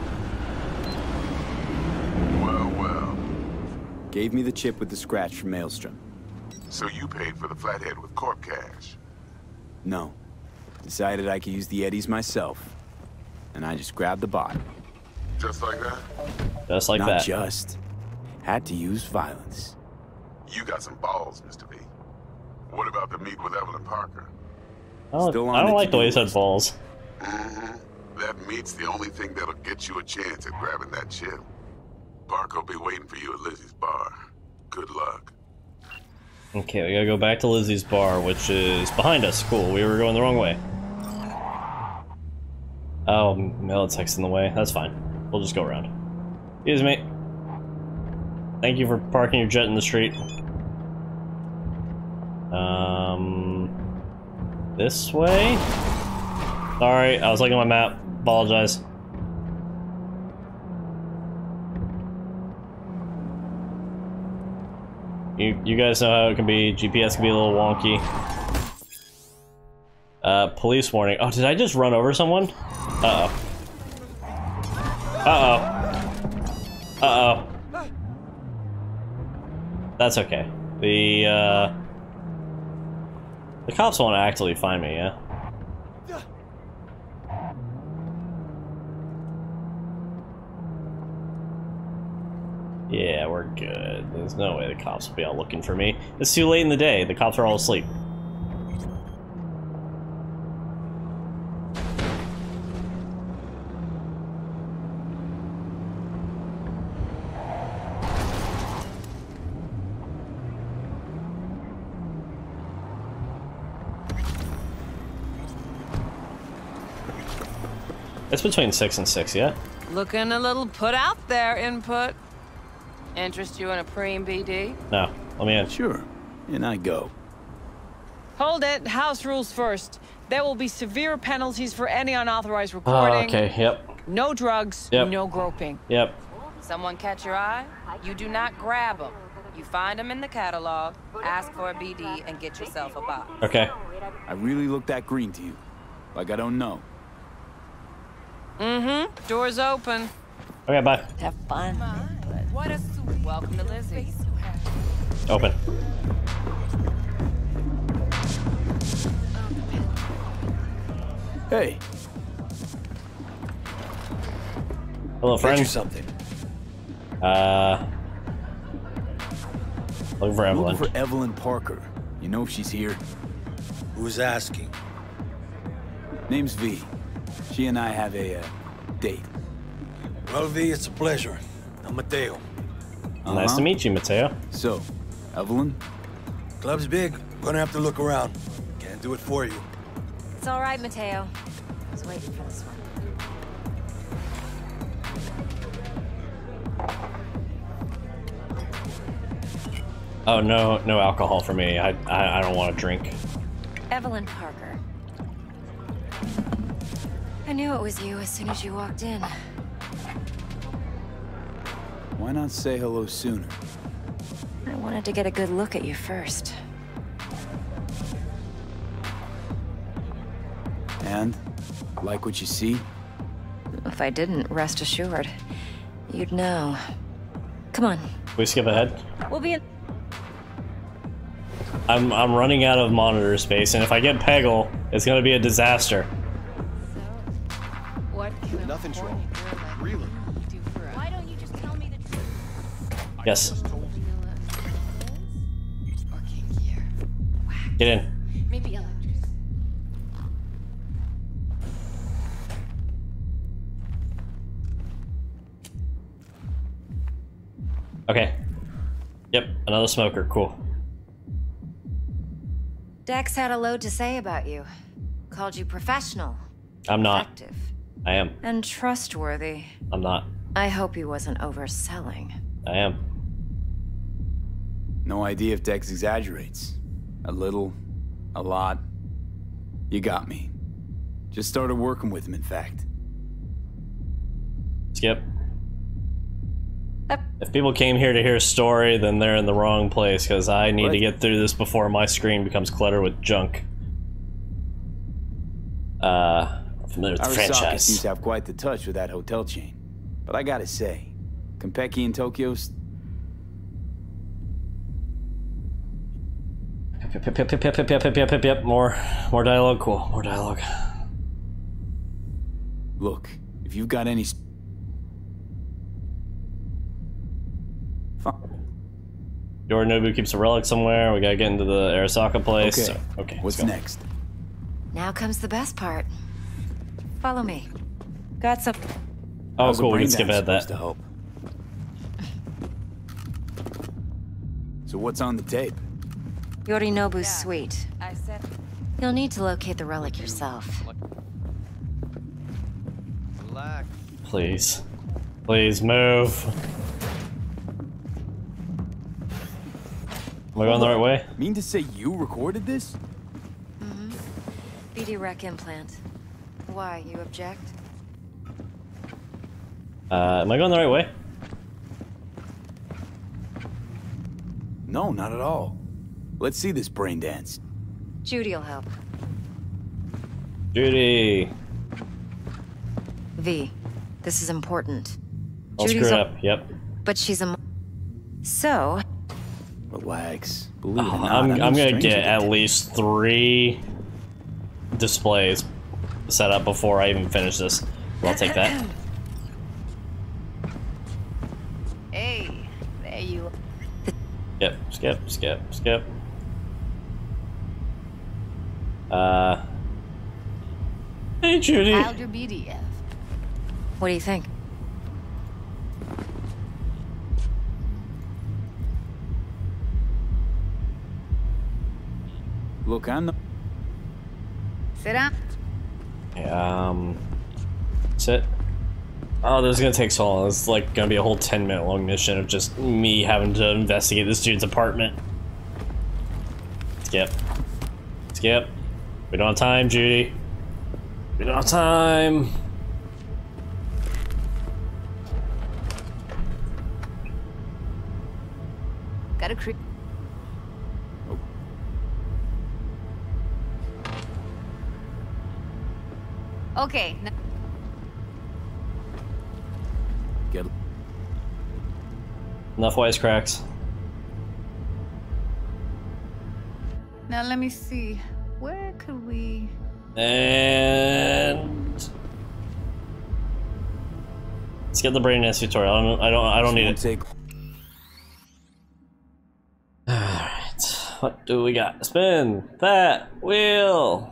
Well. Gave me the chip with the scratch from Maelstrom. So you paid for the flathead with corp cash? No. Decided I could use the Eddies myself. And I just grabbed the bot. Just like that? Just like that. Not just. Had to use violence. You got some balls, Mr. V. What about the meet with Evelyn Parker? I don't like the way he said balls. That meet's the only thing that'll get you a chance at grabbing that chip. Parker will be waiting for you at Lizzie's bar. Good luck. Okay, we gotta go back to Lizzie's bar, which is behind us. Cool, we were going the wrong way. Oh, Militech's in the way. That's fine. We'll just go around. Excuse me. Thank you for parking your jet in the street. This way? Sorry, I was looking at my map. Apologize. You guys know how it can be. GPS can be a little wonky. Police warning. Oh, did I just run over someone? Uh-oh. That's okay. The cops won't actually find me, yeah? Yeah, we're good. There's no way the cops will be out looking for me. It's too late in the day. The cops are all asleep. It's between 6 and 6, yeah? Looking a little put out there, Input. Interest you in a preem BD? No, let me in. Sure, and I go. Hold it. House rules first. There will be severe penalties for any unauthorized recording. Okay, yep. No drugs, Yep. no groping. Yep. Someone catch your eye? You do not grab them. You find them in the catalog, ask for a BD, and get yourself a box. Okay. I really look that green to you. Like I don't know. Mm-hmm. Door's open. Okay, bye. Have fun. What a sweet. Welcome to Lizzie's. Open. Hey. Hello, friend. Get you something. Looking for Evelyn. Looking for Evelyn Parker. You know if she's here? Who's asking? Name's V. She and I have a date. Well, V, it's a pleasure. I'm Mateo. Nice to meet you, Mateo. So, Evelyn? Club's big. Gonna have to look around. Can't do it for you. It's all right, Mateo. I was waiting for this one. Oh, no alcohol for me. I don't want to drink. Evelyn Parker. I knew it was you as soon as you walked in. Why not say hello sooner? I wanted to get a good look at you first. And? Like what you see? If I didn't, rest assured, you'd know. Come on. We skip ahead. We'll be in. I'm running out of monitor space, and if I get Peggle, it's gonna be a disaster. What can Nothing's wrong. Really? do for us? Why don't you just tell me the truth? Yes. Get in. Maybe electric. Okay. Yep, another smoker. Cool. Dex had a load to say about you. Called you professional. I'm not. Effective. I am. And trustworthy. I'm not. I hope he wasn't overselling. I am. No idea if Dex exaggerates. A little, a lot. You got me. Just started working with him, in fact. Skip. If people came here to hear a story, then they're in the wrong place, because I need to get through this before my screen becomes cluttered with junk. Familiar with the franchise. Arasaka seems to have quite the touch with that hotel chain. But I gotta say, Konpeki in Tokyo's... Yep. More dialogue. Cool. More dialogue. Look, if you've got any... Yorinobu keeps a relic somewhere. We gotta get into the Arasaka place. Okay. Okay. What's next? Now comes the best part. Follow me. Got some. Oh, cool. We can skip ahead that. To help. So what's on the tape? Yorinobu's suite. You'll need to locate the relic yourself. Relax. Please. Please move. Am I going the right way? Mean to say you recorded this? Mm-hmm. BD rec implant. Why, you object? Am I going the right way? No, not at all. Let's see this brain dance. Judy'll help. Judy. V, this is important. I'll screw it up. Yep. But she's a... So... Relax. Believe it or I'm not, gonna get at least 3 displays set up before I even finish this. I'll take that. Hey, there you Skip. Hey, Judy. Filed your BDF. What do you think? Look, I'm the... Sit down. Sit. Oh, this is gonna take so long. It's like gonna be a whole 10-minute long mission of just me having to investigate this dude's apartment. Skip. We don't have time, Judy. We don't have time. Got a creep. Okay. Get... Enough wisecracks. Now let me see. Where could we... And... Let's get the brain dance tutorial. I don't need it. Alright. What do we got? Spin that wheel.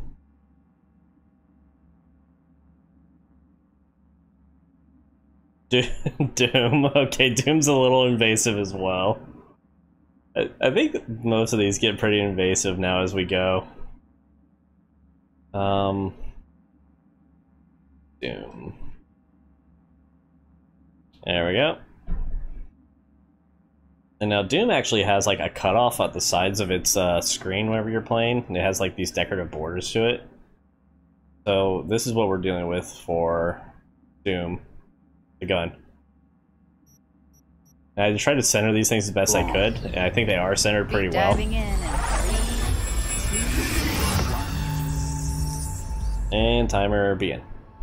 Doom. Okay, Doom's a little invasive as well. I think most of these get pretty invasive now as we go. Doom. There we go. And now Doom actually has like a cutoff at the sides of its screen whenever you're playing, and it has like these decorative borders to it. So this is what we're dealing with for Doom. The gun. I tried to center these things as best I could, and I think they are centered pretty well. And timer begin.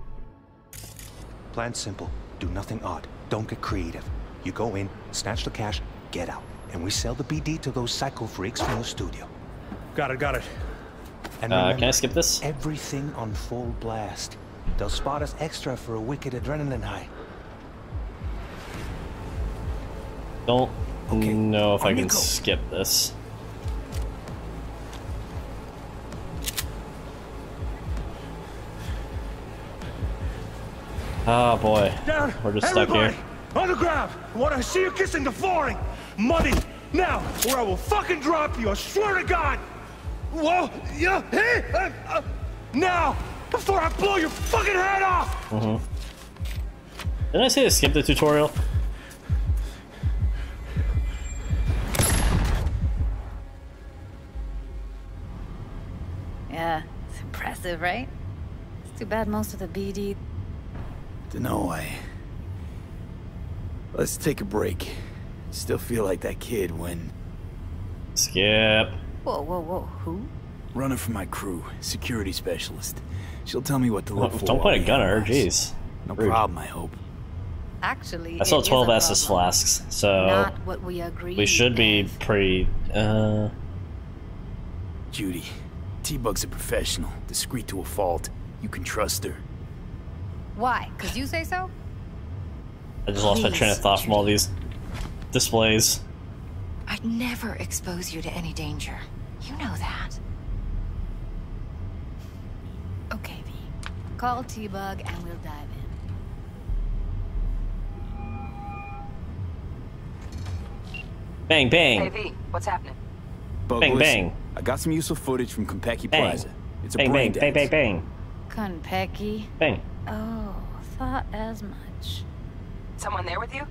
Plan simple. Do nothing odd. Don't get creative. You go in, snatch the cash, get out. And we sell the BD to those psycho freaks from the studio. Got it. And remember, can I skip this? Everything on full blast. They'll spot us extra for a wicked adrenaline high. Don't know if I can skip this. Oh boy, we're just stuck here. On the ground! I want to see you kissing the flooring! Money! Now, or I will fucking drop you, I swear to God! Whoa! Yeah! Hey! Now! Before I blow your fucking head off! Didn't I say to skip the tutorial? Yeah, it's impressive, right? It's too bad most of the BD... Dunno, let's take a break. Still feel like that kid when... Skip. Whoa, who? Runner for my crew, security specialist. She'll tell me what to look for. Don't point a gun at her, jeez. No problem, I hope. Actually, I saw 12 Estus flasks, so not what we agreed. We should be pretty, Judy, T-Bug's a professional, discreet to a fault. You can trust her. Why? 'Cause you say so? I just lost my train of thought from all these displays. I'd never expose you to any danger. You know that. Okay, V. Call T-Bug and we'll dive in. Bang, bang. Hey, V, what's happening? Bug, bang, listen, bang. I got some useful footage from Konpeki Bang. Plaza. It's a Bang, brain bang, bang, bang, bang. Konpeki? Bang. Oh, thought as much. Someone there with you?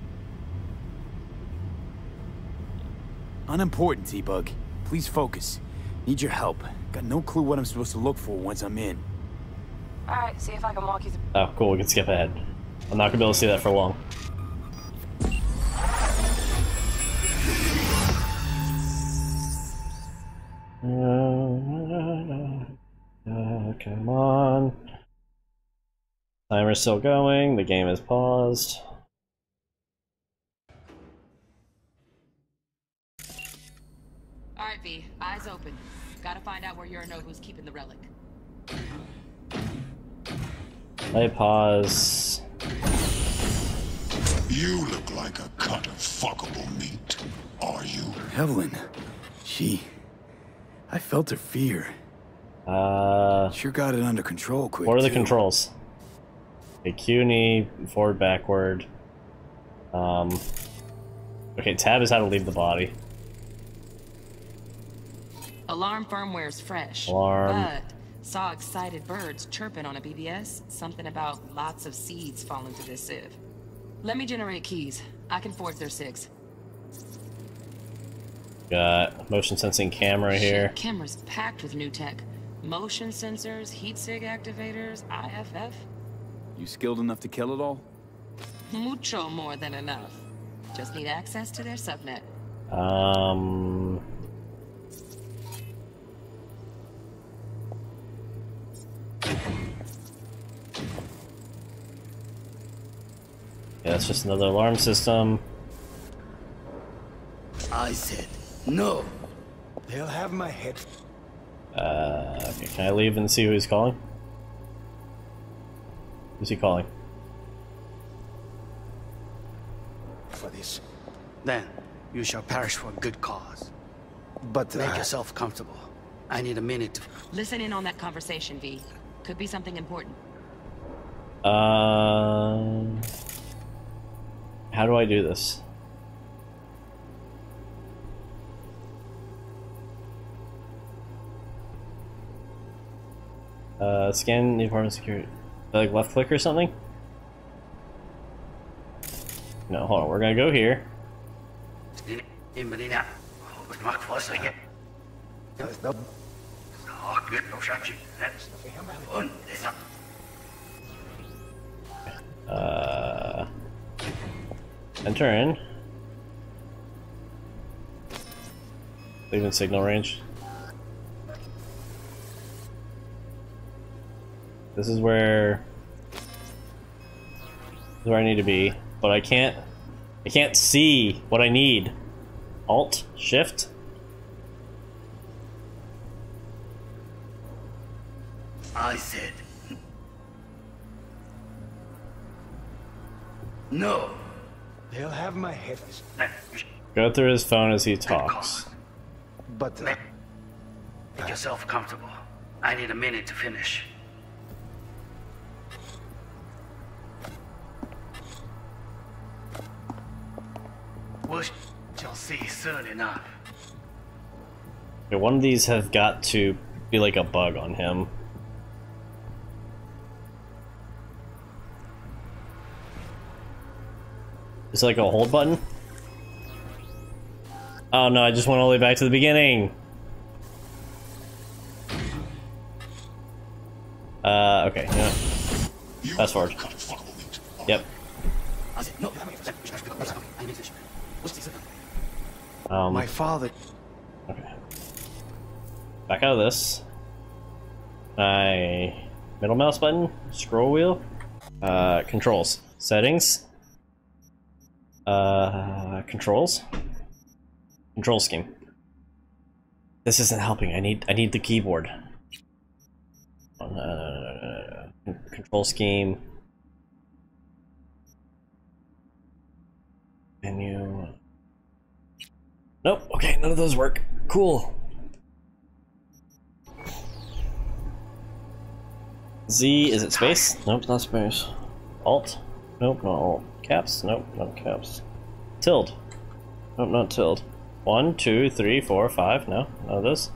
Unimportant, T-Bug. Please focus. Need your help. Got no clue what I'm supposed to look for once I'm in. Alright, see if I can walk you through. Oh, cool, we can skip ahead. I'm not gonna be able to see that for long. Come on. Timer's still going, the game is paused. Alright, V, eyes open. Gotta find out where Yorinobu's keeping the relic. Play pause. You look like a cut of fuckable meat, are you? Evelyn. I felt her fear. Sure got it under control quick. What are the controls? Okay, Q, knee, forward, backward. Okay, tab is how to leave the body. Alarm firmware's fresh. Alarm. But saw excited birds chirping on a BBS. Something about lots of seeds falling to this sieve. Let me generate keys. I can forge their SIGs. Got motion sensing camera here. Shit, camera's packed with new tech. Motion sensors, heat sig activators, IFF. You skilled enough to kill it all? Mucho more than enough. Just need access to their subnet. Yeah, it's just another alarm system. I said no. They'll have my head. Okay, can I leave and see who he's calling? Who's he calling? For this, then you shall perish for a good cause. But make yourself comfortable. I need a minute to... Listen in on that conversation, V. Could be something important. How do I do this? Scan the apartment security. Like left click or something? No, hold on. We're gonna go here. Enter in. Leave in signal range. This is where I need to be, but I can't see what I need. Alt, Shift. I said no. They'll have my head. Go through his phone as he talks. But make yourself comfortable. I need a minute to finish. soon enough. Okay, one of these has got to be like a bug on him. Is it like a hold button? Oh no, I just went all the way back to the beginning. Okay, yeah. Fast forward. Yep. My father. Okay. Back out of this. Middle mouse button, scroll wheel, controls, settings, controls, control scheme. This isn't helping. I need the keyboard. Control scheme. Menu. Nope. Okay, none of those work. Cool. Z, is it space? Nope, not space. Alt? Nope, not alt. Caps? Nope, not caps. Tilde? Nope, not tilde. 1, 2, 3, 4, 5. No, none of those.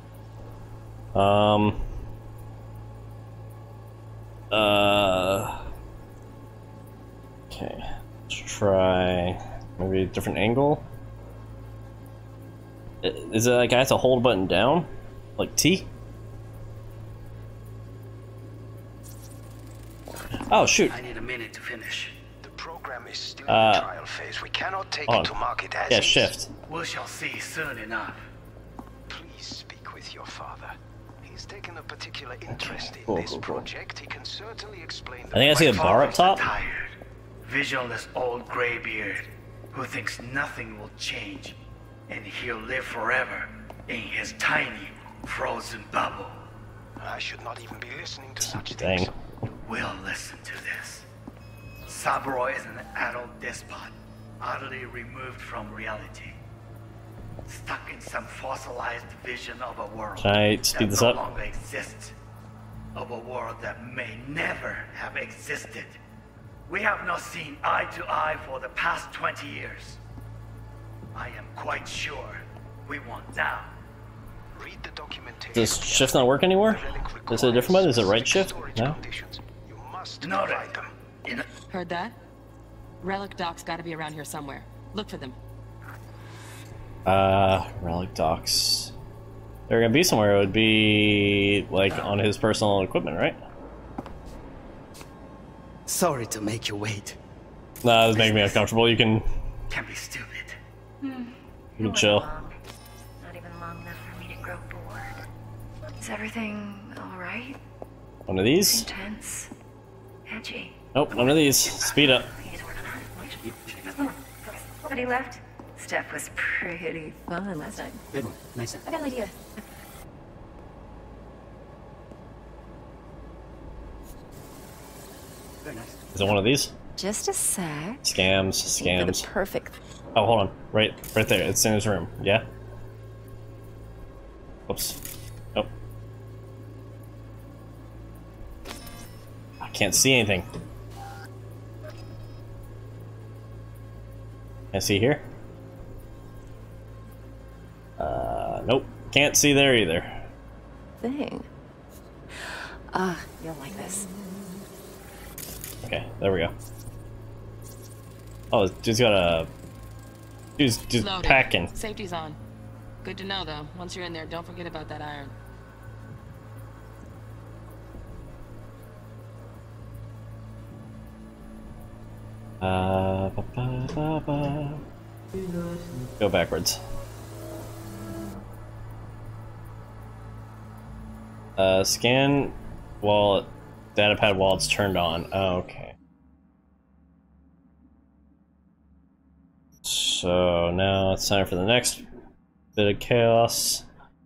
Okay. Let's try maybe a different angle. Is it like I have to hold button down? Like T? Oh shoot. I need a minute to finish. The program is still in the trial phase. We cannot take it to market as yeah, is. shift. We shall see soon enough. Please speak with your father. He's taken a particular interest in this project. He can certainly explain the I think I see a bar up top. Tired, visionless old graybeard who thinks nothing will change, and he'll live forever in his tiny, frozen bubble. I should not even be listening to such Dang. things. We'll listen to this. Saburo is an adult despot, utterly removed from reality. Stuck in some fossilized vision of a world Can I speed this that up? no longer exists. Of a world that may never have existed. We have not seen eye to eye for the past 20 years. I am quite sure we want now. Read the documentation. Does shift not work anymore? Is it a different button? Is it right shift? No? Noted. Heard that? Relic docks gotta be around here somewhere. Look for them. Relic docks. They're gonna be somewhere. It would be like on his personal equipment, right? Sorry to make you wait. Nah, this making me uncomfortable. You can Can be stupid. you can chill. Not even long enough for me to grow bored. Is everything alright? One of these? Intense. Edgy. Nope, none of these. Speed up. Nobody left? Steph was pretty fun last night. Good one. Nice. I got an idea. Very nice. Is it one of these? Just a sec. Scams, For the scams. perfect. Oh, hold on. Right there. It's in his room. Yeah? Oops. Nope. I can't see anything. Can I see here? Nope. Can't see there either. Thing. You'll like this. Okay, there we go. Oh, dude's got a... Dude's Loaded. packing. Safety's on. Good to know, though. Once you're in there, don't forget about that iron. Go backwards. Scan while datapad while it's turned on. Oh, okay. So now it's time for the next bit of chaos.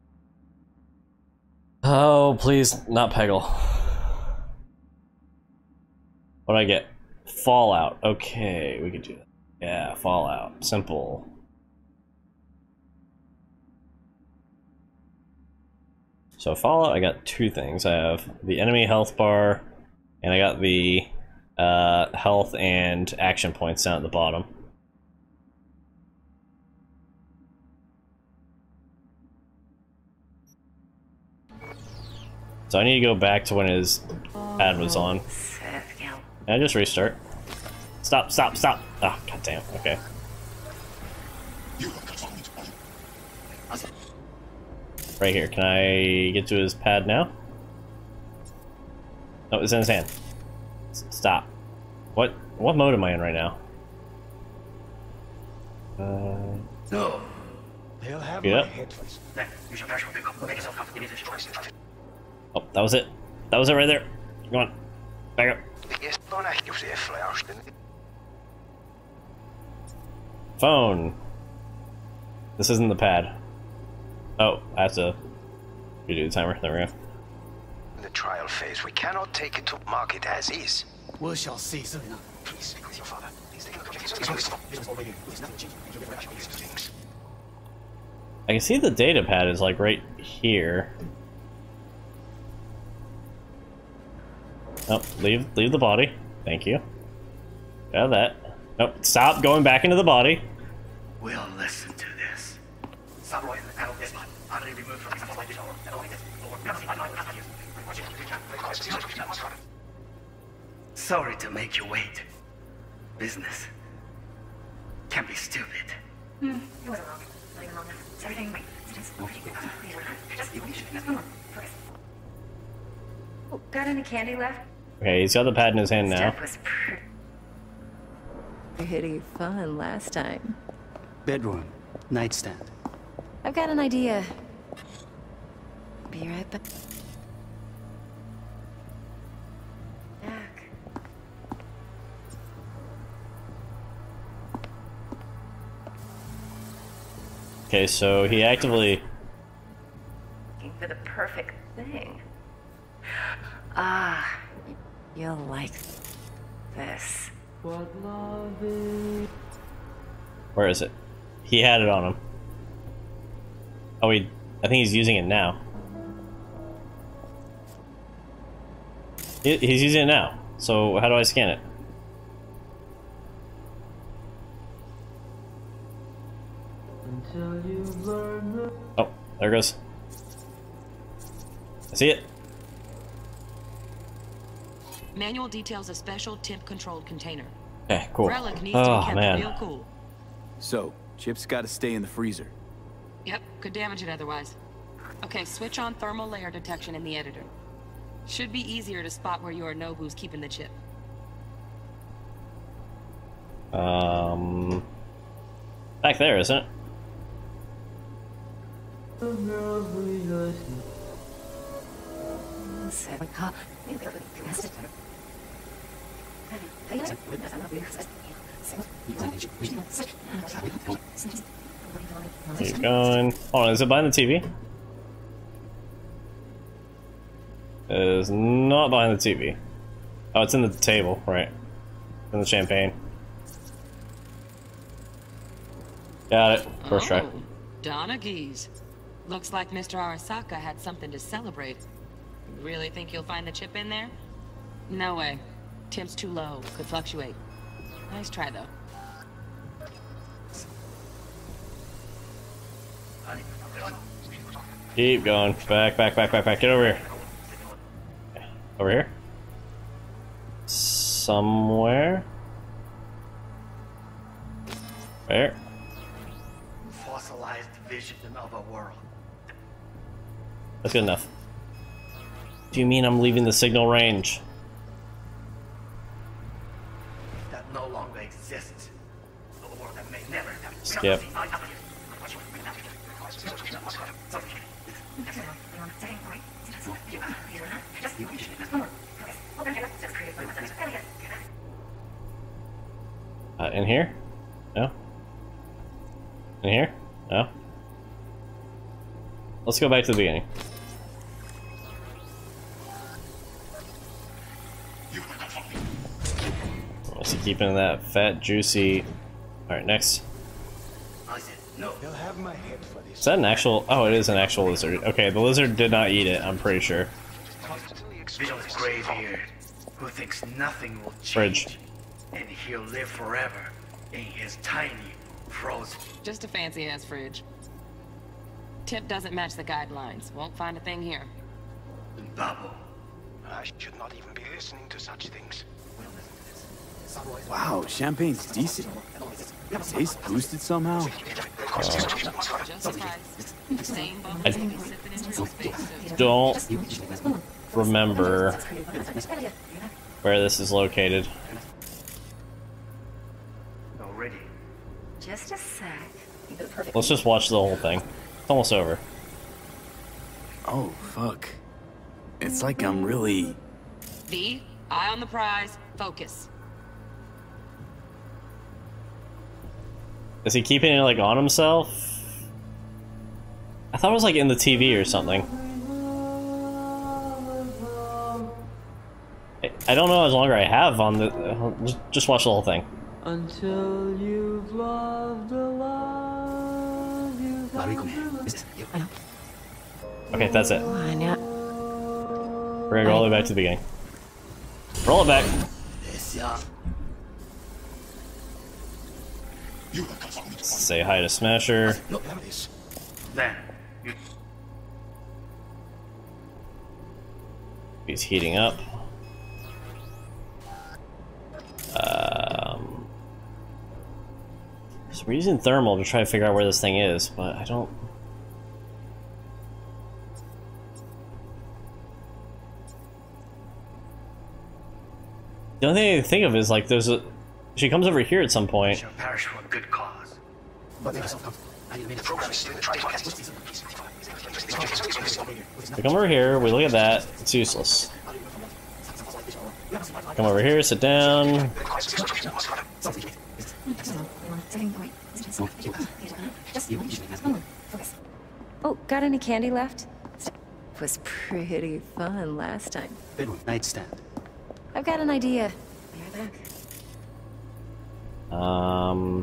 Oh, please, not Peggle. What do I get? Fallout. Okay, we could do that. Yeah, Fallout. Simple. So Fallout, I got two things. I have the enemy health bar, and I got the health and action points down at the bottom. So I need to go back to when his pad was on. Can I just restart? Stop, stop, stop! Oh, goddamn. Okay. Right here. Can I get to his pad now? Oh, it's in his hand. Stop. What mode am I in right now? No. They'll have my head. Oh, that was it. That was it right there. Come on. Back up. Phone. This isn't the pad. Oh, I have to redo the timer. There we go. In the trial phase, we cannot take it to market as is. We shall see soon. Please speak with your father. Please take I can see the data pad is like right here. Oh, leave the body. Thank you. Got that. Nope, stop going back into the body. We'll listen to this. Sorry to make you wait. Business can be stupid. Got any candy left? Okay, he's got the pad in his hand now. Pretty fun last time. Bedroom, nightstand. I've got an idea. Be right back. Okay, so he actively... Looking for the perfect thing. Ah, you'll like this. Where is it? He had it on him. Oh, I think he's using it now. He's using it now. So how do I scan it? Oh, there it goes. I see it. Manual details a special temp-controlled container. Okay, cool. Relic needs to be kept real cool. So, Chip's got to stay in the freezer. Yep, could damage it otherwise. Okay, switch on thermal layer detection in the editor. Should be easier to spot where Yorinobu's keeping the chip. Back there, isn't it? Keep going. Hold on, is it behind the TV? It is not behind the TV. Oh, it's in the table, right. In the champagne. Got it. First try. Donaghy's. Looks like Mr. Arasaka had something to celebrate. Really think you'll find the chip in there? No way. Temp's too low. Could fluctuate. Nice try, though. Keep going. Back. Get over here. Over here? Somewhere? Where? Fossilized vision of a world. That's good enough. Do you mean I'm leaving the signal range? That no longer exists. A world that may never have. Skip. In here? No? In here? No? Let's go back to the beginning. Let's keep in that fat, juicy... Alright, next. Is that an actual... Oh, it is an actual lizard. Okay, the lizard did not eat it, I'm pretty sure. Vigil's graveyard, who thinks nothing will change. Fridge. And he'll live forever in his tiny, frozen... Just a fancy-ass fridge. Tip doesn't match the guidelines. Won't find a thing here. Babu. I should not even be listening to such things. Wow, champagne's decent. Taste boosted somehow. I don't remember where this is located. Already. Just a sec. Let's just watch the whole thing. It's almost over. Oh, fuck. It's like I'm really... V, eye on the prize, focus. Is he keeping it like on himself? I thought it was like in the TV or something. I don't know how longer I have on the... Just watch the whole thing. Until you've loved a love you've Okay, that's it. We're gonna go all the way back to the beginning. Roll it back. Say hi to Smasher. Then, He's heating up. So we're using thermal to try to figure out where this thing is, but I don't... The only thing I can think of is like there's a... She comes over here at some point. shall perish for a good cause. We come over here, we look at that, it's useless. Come over here, sit down. Oh, got any candy left? Was pretty fun last time. Bedroom, nightstand. I've got an idea. Be right back.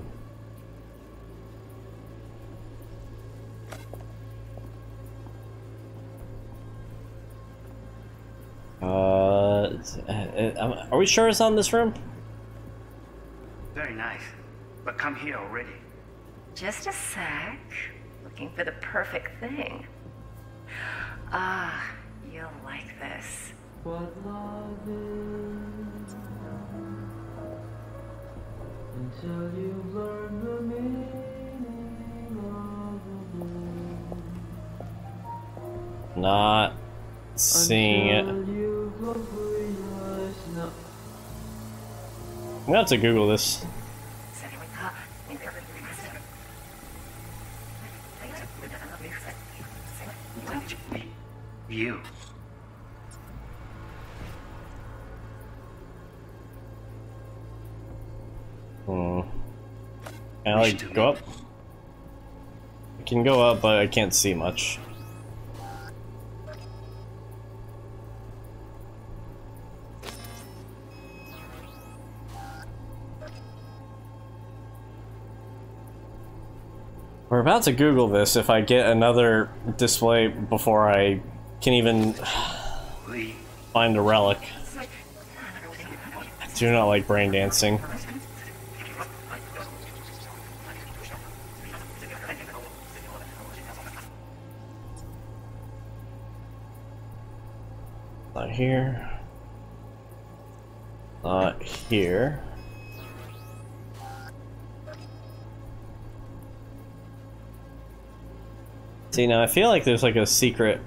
Are we sure it's on this room? Very nice. But come here already. Just a sec. Looking for the perfect thing. Ah, you'll like this. What love is until you've learned the meaning of the blue. Not seeing it. I'm gonna have to Google this. You. Can I like go up? I can go up, but I can't see much. We're about to Google this if I get another display before I can even find a relic. I do not like brain dancing. Not here. Not here. See, now I feel like there's like a secret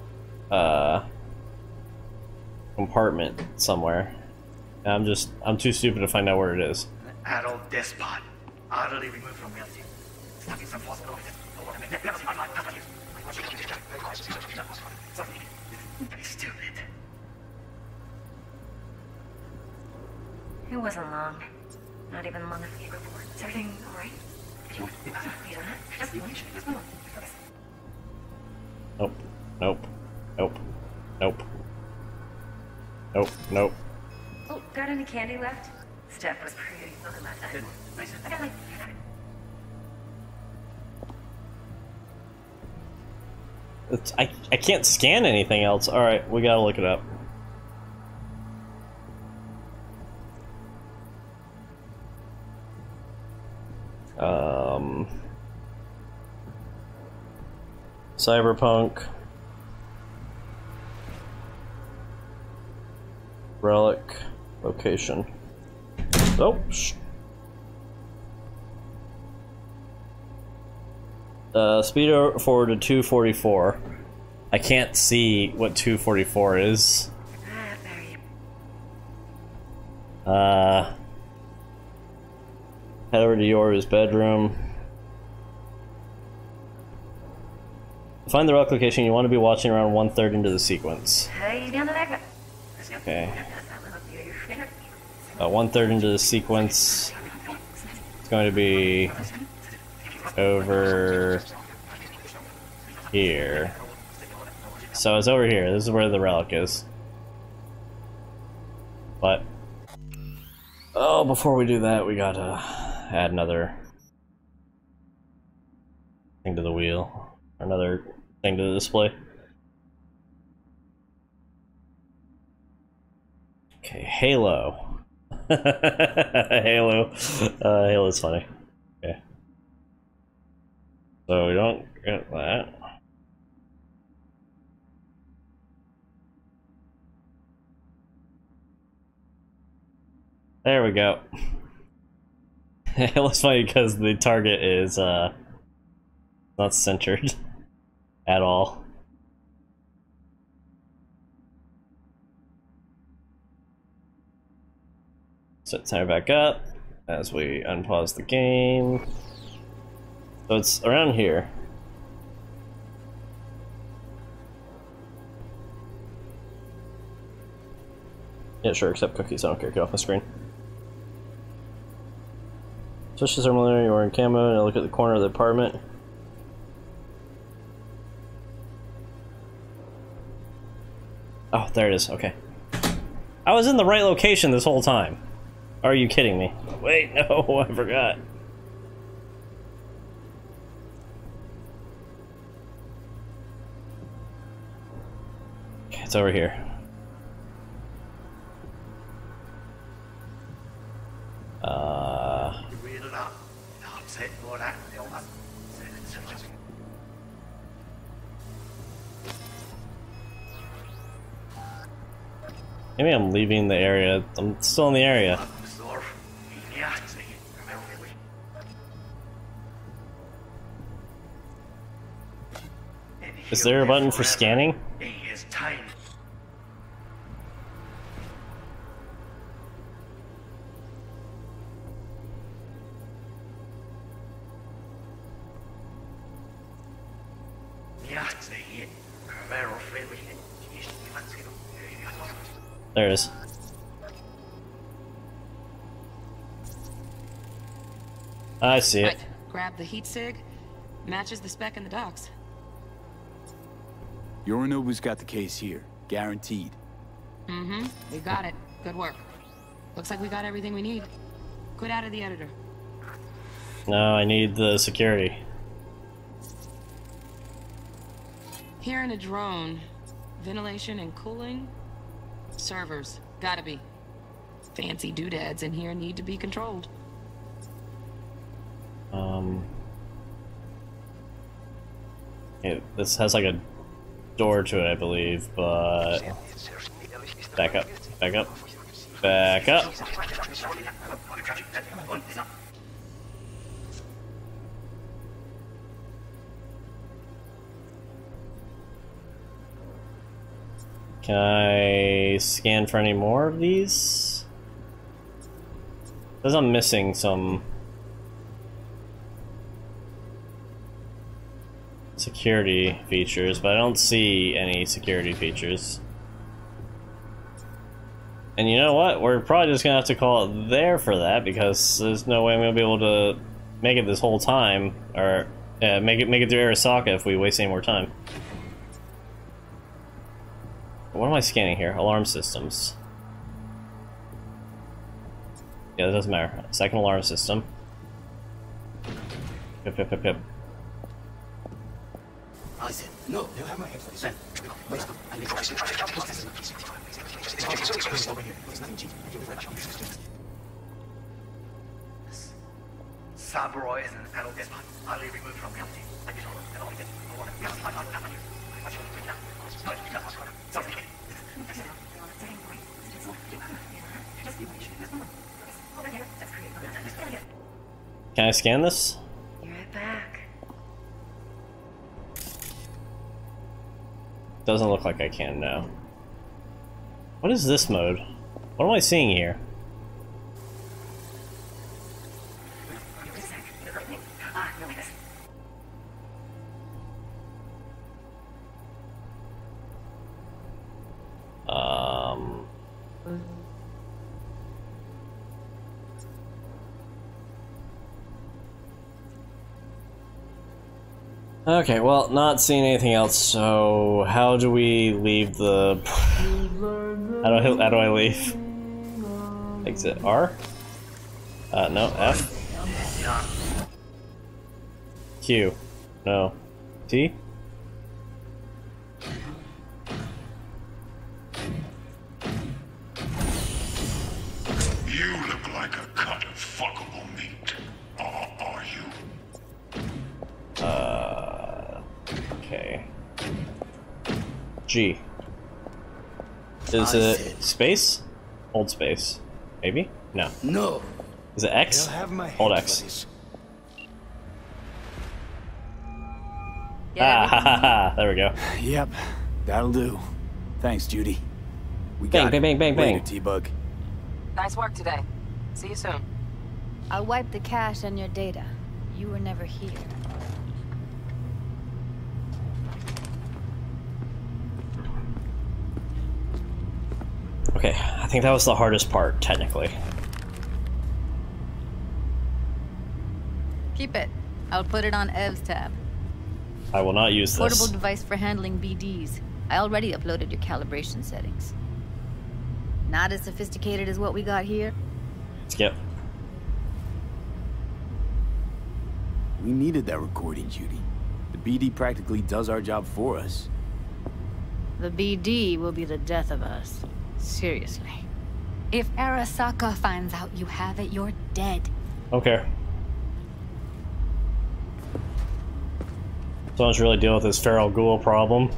compartment somewhere. And I'm too stupid to find out where it is. Adult despot. Utterly removed from reality. Stuck in some false stupid. It wasn't long. Not even long enough to get report. Is everything alright? Nope. Nope. Nope. Nope. Nope. Nope. Oh, got any candy left? Steph was pretty fun last time. I got like... I can't scan anything else. Alright, we gotta look it up. Cyberpunk. relic location. Oh, speed forward to 244. I can't see what 244 is. Head over to Yoru's bedroom. To find the relic location, you want to be watching around 1/3 into the sequence. Okay. 1/3 into the sequence. It's going to be over here. So it's over here. This is where the relic is. But oh, before we do that, we gotta add another thing to the wheel. Another thing to the display. Okay, Halo. Halo. Halo's funny. Okay. So we don't get that. There we go. It looks funny because the target is not centered at all. Set timer back up as we unpause the game. So it's around here. Yeah, sure, accept cookies. I don't care. Get off my screen. Switch to thermal area, you're in camo, and I look at the corner of the apartment. Oh, there it is. Okay. I was in the right location this whole time. Are you kidding me? Wait, no, I forgot. Okay, it's over here. Maybe I'm leaving the area. I'm still in the area. Is there a button for scanning? There it is. I see it. Right. Grab the heat sig. Matches the spec in the docks. Yorinobu's got the case here. Guaranteed. Mm-hmm. We got it. Good work. Looks like we got everything we need. Quit out of the editor. No, I need the security. Here in a drone. Ventilation and cooling. Servers. Gotta be. Fancy doodads in here need to be controlled. This has like a door to it, I believe, but back up, back up, back up. Can I scan for any more of these? Because I'm missing some security features, but I don't see any security features. And you know what? We're probably just gonna have to call it there for that, because there's no way I'm gonna be able to make it this whole time, or make it through Arasaka if we waste any more time. What am I scanning here? Alarm systems. Yeah, that doesn't matter. Second alarm system. Pip, pip, pip, pip. Saburo is an adult despot, utterly removed from reality. Can I scan this? Be right back. Doesn't look like I can now. What is this mode? What am I seeing here? Okay, well, not seeing anything else, so how do we leave the... how do I leave? Exit R? No, F? Q. No. T? You look like a cut of fuckable meat. Are you? Okay. G. Is it space? Hold space. Maybe? No. No. Is it X? They'll have my Hold head, X. buddies. Ah, ha ha ha. There we go. Yep, that'll do. Thanks, Judy. We Bang, got bang, bang, bang, bang. Later, T-Bug. Nice work today. See you soon. I'll wipe the cache and your data. You were never here. Okay, I think that was the hardest part, technically. Keep it. I'll put it on Ev's tab. I will not use Portable this. device for handling BDs. I already uploaded your calibration settings. Not as sophisticated as what we got here. Skip. We needed that recording, Judy. The BD practically does our job for us. The BD will be the death of us. Seriously. If Arasaka finds out you have it, you're dead. Okay. Someone's really dealing with this feral ghoul problem.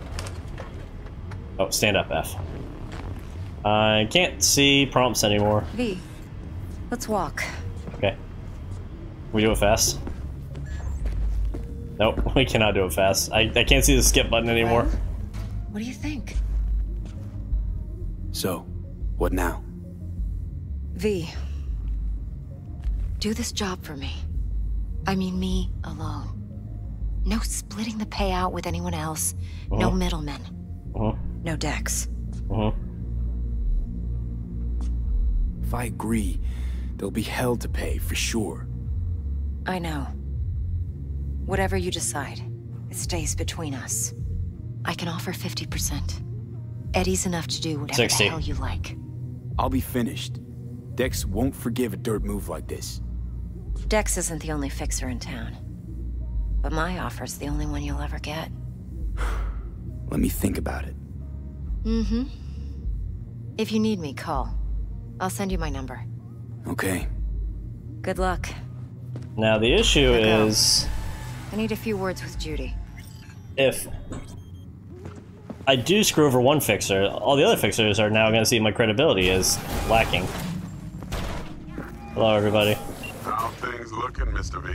Oh, stand up, F. I can't see prompts anymore. V, let's walk. Okay. Can we do it fast? Nope, we cannot do it fast. I can't see the skip button anymore. What do you think? So, what now? V, do this job for me. I mean me alone. No splitting the payout with anyone else. No middlemen. No Dex. If I agree, there'll be hell to pay, for sure. I know. Whatever you decide, it stays between us. I can offer 50%. Eddie's enough to do whatever 60. the hell you like. I'll be finished. Dex won't forgive a dirt move like this. Dex isn't the only fixer in town. But my offer's the only one you'll ever get. Let me think about it. Mm-hmm. If you need me, call. I'll send you my number. Okay. Good luck. Now the issue is... I need a few words with Judy. If I do screw over one fixer, all the other fixers are now going to see my credibility is lacking. Hello, everybody. How things looking, Mr. V?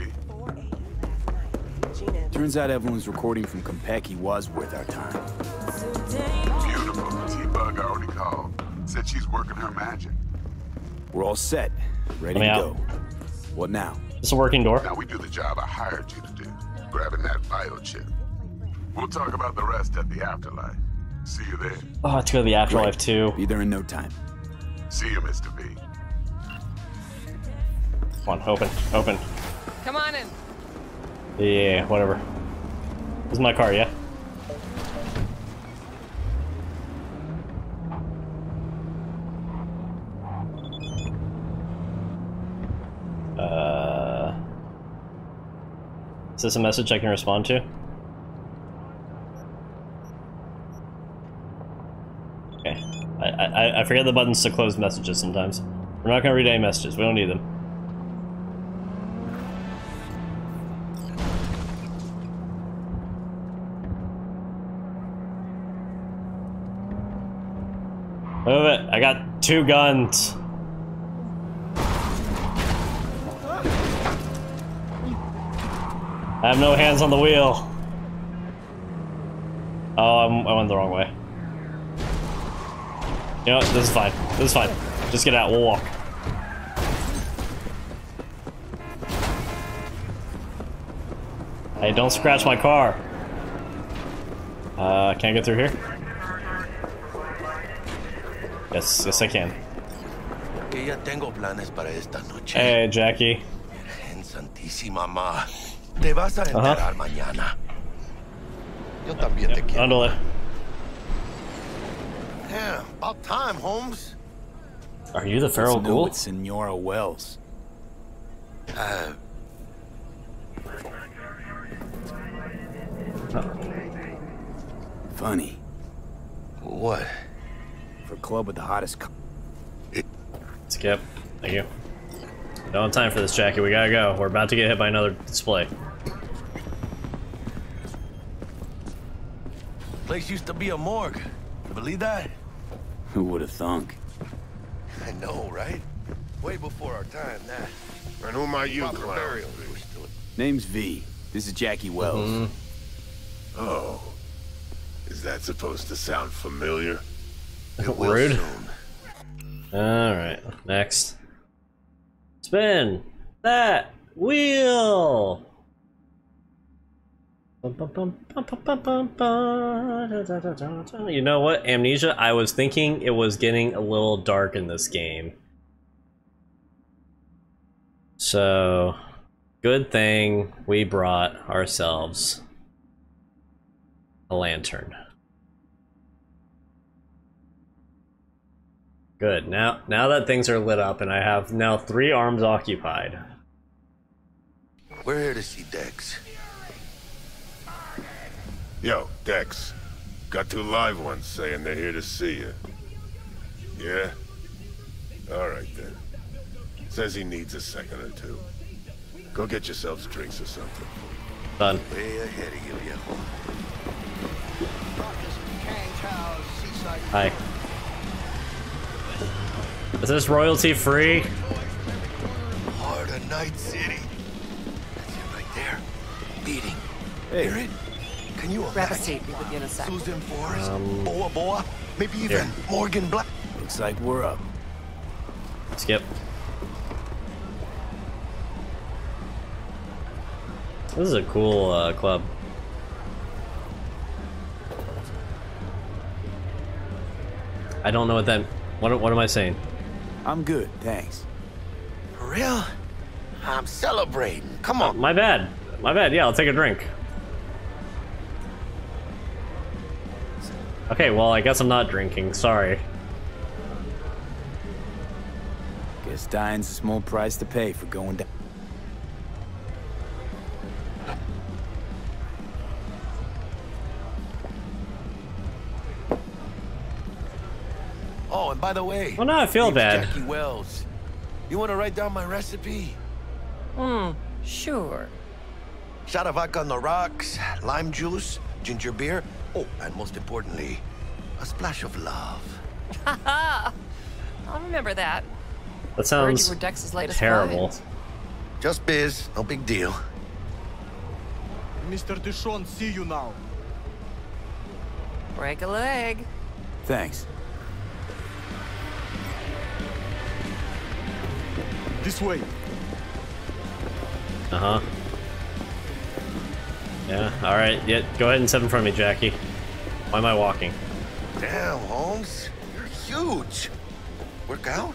Turns out Evelyn's recording from Kompeki was worth our time. Beautiful. T-Bug already called. Said she's working her magic. We're all set. Ready Let me to out. go. What now? It's a working door. Now we do the job I hired you to do. Grabbing that biochip. We'll talk about the rest at the afterlife. See you there. Oh, I have to go to the afterlife too. Be there in no time. See you, Mr. V. Come on, open, open. Come on in. Yeah, whatever. This is my car, yeah? Is this a message I can respond to? Okay. I forget the buttons to close messages sometimes. We're not gonna read any messages, we don't need them. Move it, I got 2 guns. I have no hands on the wheel. Oh, I went the wrong way. You know what? This is fine. This is fine. Just get out. We'll walk. Hey, don't scratch my car. Can I get through here? Yes, yes I can. Hey, Jackie. Te vas a enterar mañana. Yo también te quiero. Ándale. Yeah, about time, Holmes. Are you the feral ghoul? With Senora Wells. Funny. What? For a club with the hottest. Skip. Thank you. Don't have time for this, Jackie. We gotta go. We're about to get hit by another display. Place used to be a morgue. You believe that? Who would have thunk? I know, right? Way before our time, that. And who might you clown? Name's V. This is Jackie Wells. Oh. Is that supposed to sound familiar? Rude. Alright, next. Spin that wheel! You know what, Amnesia? I was thinking it was getting a little dark in this game. So, good thing we brought ourselves a lantern. Good. Now that things are lit up and I have now 3 arms occupied. We're here to see Dex. Yo, Dex. Got 2 live ones saying they're here to see you. Yeah? Alright then. Says he needs a second or 2. Go get yourselves drinks or something. Done. Way ahead of you, viejo. Hi. Is this royalty free? Heart of Night City. That's it right there. Beating. Hey. Hear it? Can you Grab a imagine? seat. Be with you in a sec. Susan Forrest, Boa, maybe even Morgan Black. Looks like we're up. Skip. This is a cool club. I don't know what that. What am I saying? I'm good, thanks. For real? I'm celebrating. Come on. My bad. My bad. Yeah, I'll take a drink. Okay, well, I guess I'm not drinking. Sorry. Guess dying's a small price to pay for going down. Oh, and by the way. Well, now I feel bad. Jackie Wells. You want to write down my recipe? Sure. Shot of vodka on the rocks, lime juice, ginger beer. Oh, and most importantly, a splash of love. Haha! I'll remember that. That sounds Heard you were Dex's latest terrible. client. Just biz, no big deal. Mr. Dishon, see you now. Break a leg. Thanks. This way. Uh-huh. Yeah, alright. Yeah, go ahead and step in front of me, Jackie. Why am I walking? Damn, Holmes. You're huge. Work out?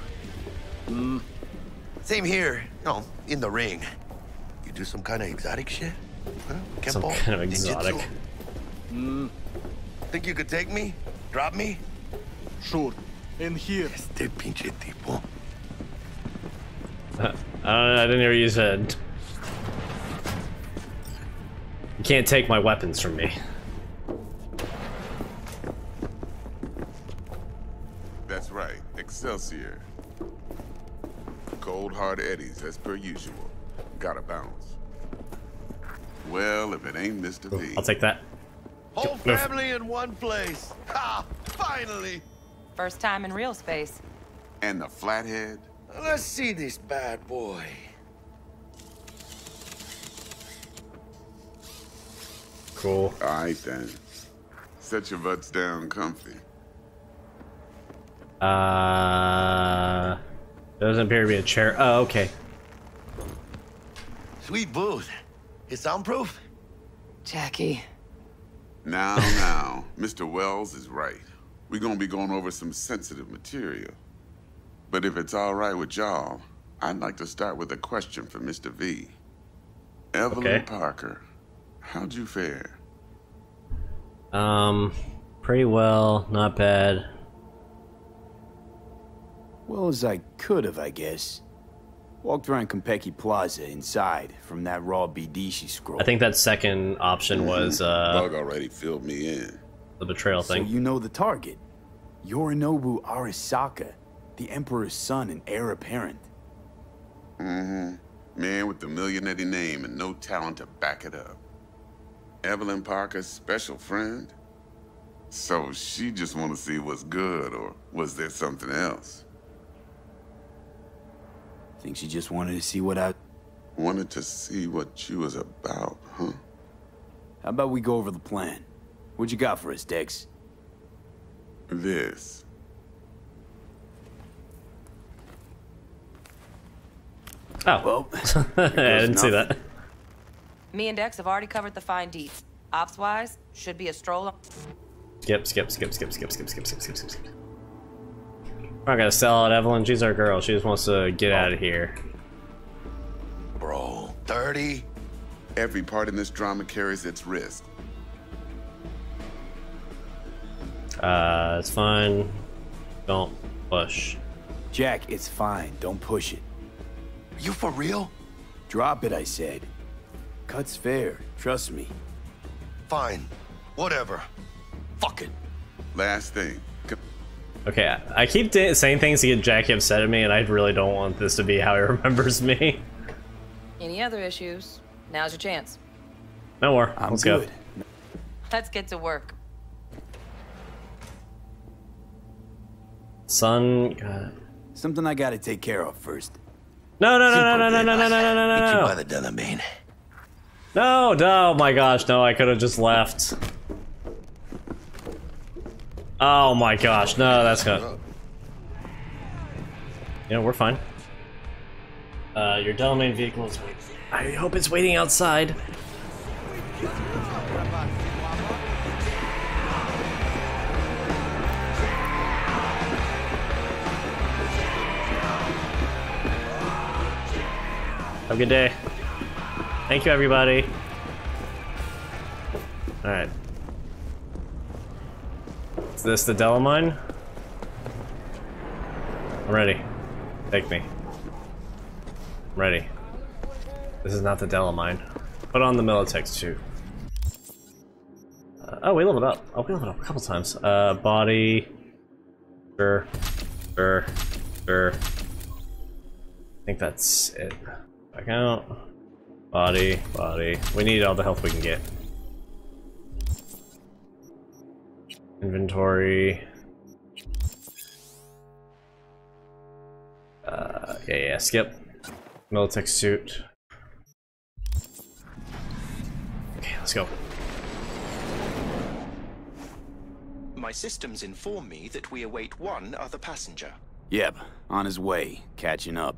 Same here. No, in the ring. You do some kind of exotic shit? Huh? Some Kempo? kind of exotic. Ninjutsu? Think you could take me? Drop me? Sure. In here. Este pinche tipo. I didn't hear what you said. You can't take my weapons from me. That's right, Excelsior. Cold hard eddies as per usual. Gotta bounce. Well, if it ain't Mr. V. I'll take that. Whole family in one place. Ha! Finally! First time in real space. And the flathead? Let's see this bad boy. cool. Alright then. Set your butts down comfy. Doesn't appear to be a chair. Oh, okay. Sweet booth. It's soundproof? Jackie. Now, Mr. Wells is right. We're gonna be going over some sensitive material. But if it's alright with y'all, I'd like to start with a question for Mr. V. Evelyn Parker, how'd you fare? Pretty well, not bad. Well as I could have, I guess. Walked around Konpeki Plaza inside from that raw BD she scrolled. I think that second option was Bug already filled me in. The betrayal thing. So you know the target. Yorinobu Arasaka, the Emperor's son and heir apparent. Mm-hmm. Man with the millionaire name and no talent to back it up. Evelyn Parker's special friend? So she just want to see what's good, or was there something else? Think she just wanted to see what I... Wanted to see what you was about, huh? How about we go over the plan? What you got for us, Dex? This. Oh. Well, I didn't see that. Me and Dex have already covered the fine deets. Ops-wise, should be a stroll. Skip. We're not gonna sell out Evelyn. She's our girl. She just wants to get out of here. Bro, 30? Every part in this drama carries its risk. It's fine. Don't push. Jack, it's fine. Don't push it. You for real? Drop it, I said. Cut's fair. Trust me. Fine. Whatever. Fuck it. Last thing. Okay, I keep saying things to get Jackie upset at me, and I really don't want this to be how he remembers me. Any other issues? Now's your chance. No more. Let's go. Let's get to work. Son, God. Something I gotta take care of first. No. Meet you by the Delamain. No, oh my gosh, no, I could have just left. Oh my gosh, no, that's gonna... You know, we're fine. Your Delamain vehicle is waiting. I hope it's waiting outside. Have a good day. Thank you, everybody. Alright. Is this the Delamain? I'm ready. Take me. I'm ready. This is not the Delamain. Put on the Militex too. Oh, we leveled up. Oh, we leveled up a couple times. Body. Sure. I think that's it. Back out. Body. We need all the health we can get. Inventory. Yeah, skip. Militech suit. Okay, let's go. My systems inform me that we await one other passenger. Yep, on his way, catching up.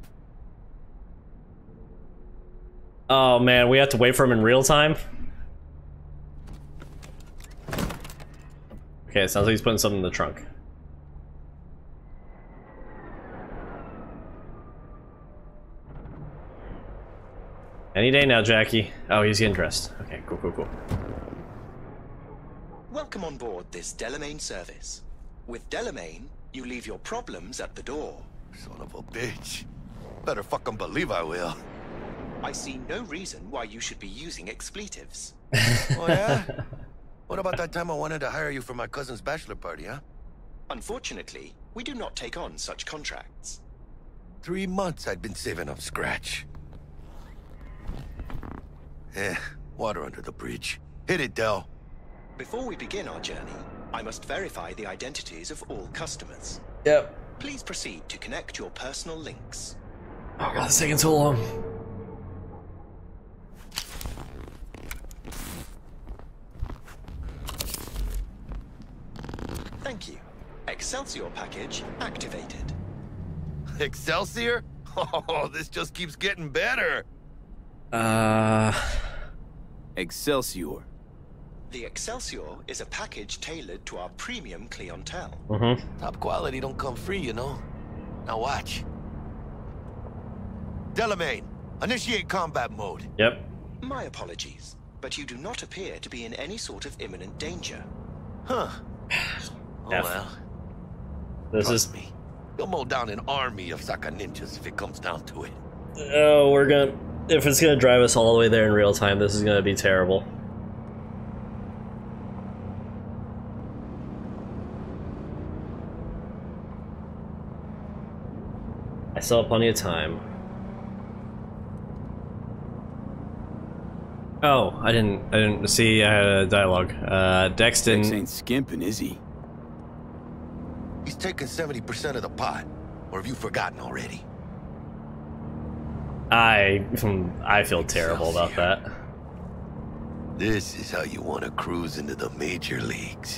Oh man, we have to wait for him in real time? Okay, it sounds like he's putting something in the trunk. Any day now, Jackie. Oh, he's getting dressed. Okay, cool. Welcome on board this Delamain service. With Delamain, you leave your problems at the door. Son of a bitch. Better fucking believe I will. I see no reason why you should be using expletives. Oh yeah? What about that time I wanted to hire you for my cousin's bachelor party, huh? Unfortunately, we do not take on such contracts. 3 months I'd been saving up scratch. Water under the bridge. Hit it, Del. Before we begin our journey, I must verify the identities of all customers. Yep. Please proceed to connect your personal links. Oh god, it's taking so long. Excelsior package activated. Excelsior? Oh, this just keeps getting better. Excelsior. The Excelsior is a package tailored to our premium clientele. Top quality don't come free, you know. Now watch. Delamain, initiate combat mode. Yep. My apologies, but you do not appear to be in any sort of imminent danger. Huh. Oh well. This is me. You'll mow down an army of Saka ninjas if it comes down to it. Oh, we're gonna. If it's gonna drive us all the way there in real time, this is gonna be terrible. I still have plenty of time. Oh, I didn't see dialogue. Dex didn't. Dex ain't skimping, is he? He's taking 70% of the pot. Or have you forgotten already? I feel terrible about that. This is how you want to cruise into the major leagues.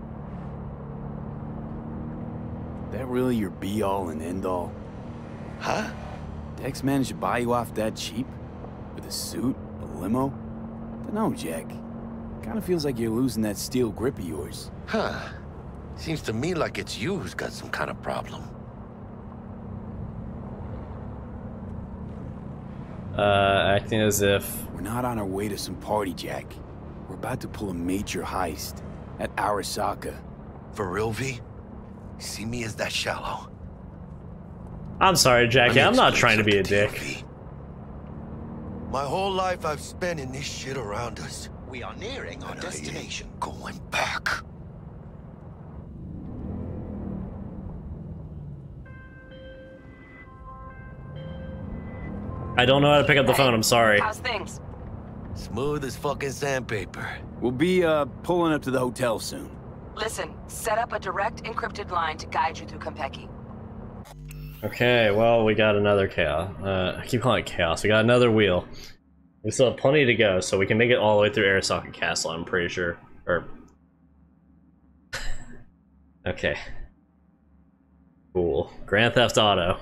That really your be-all and end-all? Huh? Dex managed to buy you off that cheap? With a suit? A limo? Dunno, Jack. Kinda feels like you're losing that steel grip of yours. Huh. Seems to me like it's you who's got some kind of problem. Acting as if... We're not on our way to some party, Jack. We're about to pull a major heist at Arasaka. For real, V? See me as that shallow? I'm sorry, Jackie. I'm not trying to be a dick. My whole life I've spent in this shit around us. We are nearing our destination. Going back. I don't know how to pick up the phone. I'm sorry. How's things? Smooth as fucking sandpaper. We'll be, pulling up to the hotel soon. Listen, set up a direct encrypted line to guide you through Konpeki. Okay, well, we got another chaos. I keep calling it chaos. We got another wheel. We still have plenty to go, so we can make it all the way through Arasaka Castle, I'm pretty sure. Or... okay. Cool. Grand Theft Auto.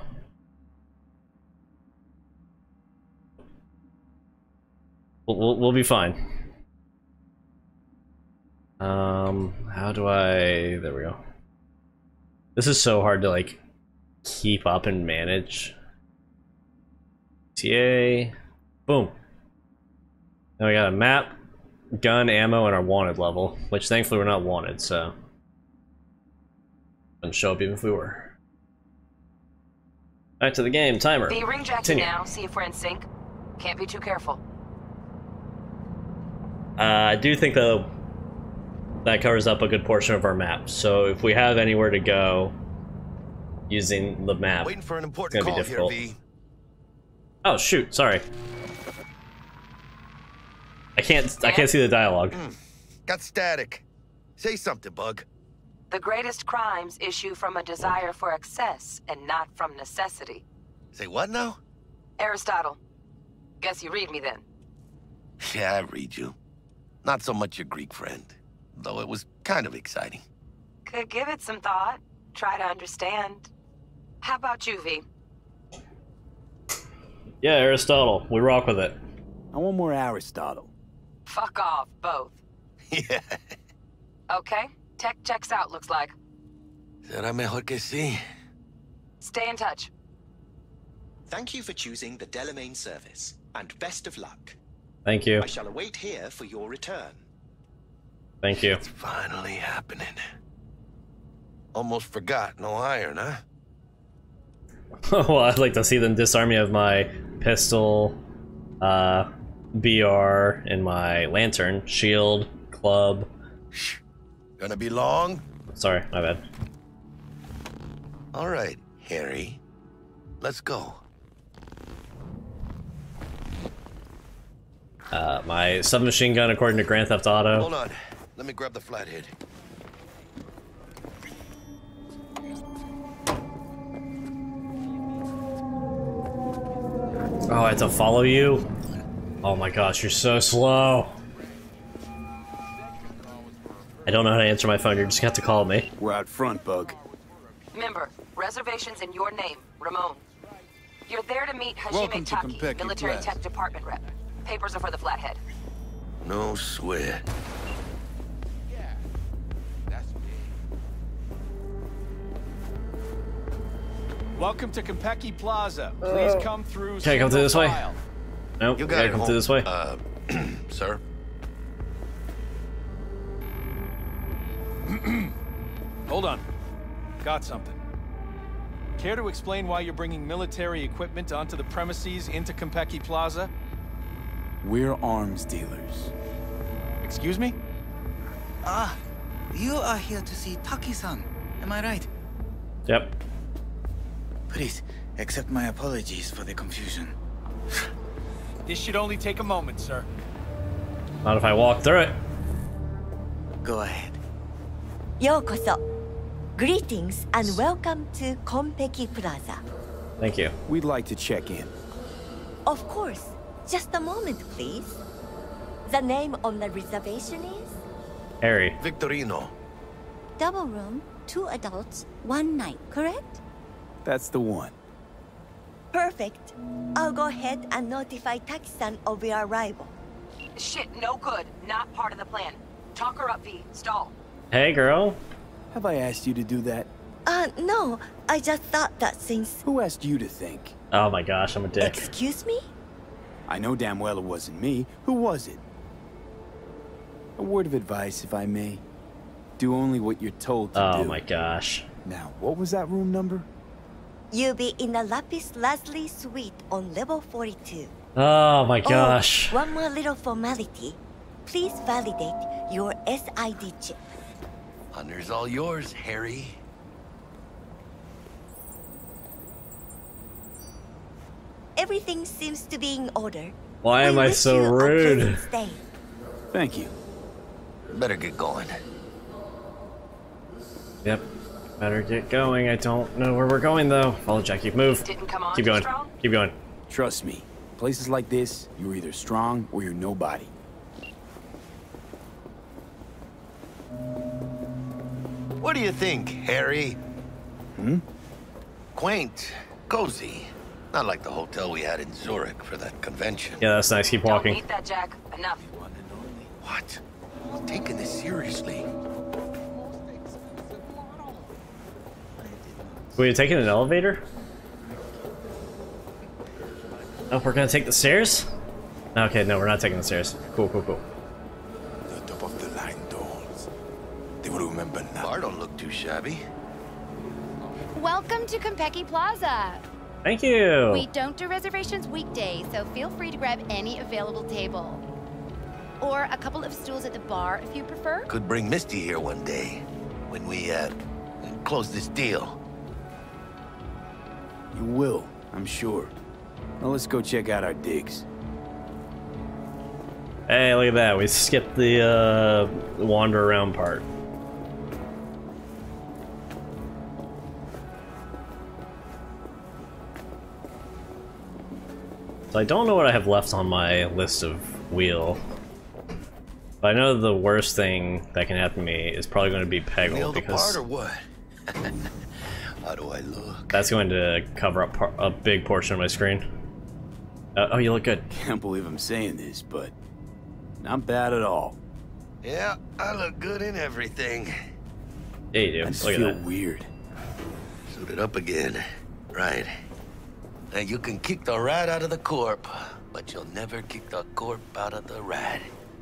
We'll be fine. How do I... there we go. This is so hard to, like, keep up and manage. TA. Boom. Now we got a map, gun, ammo, and our wanted level, which thankfully we're not wanted, so... wouldn't show up even if we were. Back to the game, timer. The ring Jackie Continue. now, see if we're in sync. Can't be too careful. I do think, though, that covers up a good portion of our map, so if we have anywhere to go using the map, Waiting for an it's important gonna be call difficult. here, V. Oh shoot, sorry. I can't see the dialogue. Got static. Say something, Bug. The greatest crimes issue from a desire for excess and not from necessity. Say what now? Aristotle. Guess you read me then. Yeah, I read you. Not so much your Greek friend, though it was kind of exciting. Could give it some thought. Try to understand. How about you, V? Yeah, Aristotle. We rock with it. I want more Aristotle. Fuck off, both. Yeah. Okay, tech checks out, looks like. Será mejor que sí. Stay in touch. Thank you for choosing the Delamain service, and best of luck. Thank you. I shall await here for your return. Thank you. It's finally happening. Almost forgot, no iron, huh? Well, I'd like to see them disarm me of my pistol, BR, and my lantern, shield, club. Gonna be long? Sorry, my bad. All right, Harry. Let's go. My submachine gun, according to Grand Theft Auto. Hold on. Let me grab the flathead. Oh, I have to follow you? Oh my gosh, you're so slow. I don't know how to answer my phone, you're just gonna have to call me. We're out front, Bug. Member, reservations in your name, Ramon. You're there to meet Hajime Taki, military tech department rep. Papers are for the Flathead. No sweat. Welcome to Konpeki Plaza. Please come through. Can I come through this way? Nope. You Gotta come through this way. Sir? Hold on. Got something. Care to explain why you're bringing military equipment onto the premises into Konpeki Plaza? We're arms dealers. Excuse me? Ah, you are here to see Taki-san. Am I right? Yep. Please, accept my apologies for the confusion. This should only take a moment, sir. Not if I walk through it. Go ahead. Yokoso. Greetings and welcome to Konpeki Plaza. Thank you. We'd like to check in. Of course. Just a moment, please. The name on the reservation is? Harry. Victorino. Double room, 2 adults, 1 night, correct? That's the one. Perfect. I'll go ahead and notify Taki-san of your arrival. Shit, no good. Not part of the plan. Talk her up, V. Stall. Hey, girl. Have I asked you to do that? No. I just thought that since... Who asked you to think? Oh my gosh, I'm a dick. Excuse me? I know damn well it wasn't me. Who was it? A word of advice, if I may. Do only what you're told to do. Oh my gosh. Now, what was that room number? You'll be in the Lapis Lazuli suite on level 42. Oh my gosh. Oh, one more little formality. Please validate your SID chip. Honor's all yours, Harry. Everything seems to be in order. Why am I so rude? Thank you. Better get going. Yep. Better get going. I don't know where we're going though. Follow Jackie. Move. Didn't come on Keep going. strong? Keep going. Trust me. Places like this, you're either strong or you're nobody. What do you think, Harry? Hmm? Quaint, cozy. Not like the hotel we had in Zurich for that convention. Yeah, that's nice. Keep walking. Don't eat that, Jack. Enough. What? I'm taking this seriously. Were you taking an elevator? Oh, we're gonna take the stairs? Okay, no, we're not taking the stairs. Cool, cool, cool. The top of the line dolls. They will remember now. Bar don't look too shabby. Welcome to Konpeki Plaza. Thank you. We don't do reservations weekdays, so feel free to grab any available table. Or a couple of stools at the bar if you prefer. Could bring Misty here one day when we close this deal. You will, I'm sure. Now let's go check out our digs. Hey, look at that. We skipped the wander around part. So I don't know what I have left on my list of wheel. But I know the worst thing that can happen to me is probably going to be Peggle because or what? How do I look? that's going to cover up a big portion of my screen. Oh, you look good. Can't believe I'm saying this, but not bad at all. Yeah, I look good in everything. Yeah, you do. I just Look at feel that. weird. Suit it up again. Right. Now you can kick the rat out of the corp, but you'll never kick the corp out of the rat.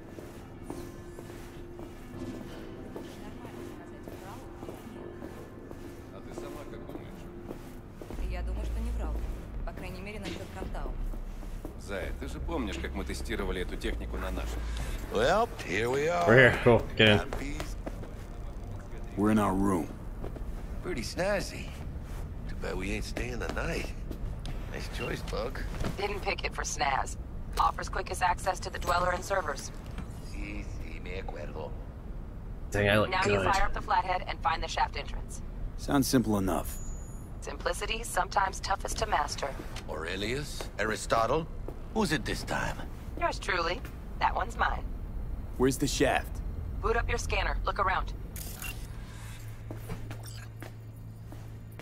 Зая, ты же помнишь, как мы тестировали эту технику на наших? Well, here we are. We're here. Cool. Get in. We're in our room. Pretty snazzy. Too bad we ain't staying the night. Nice choice, Bug. Didn't pick it for snaz. Offers quickest access to the Dweller and servers. Sí, me acuerdo. Dang, I look Now good. you fire up the Flathead and find the shaft entrance. Sounds simple enough. Simplicity, sometimes toughest to master. Aurelius? Aristotle? Who's it this time? Yours truly. That one's mine. Where's the shaft? Boot up your scanner. Look around.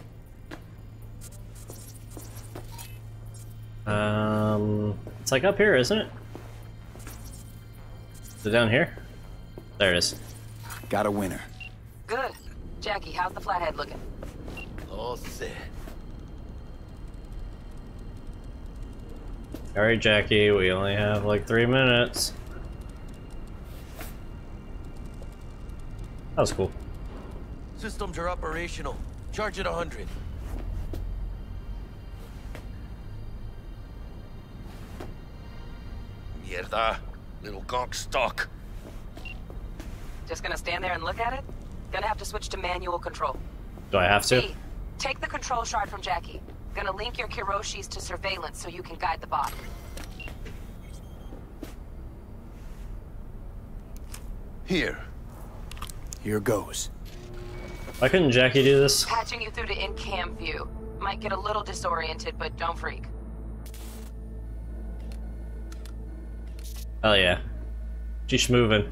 It's like up here, isn't it? Is it down here? There it is. Got a winner. Good. Jackie, how's the flathead looking? All set. Alright, Jackie, we only have like 3 minutes. That was cool. Systems are operational. Charge at 100. Mierda. Little gonk stuck. Just gonna stand there and look at it? Gonna have to switch to manual control. Do I have to? B, take the control shard from Jackie. Gonna link your Kiroshis to surveillance so you can guide the bot. Here goes. Why couldn't Jackie do this? Patching you through to in-cam view. Might get a little disoriented, but don't freak. Oh yeah. She's moving.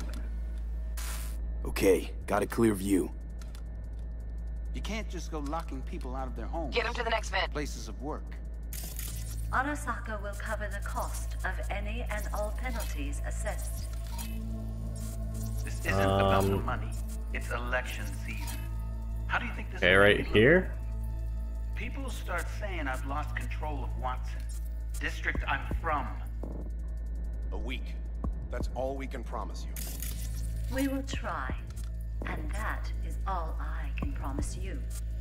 Okay, got a clear view. You can't just go locking people out of their homes. Get them to the next vent. Places of work. Arasaka will cover the cost of any and all penalties assessed. This isn't about the money. It's election season. How do you think this? Okay, right here. People start saying I've lost control of Watson, district I'm from. A week. That's all we can promise you. We will try, and that is all I can promise you.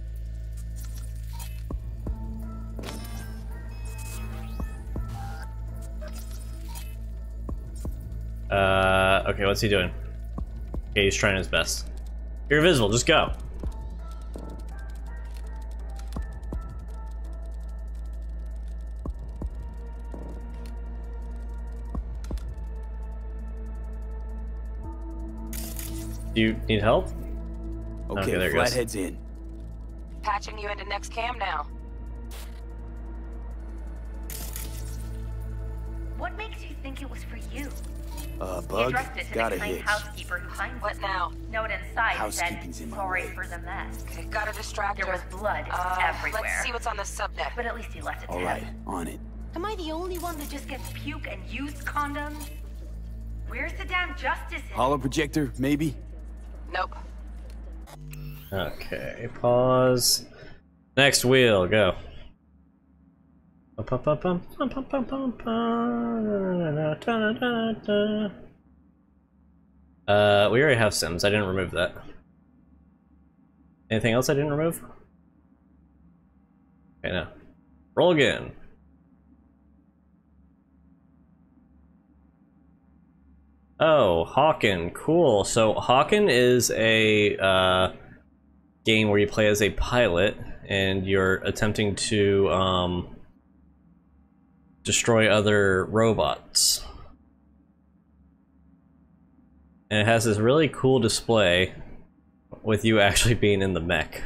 Okay, what's he doing? Okay, he's trying his best. You're invisible, just go. Do you need help? Okay, there flathead's in. Patching you into next cam now. What makes you think it was for you? Bug, got a hitch. Housekeeper who finds What now? Note inside Housekeeping's said, in my sorry way. for the mess. Okay, gotta distract There her. was blood everywhere. Let's see what's on the subnet. But at least he left it to All right, him. on it. Am I the only one that just gets puke and used condoms? Where's the damn justice in Hollow projector, maybe? Nope. Okay, pause. Next wheel, go. We already have Sims. I didn't remove that. Anything else I didn't remove? Okay, no. Roll again. Oh, Hawken, cool. So Hawken is a game where you play as a pilot and you're attempting to destroy other robots. And it has this really cool display with you actually being in the mech.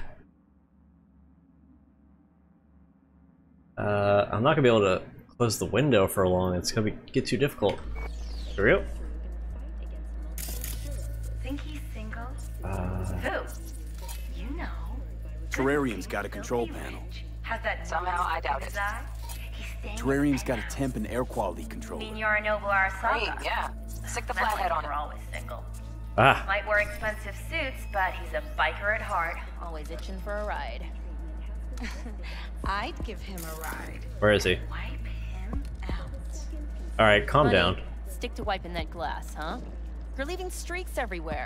I'm not gonna be able to close the window for long. It's gonna get too difficult. Here we go. Think he's single? Who? You know. Terrarium's got a control panel. Has that Somehow I doubt it. Terrarium's got a temp and air quality controller. Mean you're a noble Arasaka? Great, yeah. Stick the That's flathead why on it. we're always single. Ah. Might wear expensive suits, but he's a biker at heart. Always itching for a ride. I'd give him a ride. Where is he? Wipe him out. Alright, calm Honey, down. Stick to wiping that glass, huh? You're leaving streaks everywhere.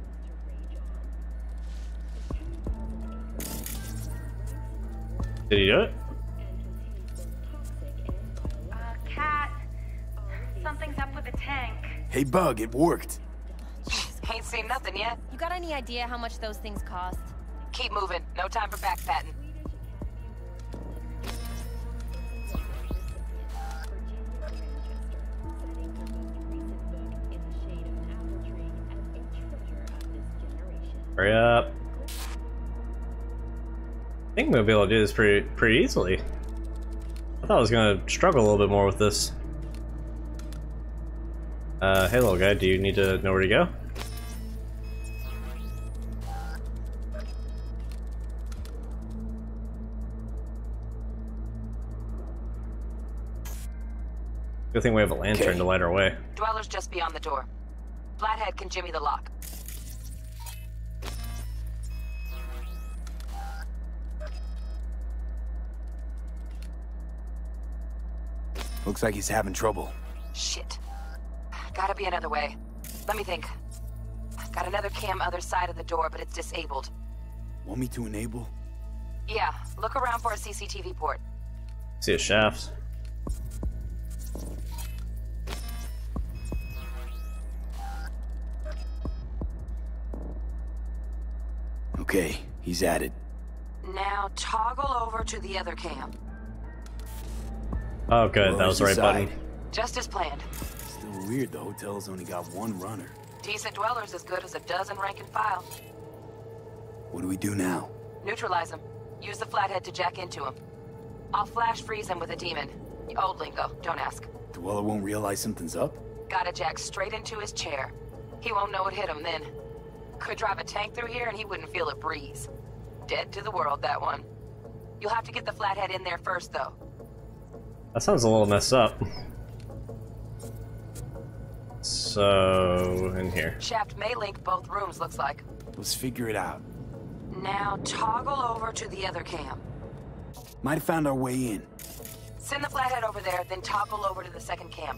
Did he do it? Cat. Something's up with the tank. Hey, Bug, it worked. Ain't seen nothing yet. You got any idea how much those things cost? Keep moving. No time for backpatting. Hurry up. I think we'll be able to do this pretty easily. I thought I was gonna struggle a little bit more with this. Hey little guy, do you need to know where to go? Good thing we have a lantern to light our way. Dweller's just beyond the door. Flathead can jimmy the lock. Looks like he's having trouble. Shit. Gotta be another way. Let me think. Got another cam other side of the door, but it's disabled. Want me to enable? Yeah, look around for a CCTV port. See a shaft. Okay, he's at it. Now toggle over to the other cam. Oh good, that was the right button. Just as planned. Still weird the hotel's only got one runner. Decent Dweller's as good as a dozen rank and file. What do we do now? Neutralize him. Use the flathead to jack into him. I'll flash freeze him with a demon. Old lingo, don't ask. Dweller won't realize something's up? Gotta jack straight into his chair. He won't know it hit him then. Could drive a tank through here and he wouldn't feel a breeze. Dead to the world, that one. You'll have to get the flathead in there first, though. That sounds a little messed up. So, in here. Shaft may link both rooms, looks like. Let's figure it out. Now toggle over to the other cam. Might have found our way in. Send the flathead over there, then toggle over to the second cam.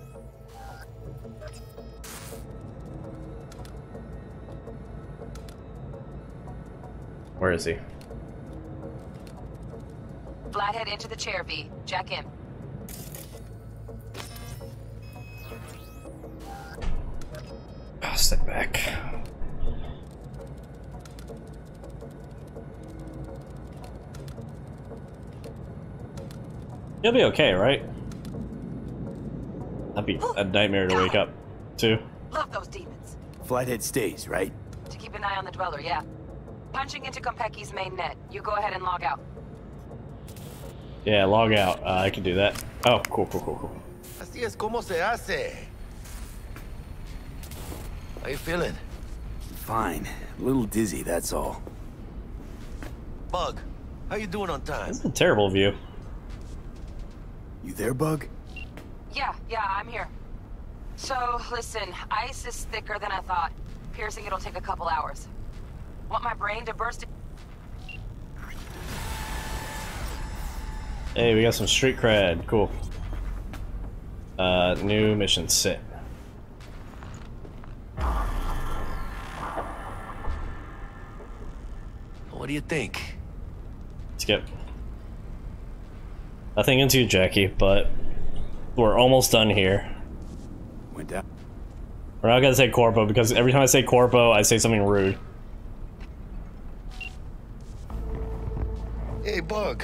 Where is he? Flathead into the chair, V. Jack in. Oh, step back. He'll be okay, right? That'd be a nightmare to wake up to. Love those demons. Flathead stays, right? To keep an eye on the Dweller, yeah. Punching into Konpeki's main net. You go ahead and log out. Yeah, log out. I can do that. Oh, cool. Así es como se hace. How you feeling? Fine. A little dizzy, that's all. Bug, how you doing on time? That's a terrible view. You there, Bug? Yeah, I'm here. So, listen, ice is thicker than I thought. Piercing it'll take a couple hours. Want my brain to burst? Hey, we got some street cred. Cool. New mission set. What do you think? Skip. Nothing into you, Jackie, but we're almost done here. Went down. We're not gonna say corpo because every time I say corpo, I say something rude. Hey, Bug.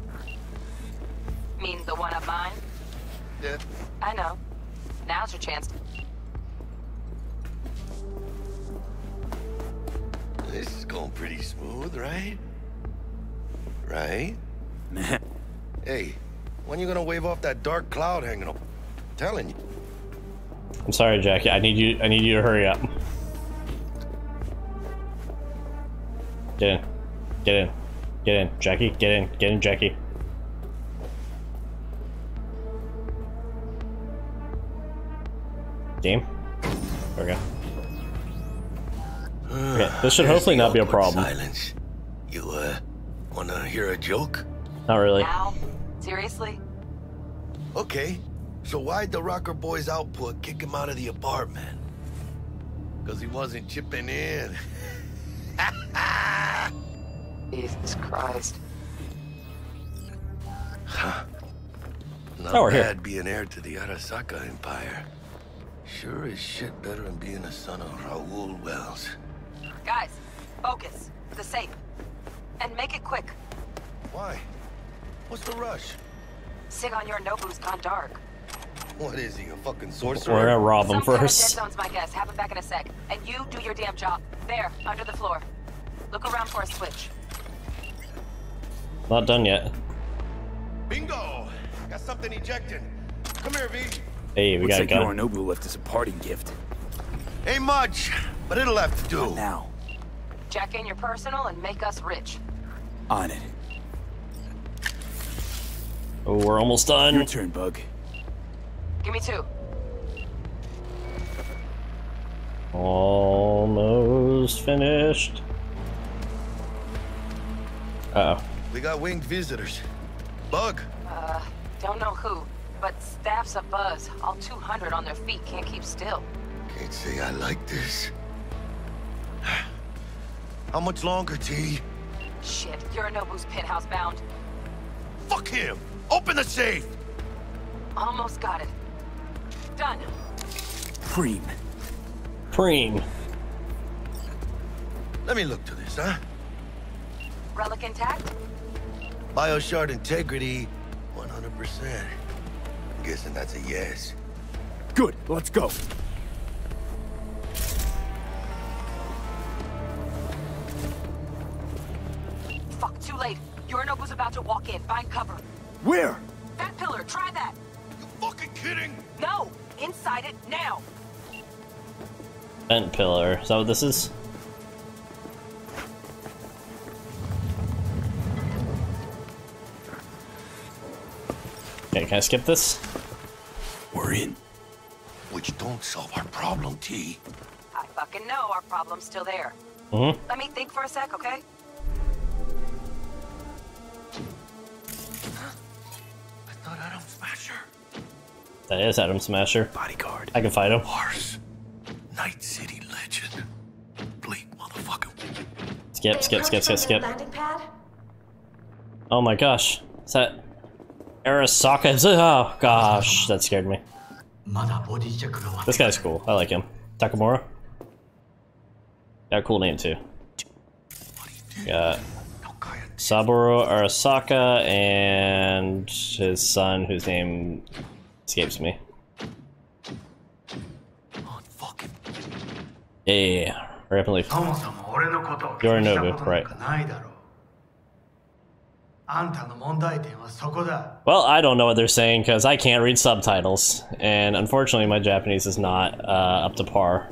Mean the one of mine? Yeah. I know. Now's your chance. This is going pretty smooth, right? Right? Hey, when you gonna wave off that dark cloud hanging up? I'm telling you. I'm sorry, Jackie. I need you to hurry up. Get in, Jackie. Get in, Jackie. Game. There we go. Okay, this should hopefully not be a problem. Silence. You wanna hear a joke? Not really. Now? Seriously? Okay. So why'd the Rocker Boy's output kick him out of the apartment? Because he wasn't chipping in. Jesus Christ. Huh. Not we're bad here. being heir to the Arasaka Empire. Sure is shit better than being a son of Raoul Wells. Guys, focus. The safe. And make it quick. Why? What's the rush? Sigon Yorinobu's gone dark. What is he, a fucking sorcerer? We're gonna rob him Some kind of first. dead zone's my guess. Have him back in a sec. And you do your damn job. There, under the floor. Look around for a switch. Not done yet. Bingo! Got something ejecting. Come here, V. Hey, we got a gun. Yorinobu left us a parting gift. Ain't much, but it'll have to do. Not now. Jack in your personal and make us rich. On it. Oh, we're almost done. Your turn, Bug. Give me 2. Almost finished. Uh-oh. We got winged visitors. Bug. Don't know who, but staff's abuzz. All 200 on their feet, can't keep still. Can't say I like this. How much longer, T? Shit, Yorinobu's penthouse bound. Fuck him! Open the safe! Almost got it. Done. Preem. Preem. Let me look to this, huh? Relic intact? Bioshard integrity, 100%. I'm guessing that's a yes. Good, let's go. Fuck, too late. Yorinobu's about to walk in. Find cover. Where? That pillar, try that. You fucking kidding? No! Inside it, now! Vent pillar. Is that what this is? Okay, can I skip this? We're in. Which don't solve our problem, T. I fucking know our problem's still there. Mm-hmm. Let me think for a sec, okay? I thought Atom Smasher. That is Atom Smasher. Bodyguard. I can fight him. Mars. Night City legend. Bleak motherfucker. Skip. Oh my gosh. Is that Arasaka? Oh gosh, that scared me. This guy's cool. I like him. Takamura. Got a cool name too. Got Saburo Arasaka and his son, whose name escapes me. Yeah. Hurry up and leave. Yorinobu, right. Well, I don't know what they're saying because I can't read subtitles, and unfortunately my Japanese is not up to par.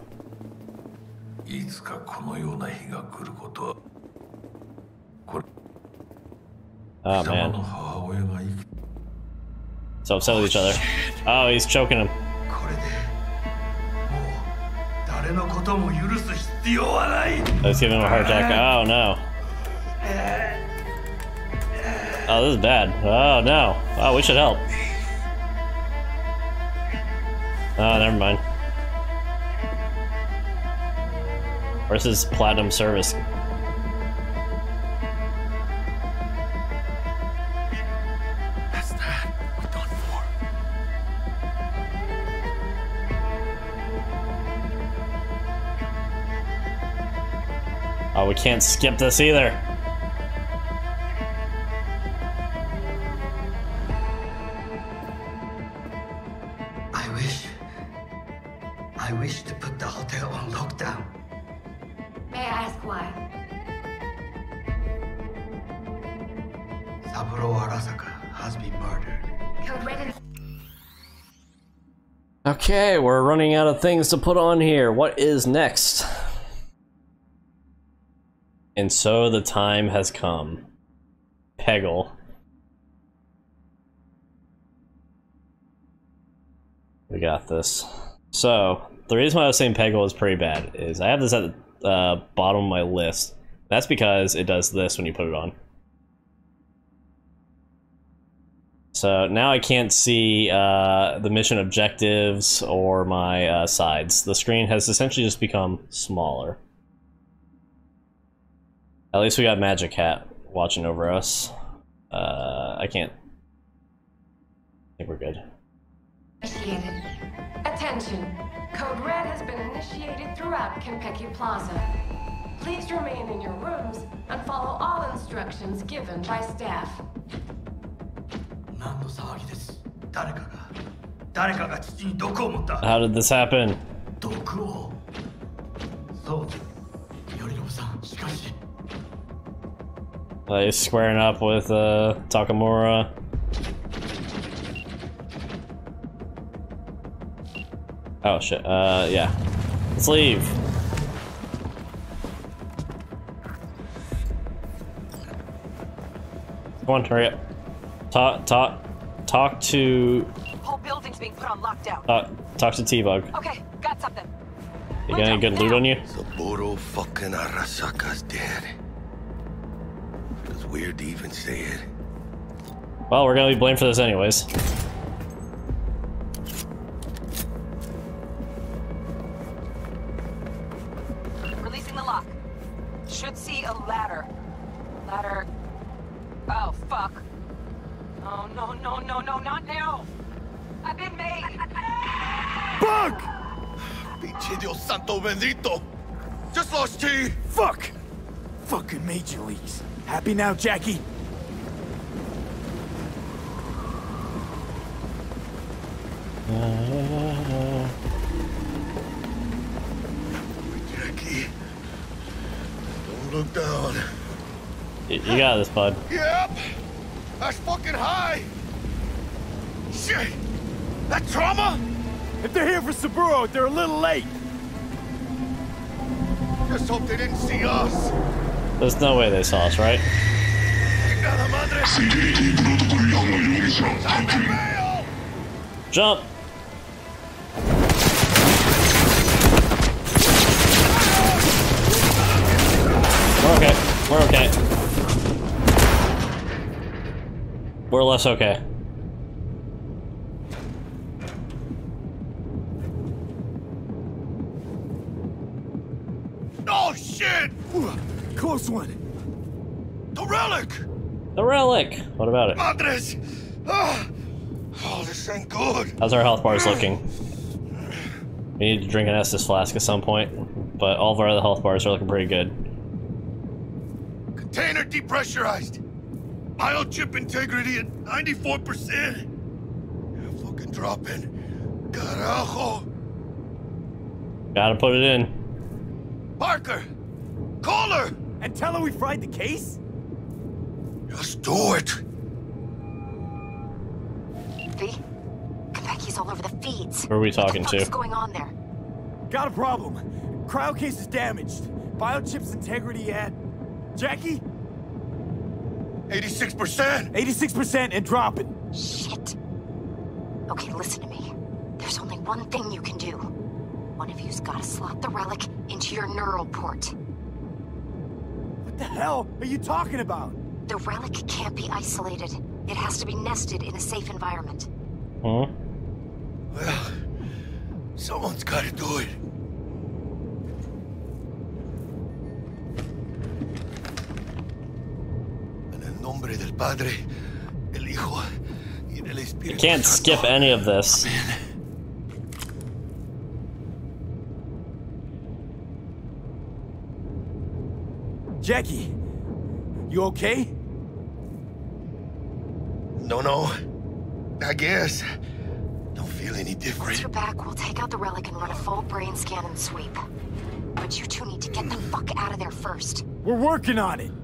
Oh man. So upset with each other. Oh, he's choking him. Let's give him a heart attack. Oh no. Oh, this is bad. Oh no. Oh, we should help. Oh, never mind. Where's his platinum service? That's that. We're done for. Oh, we can't skip this either. I wish to put the hotel on lockdown. May I ask why? Saburo Arasaka has been murdered. Code red. Okay, we're running out of things to put on here. What is next? And so the time has come. Peggle. We got this. So, the reason why I was saying Peggle is pretty bad is I have this at the bottom of my list. That's because it does this when you put it on. So now I can't see the mission objectives or my sides. The screen has essentially just become smaller. At least we got Magic Hat watching over us. I can't. I think we're good. Initiated. Attention. Code Red has been initiated throughout Konpeki Plaza. Please remain in your rooms and follow all instructions given by staff. How did this happen? He's squaring up with Takamura. Oh shit, yeah. Let's leave. Come on, hurry up. Talk to... Whole building's being put on lockdown. Talk to T-Bug. Okay, got something. You got any good loot on you? Saburo fucking Arasaka's dead. It's weird to even say it. Well, we're gonna be blamed for this anyways. Releasing the lock. Should see a ladder. Ladder. Oh, fuck. Oh, no, no, no, no, not now. I've been made. Bug! Pinche Dios santo bendito! Just lost T! Fuck! Fucking Major Leagues. Happy now, Jackie? Jackie, don't look down. You got this, bud. Yep! That's fucking high! Shit! That trauma? If they're here for Saburo, they're a little late. Just hope they didn't see us. There's no way they saw us, right? Jump! We're okay. We're okay. We're less okay. Oh shit! Ooh, close one. The relic! The relic! What about it? Madres! Oh, this ain't good. How's our health bars looking? We need to drink an Estus flask at some point, but all of our other health bars are looking pretty good. Container depressurized. Biochip integrity at 94%. Fucking dropping. Carajo. Gotta put it in. Parker! Call her! And tell her we fried the case? Just do it! V? Konpeki's all over the feeds. Who are we talking to? What's going on there? Got a problem. Cryo case is damaged. Biochip's integrity at... Jackie? 86%! 86% and dropping. Shit. Okay, listen to me. There's only one thing you can do. One of you's gotta slot the relic into your neural port. What the hell are you talking about? The relic can't be isolated. It has to be nested in a safe environment. Huh? Well, someone's gotta do it. En el nombre del Padre, el Hijo, y del Espíritu You can't skip any of this. Jackie, you okay? No. I guess. Don't feel any different. Once you're back, we'll take out the relic and run a full brain scan and sweep. But you two need to get the fuck out of there first. We're working on it.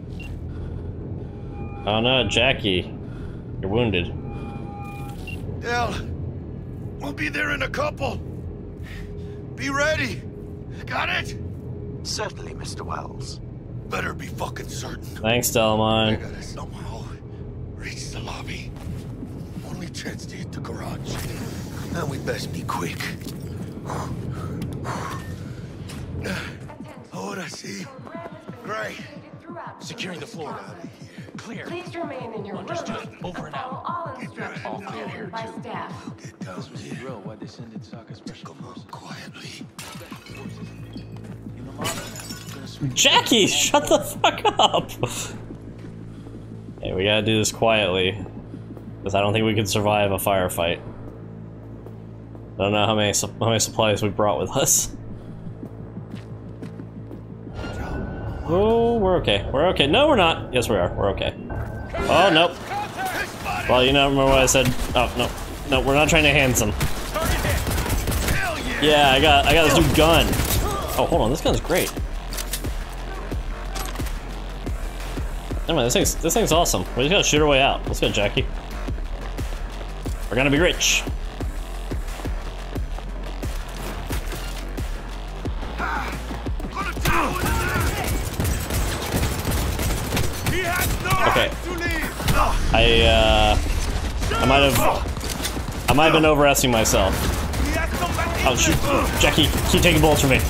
Oh no, Jackie. You're wounded. Hell, we'll be there in a couple. Be ready. Got it? Certainly, Mr. Wells. Better be fucking certain. Thanks, Delmon. I gotta somehow reach the lobby. Only chance to hit the garage. And we best be quick. Ahora sí. Great. Securing the floor. Clear. Please remain in your Understood. rooms. Over and Follow out. all instructions All clear here, given by too. staff. This was the drill. Why they send in Saka special forces? Quietly. Jackie, shut the fuck up! Hey, we gotta do this quietly. Because I don't think we could survive a firefight. I don't know how many supplies we brought with us. Oh, we're okay. We're okay. No, we're not. Yes, we are. We're okay. Oh, nope. Well, you know, remember what I said? Oh, no. No, we're not trying to hand some. Yeah, I got this new gun. Oh, hold on. This gun's great. Never mind, this thing's awesome. We just gotta shoot our way out. Let's go, Jackie. We're gonna be rich. Okay. I might have I might have been overestimating myself. Oh shoot, Jackie, keep taking bullets from me.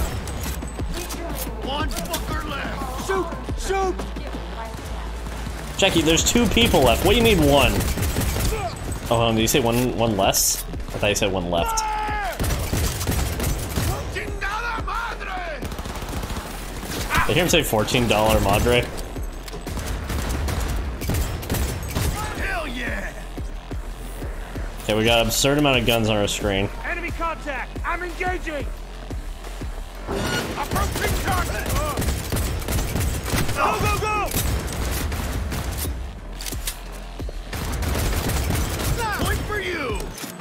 One fucker left. Shoot! Shoot! Jackie, there's 2 people left. What do you need 1? Oh, did you say one less? I thought you said 1 left. Did I hear him say $14 Madre? Hell yeah! Okay, we got an absurd amount of guns on our screen. Enemy contact! I'm engaging! Approaching target! Go, go, go! Point for you!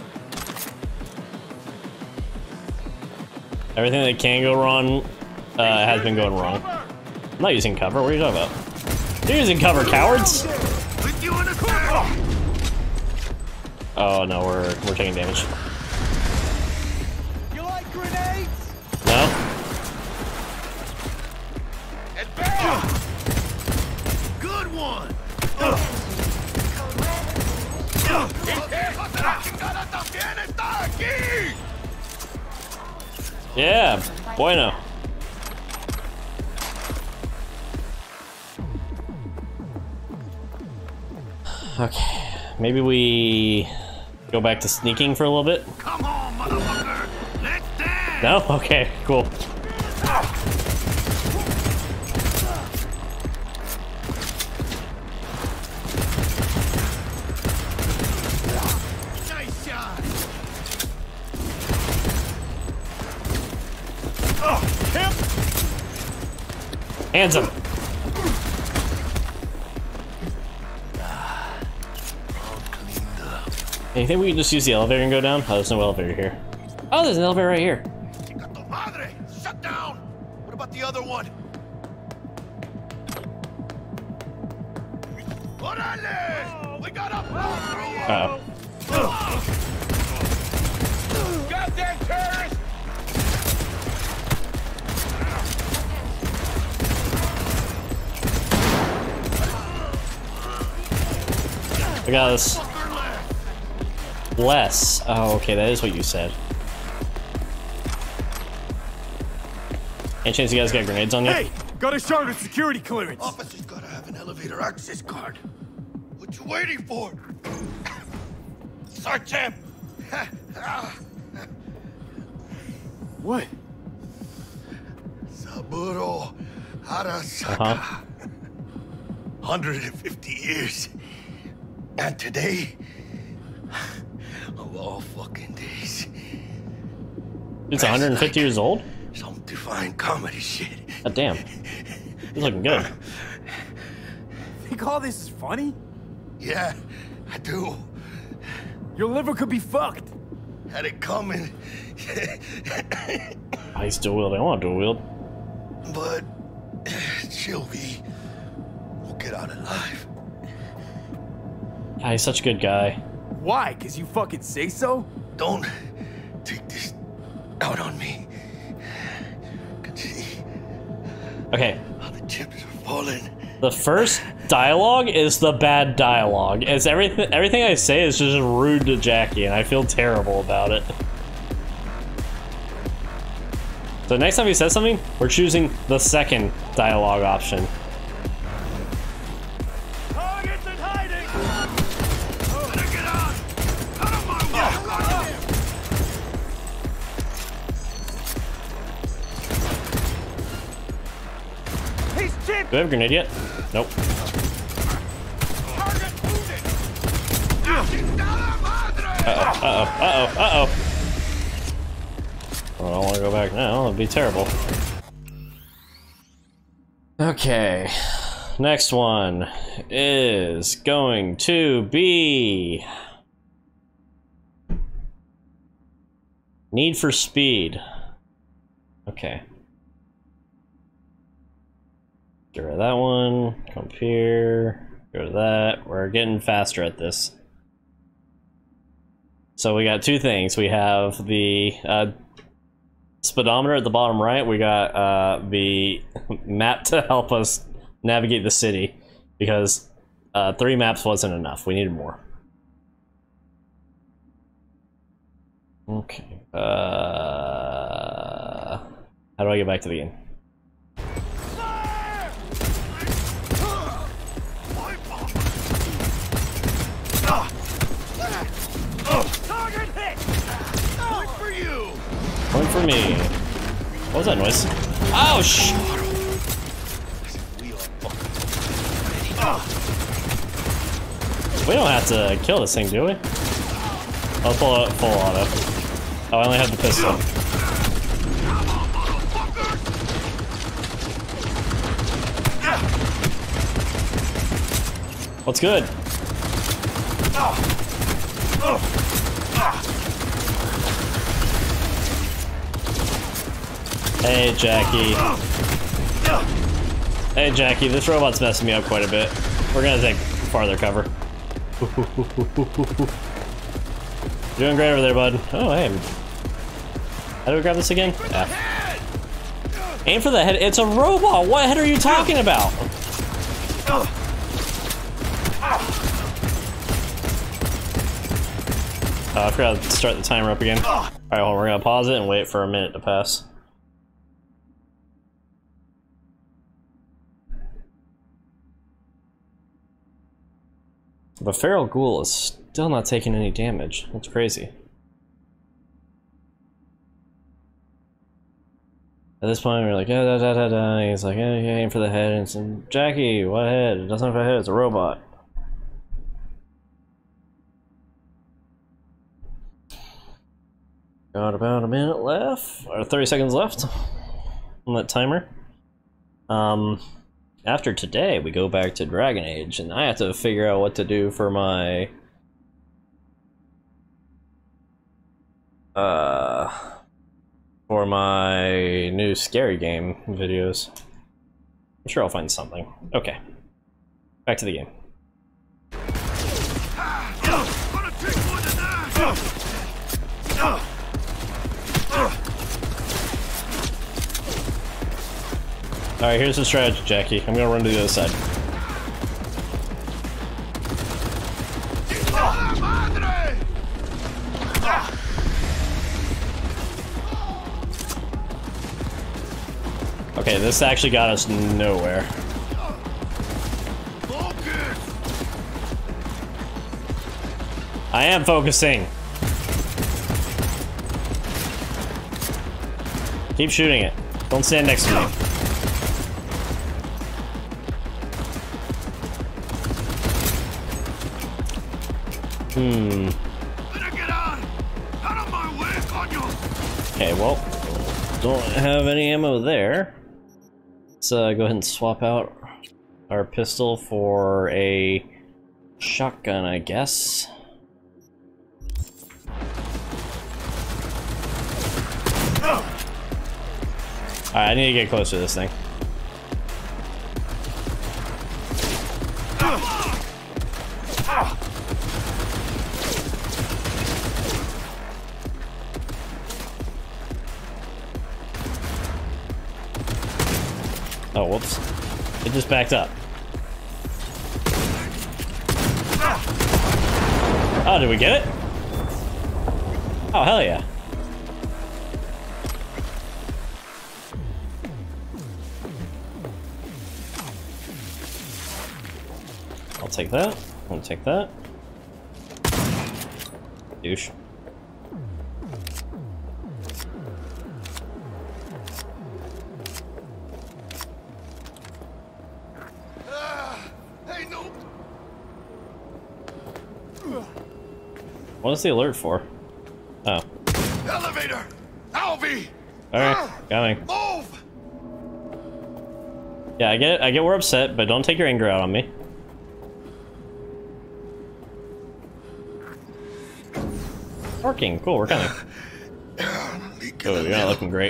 Everything that can go wrong has been going wrong. I'm not using cover. What are you talking about? You're using cover, cowards! With you in a circle! Oh no, we're taking damage. You like grenades? No? Good one! Yeah, bueno. Okay, maybe we go back to sneaking for a little bit. Come on, motherfucker! Let's dance! No? Okay, cool. Nice shot! Hands him. Hey, you think we can just use the elevator and go down? Oh, there's no elevator here. Oh, there's an elevator right here. Madre! Shut down! What about the other one? Orale! We got a Uh-oh. Goddamn terrorist! I got this. Less. Oh, okay, that is what you said. Any chance you guys got grenades on you? Hey! Got a shard of security clearance! Officer's gotta have an elevator access card. What you waiting for? Search him! What? Saburo Arasaka. 150 years. And today, of all fucking days. It's 150 years old? Some divine comedy shit. God damn. He's looking good. Think all this is funny? Yeah, I do. Your liver could be fucked. Had it coming. He's dual wielding. I want to dual wield. But chill, V. We'll get out alive. Ah, he's such a good guy. Why? Cause you fucking say so? Don't take this out on me. Can see Okay. how the chips are falling. The first dialogue is the bad dialogue. It's everything I say is just rude to Jackie, and I feel terrible about it. So next time he says something, we're choosing the second dialogue option. Targets in hiding! Better get out! Out of my way! He's chipped! Do I have a grenade yet? Nope. Uh-oh. Well, I don't want to go back now. That'd be terrible. Okay. Next one is going to be Need for Speed. Okay. Get rid of that one. Come up here. Go to that. We're getting faster at this. So we got two things. We have the speedometer at the bottom right. We got the map to help us navigate the city, because 3 maps wasn't enough. We needed more. Okay. How do I get back to the game? Target hit! Point for you! Point for me. What was that noise? Oh, we don't have to kill this thing, do we? I'll pull it full auto. Oh, I only have the pistol. What's good? Hey, Jackie. Hey, Jackie, this robot's messing me up quite a bit. We're gonna take farther cover. Doing great over there, bud. Oh, hey. How do we grab this again? F. Aim for the head. It's a robot. What head are you talking about? I forgot to start the timer up again. Alright, well, we're gonna pause it and wait for a minute to pass. The feral ghoul is still not taking any damage. That's crazy. At this point, we're like, yeah, da da da da. He's like, yeah, aim for the head. And it's Jackie, what head? It doesn't have a head. It's a robot. Got about a minute left, or 30 seconds left on that timer. After today, we go back to Dragon Age, and I have to figure out what to do for my new scary game videos. I'm sure I'll find something. Okay, back to the game. Alright, here's the strategy, Jackie. I'm gonna run to the other side. Okay, this actually got us nowhere. I am focusing. Keep shooting it. Don't stand next to me. Okay, well, don't have any ammo there. Let's go ahead and swap out our pistol for a shotgun, I guess. Alright, I need to get closer to this thing. Oh, whoops. It just backed up. Oh, did we get it? Oh, hell yeah. I'll take that. I'll take that. Douche. What is the alert for? Oh. Elevator! Alvy! Alright, coming. Move! Yeah, I get it. I get we're upset, but don't take your anger out on me. Working. Cool, we're coming. Oh, you're not looking great.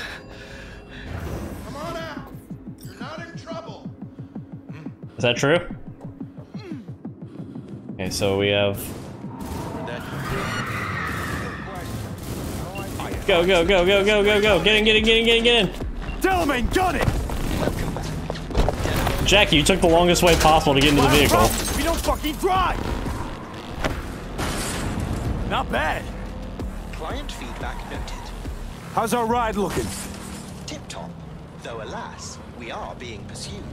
Come on out! You're not in trouble! Is that true? Okay, so we have... Go, go, go, go, go, go, go! Get in, get in, get in, get in, get in! Delamain, gun it! Jackie, you took the longest way possible to get into the vehicle. If you don't fucking drive! Not bad. Client feedback noted. How's our ride looking? Tip-top. Though alas, we are being pursued.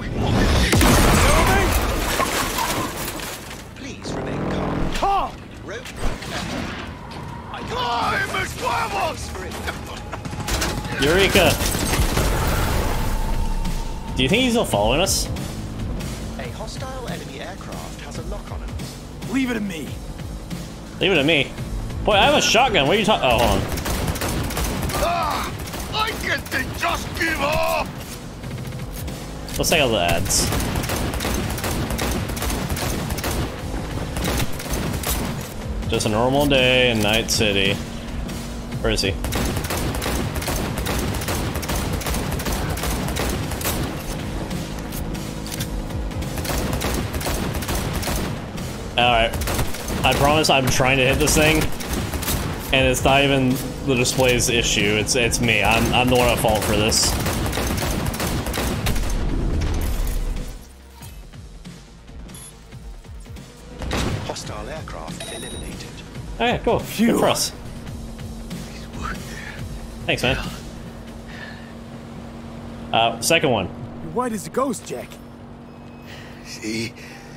Please remain calm. Calm! Roadblock ahead. Eureka! Do you think he's still following us? A hostile enemy aircraft has a lock on it. Leave it to me. Leave it to me. Boy, I have a shotgun. What are you talking? Oh, hold on. I can't they just give up. Let's take out the ads. Just a normal day in Night City. Where is he? Alright. I promise I'm trying to hit this thing, and it's not even the display's issue. It's me. I'm the one at fault for this. Hostile aircraft eliminated. Okay, cool. Good for us. Thanks, man. Second one. You're white as a ghost, Jack. See?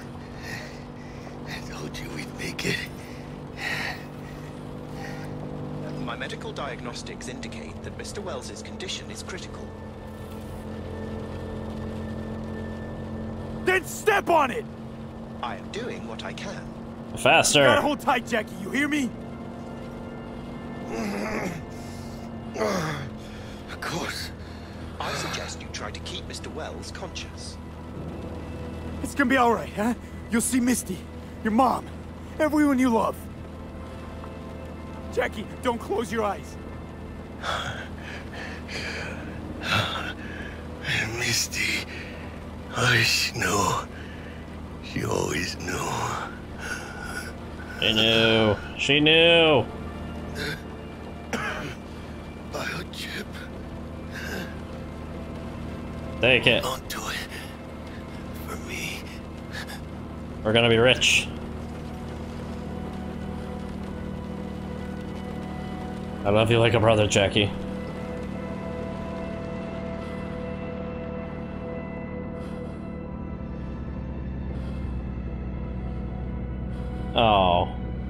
I told you we'd make it. My medical diagnostics indicate that Mr. Wells's condition is critical. Then step on it! I am doing what I can. Faster. You gotta hold tight, Jackie. You hear me? Of course. I suggest you try to keep Mr. Wells conscious. It's gonna be alright, huh? You'll see Misty, your mom, everyone you love. Jackie, don't close your eyes. Misty. Oh, she knew. She always knew. She knew. She knew. Biochip. Take it. Don't do it. For me. We're gonna be rich. I love you like a brother, Jackie. Oh.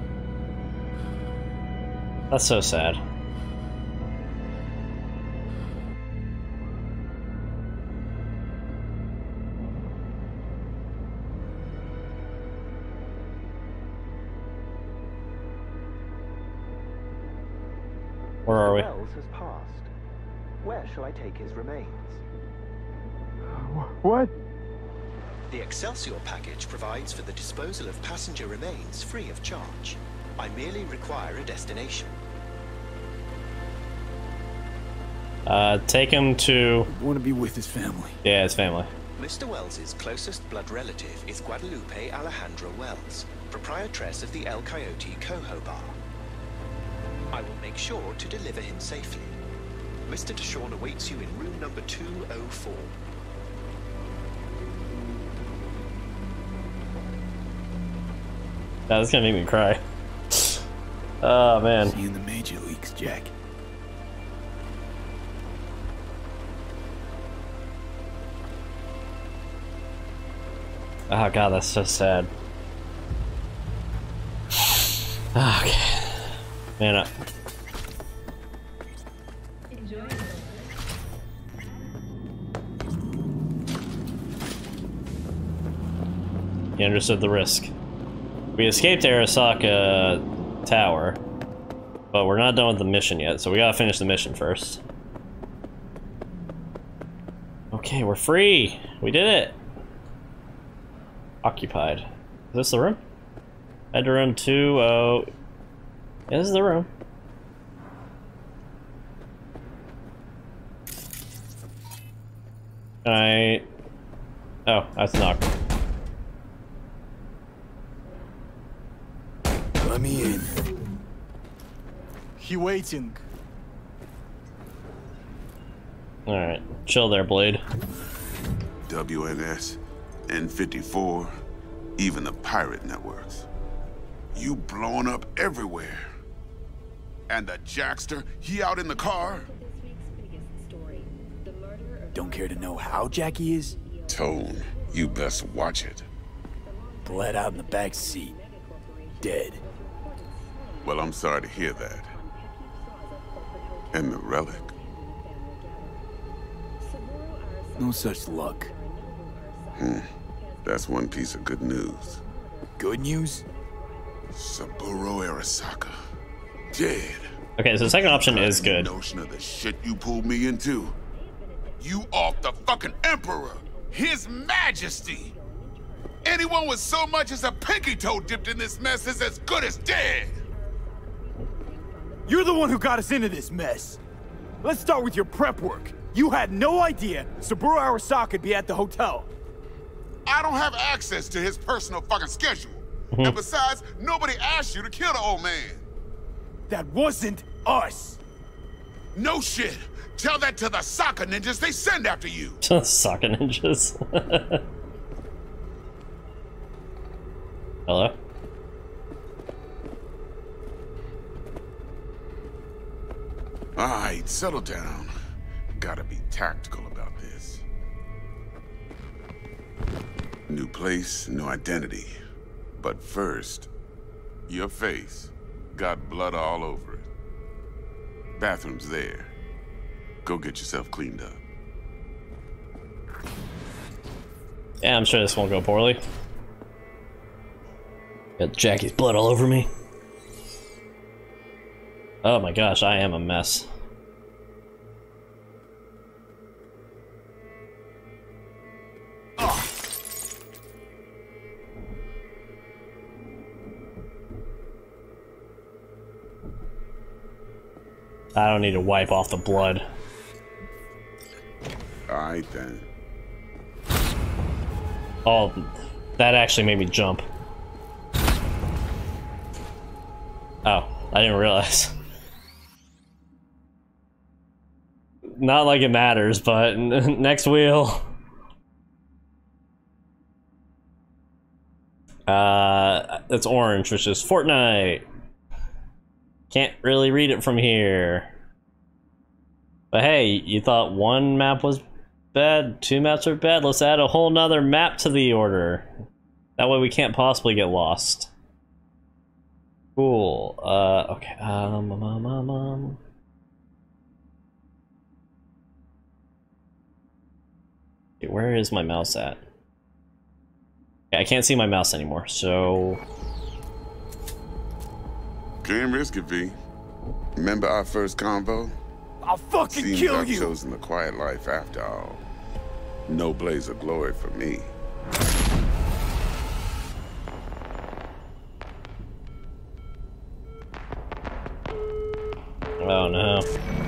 That's so sad. Where are we? Wells has passed. Where shall I take his remains? What? The Excelsior package provides for the disposal of passenger remains free of charge. I merely require a destination. Take him to... I want to be with his family. Yeah, his family. Mr. Wells's closest blood relative is Guadalupe Alejandra Wells, proprietress of the El Coyote Coho Bar. I will make sure to deliver him safely. Mr. Deshawn awaits you in room number 204. That's gonna make me cry. Oh, man. See you in the major leagues, Jack. Oh, God, that's so sad. Okay. Man up. You understood the risk. We escaped Arasaka Tower, but we're not done with the mission yet, so we gotta finish the mission first. Okay, we're free! We did it! Occupied. Is this the room? Head to room 2. Yeah, this is the room. Can I... Oh, that's knocked. Let me in. He waiting. Alright, chill there, Blade. WNS, N54, even the pirate networks. You blowing up everywhere. And the Jackster, he out in the car? Don't care to know how Jackie is? Tone, you best watch it. Bled out in the back seat. Dead. Well, I'm sorry to hear that. And the relic? No such luck. That's one piece of good news. Good news? Saburo Arasaka. Dead. Okay, so the second option is good. Notion of the shit you pulled me into. You off the fucking Emperor, His Majesty. Anyone with so much as a pinky toe dipped in this mess is as good as dead. You're the one who got us into this mess. Let's start with your prep work. You had no idea Saburo Arasaka would be at the hotel. I don't have access to his personal fucking schedule. And besides, nobody asked you to kill the old man. That wasn't us. No shit. Tell that to the soccer ninjas they send after you. Soccer ninjas. Hello? Alright, settle down. Gotta be tactical about this. New place, new identity. But first, your face got blood all over it. Bathroom's there. Go get yourself cleaned up. Yeah, I'm sure this won't go poorly. Got Jackie's blood all over me. Oh my gosh, I am a mess. I don't need to wipe off the blood. Alright then. Oh, that actually made me jump. Oh, I didn't realize. Not like it matters, but next wheel. It's orange, which is Fortnite. Can't really read it from here. But hey, you thought one map was bad, two maps are bad? Let's add a whole nother map to the order. That way we can't possibly get lost. Cool. Okay. Okay, where is my mouse at? Okay, I can't see my mouse anymore, so... Can't risk it, V. Remember our first convo? I'll fucking Seems kill I've you! chosen the quiet life after all. No blaze of glory for me. Oh no.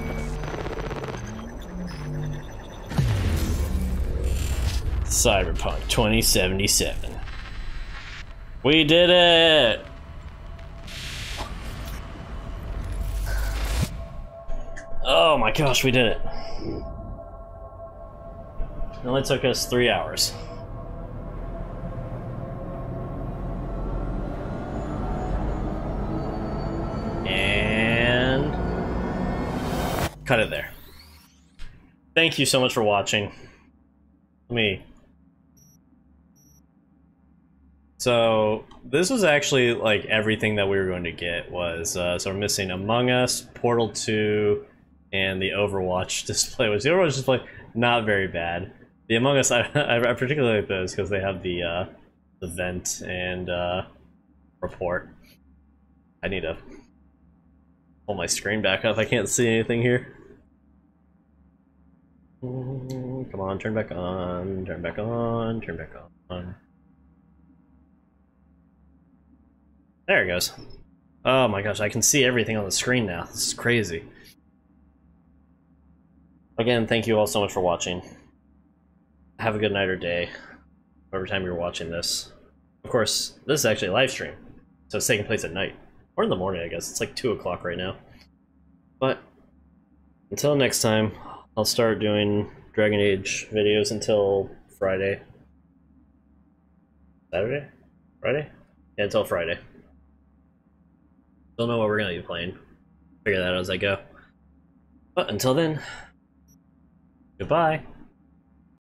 Cyberpunk 2077. We did it! Oh my gosh, we did it. It only took us 3 hours. And cut it there. Thank you so much for watching. So this was actually like everything that we were going to get was so we're missing Among Us, Portal 2, and the Overwatch display. Which the Overwatch display not very bad. The Among Us I particularly like those because they have the vent and report. I need to pull my screen back up. I can't see anything here. Come on, turn back on, turn back on, turn back on. There it goes. Oh my gosh, I can see everything on the screen now. This is crazy. Again, thank you all so much for watching. Have a good night or day, whatever time you're watching this. Of course, this is actually a live stream, so it's taking place at night. Or in the morning, I guess. It's like 2 o'clock right now. But, until next time, I'll start doing Dragon Age videos until Friday. Saturday? Friday? Yeah, until Friday. Don't know what we're gonna be playing. figure that out as I go. But until then, goodbye.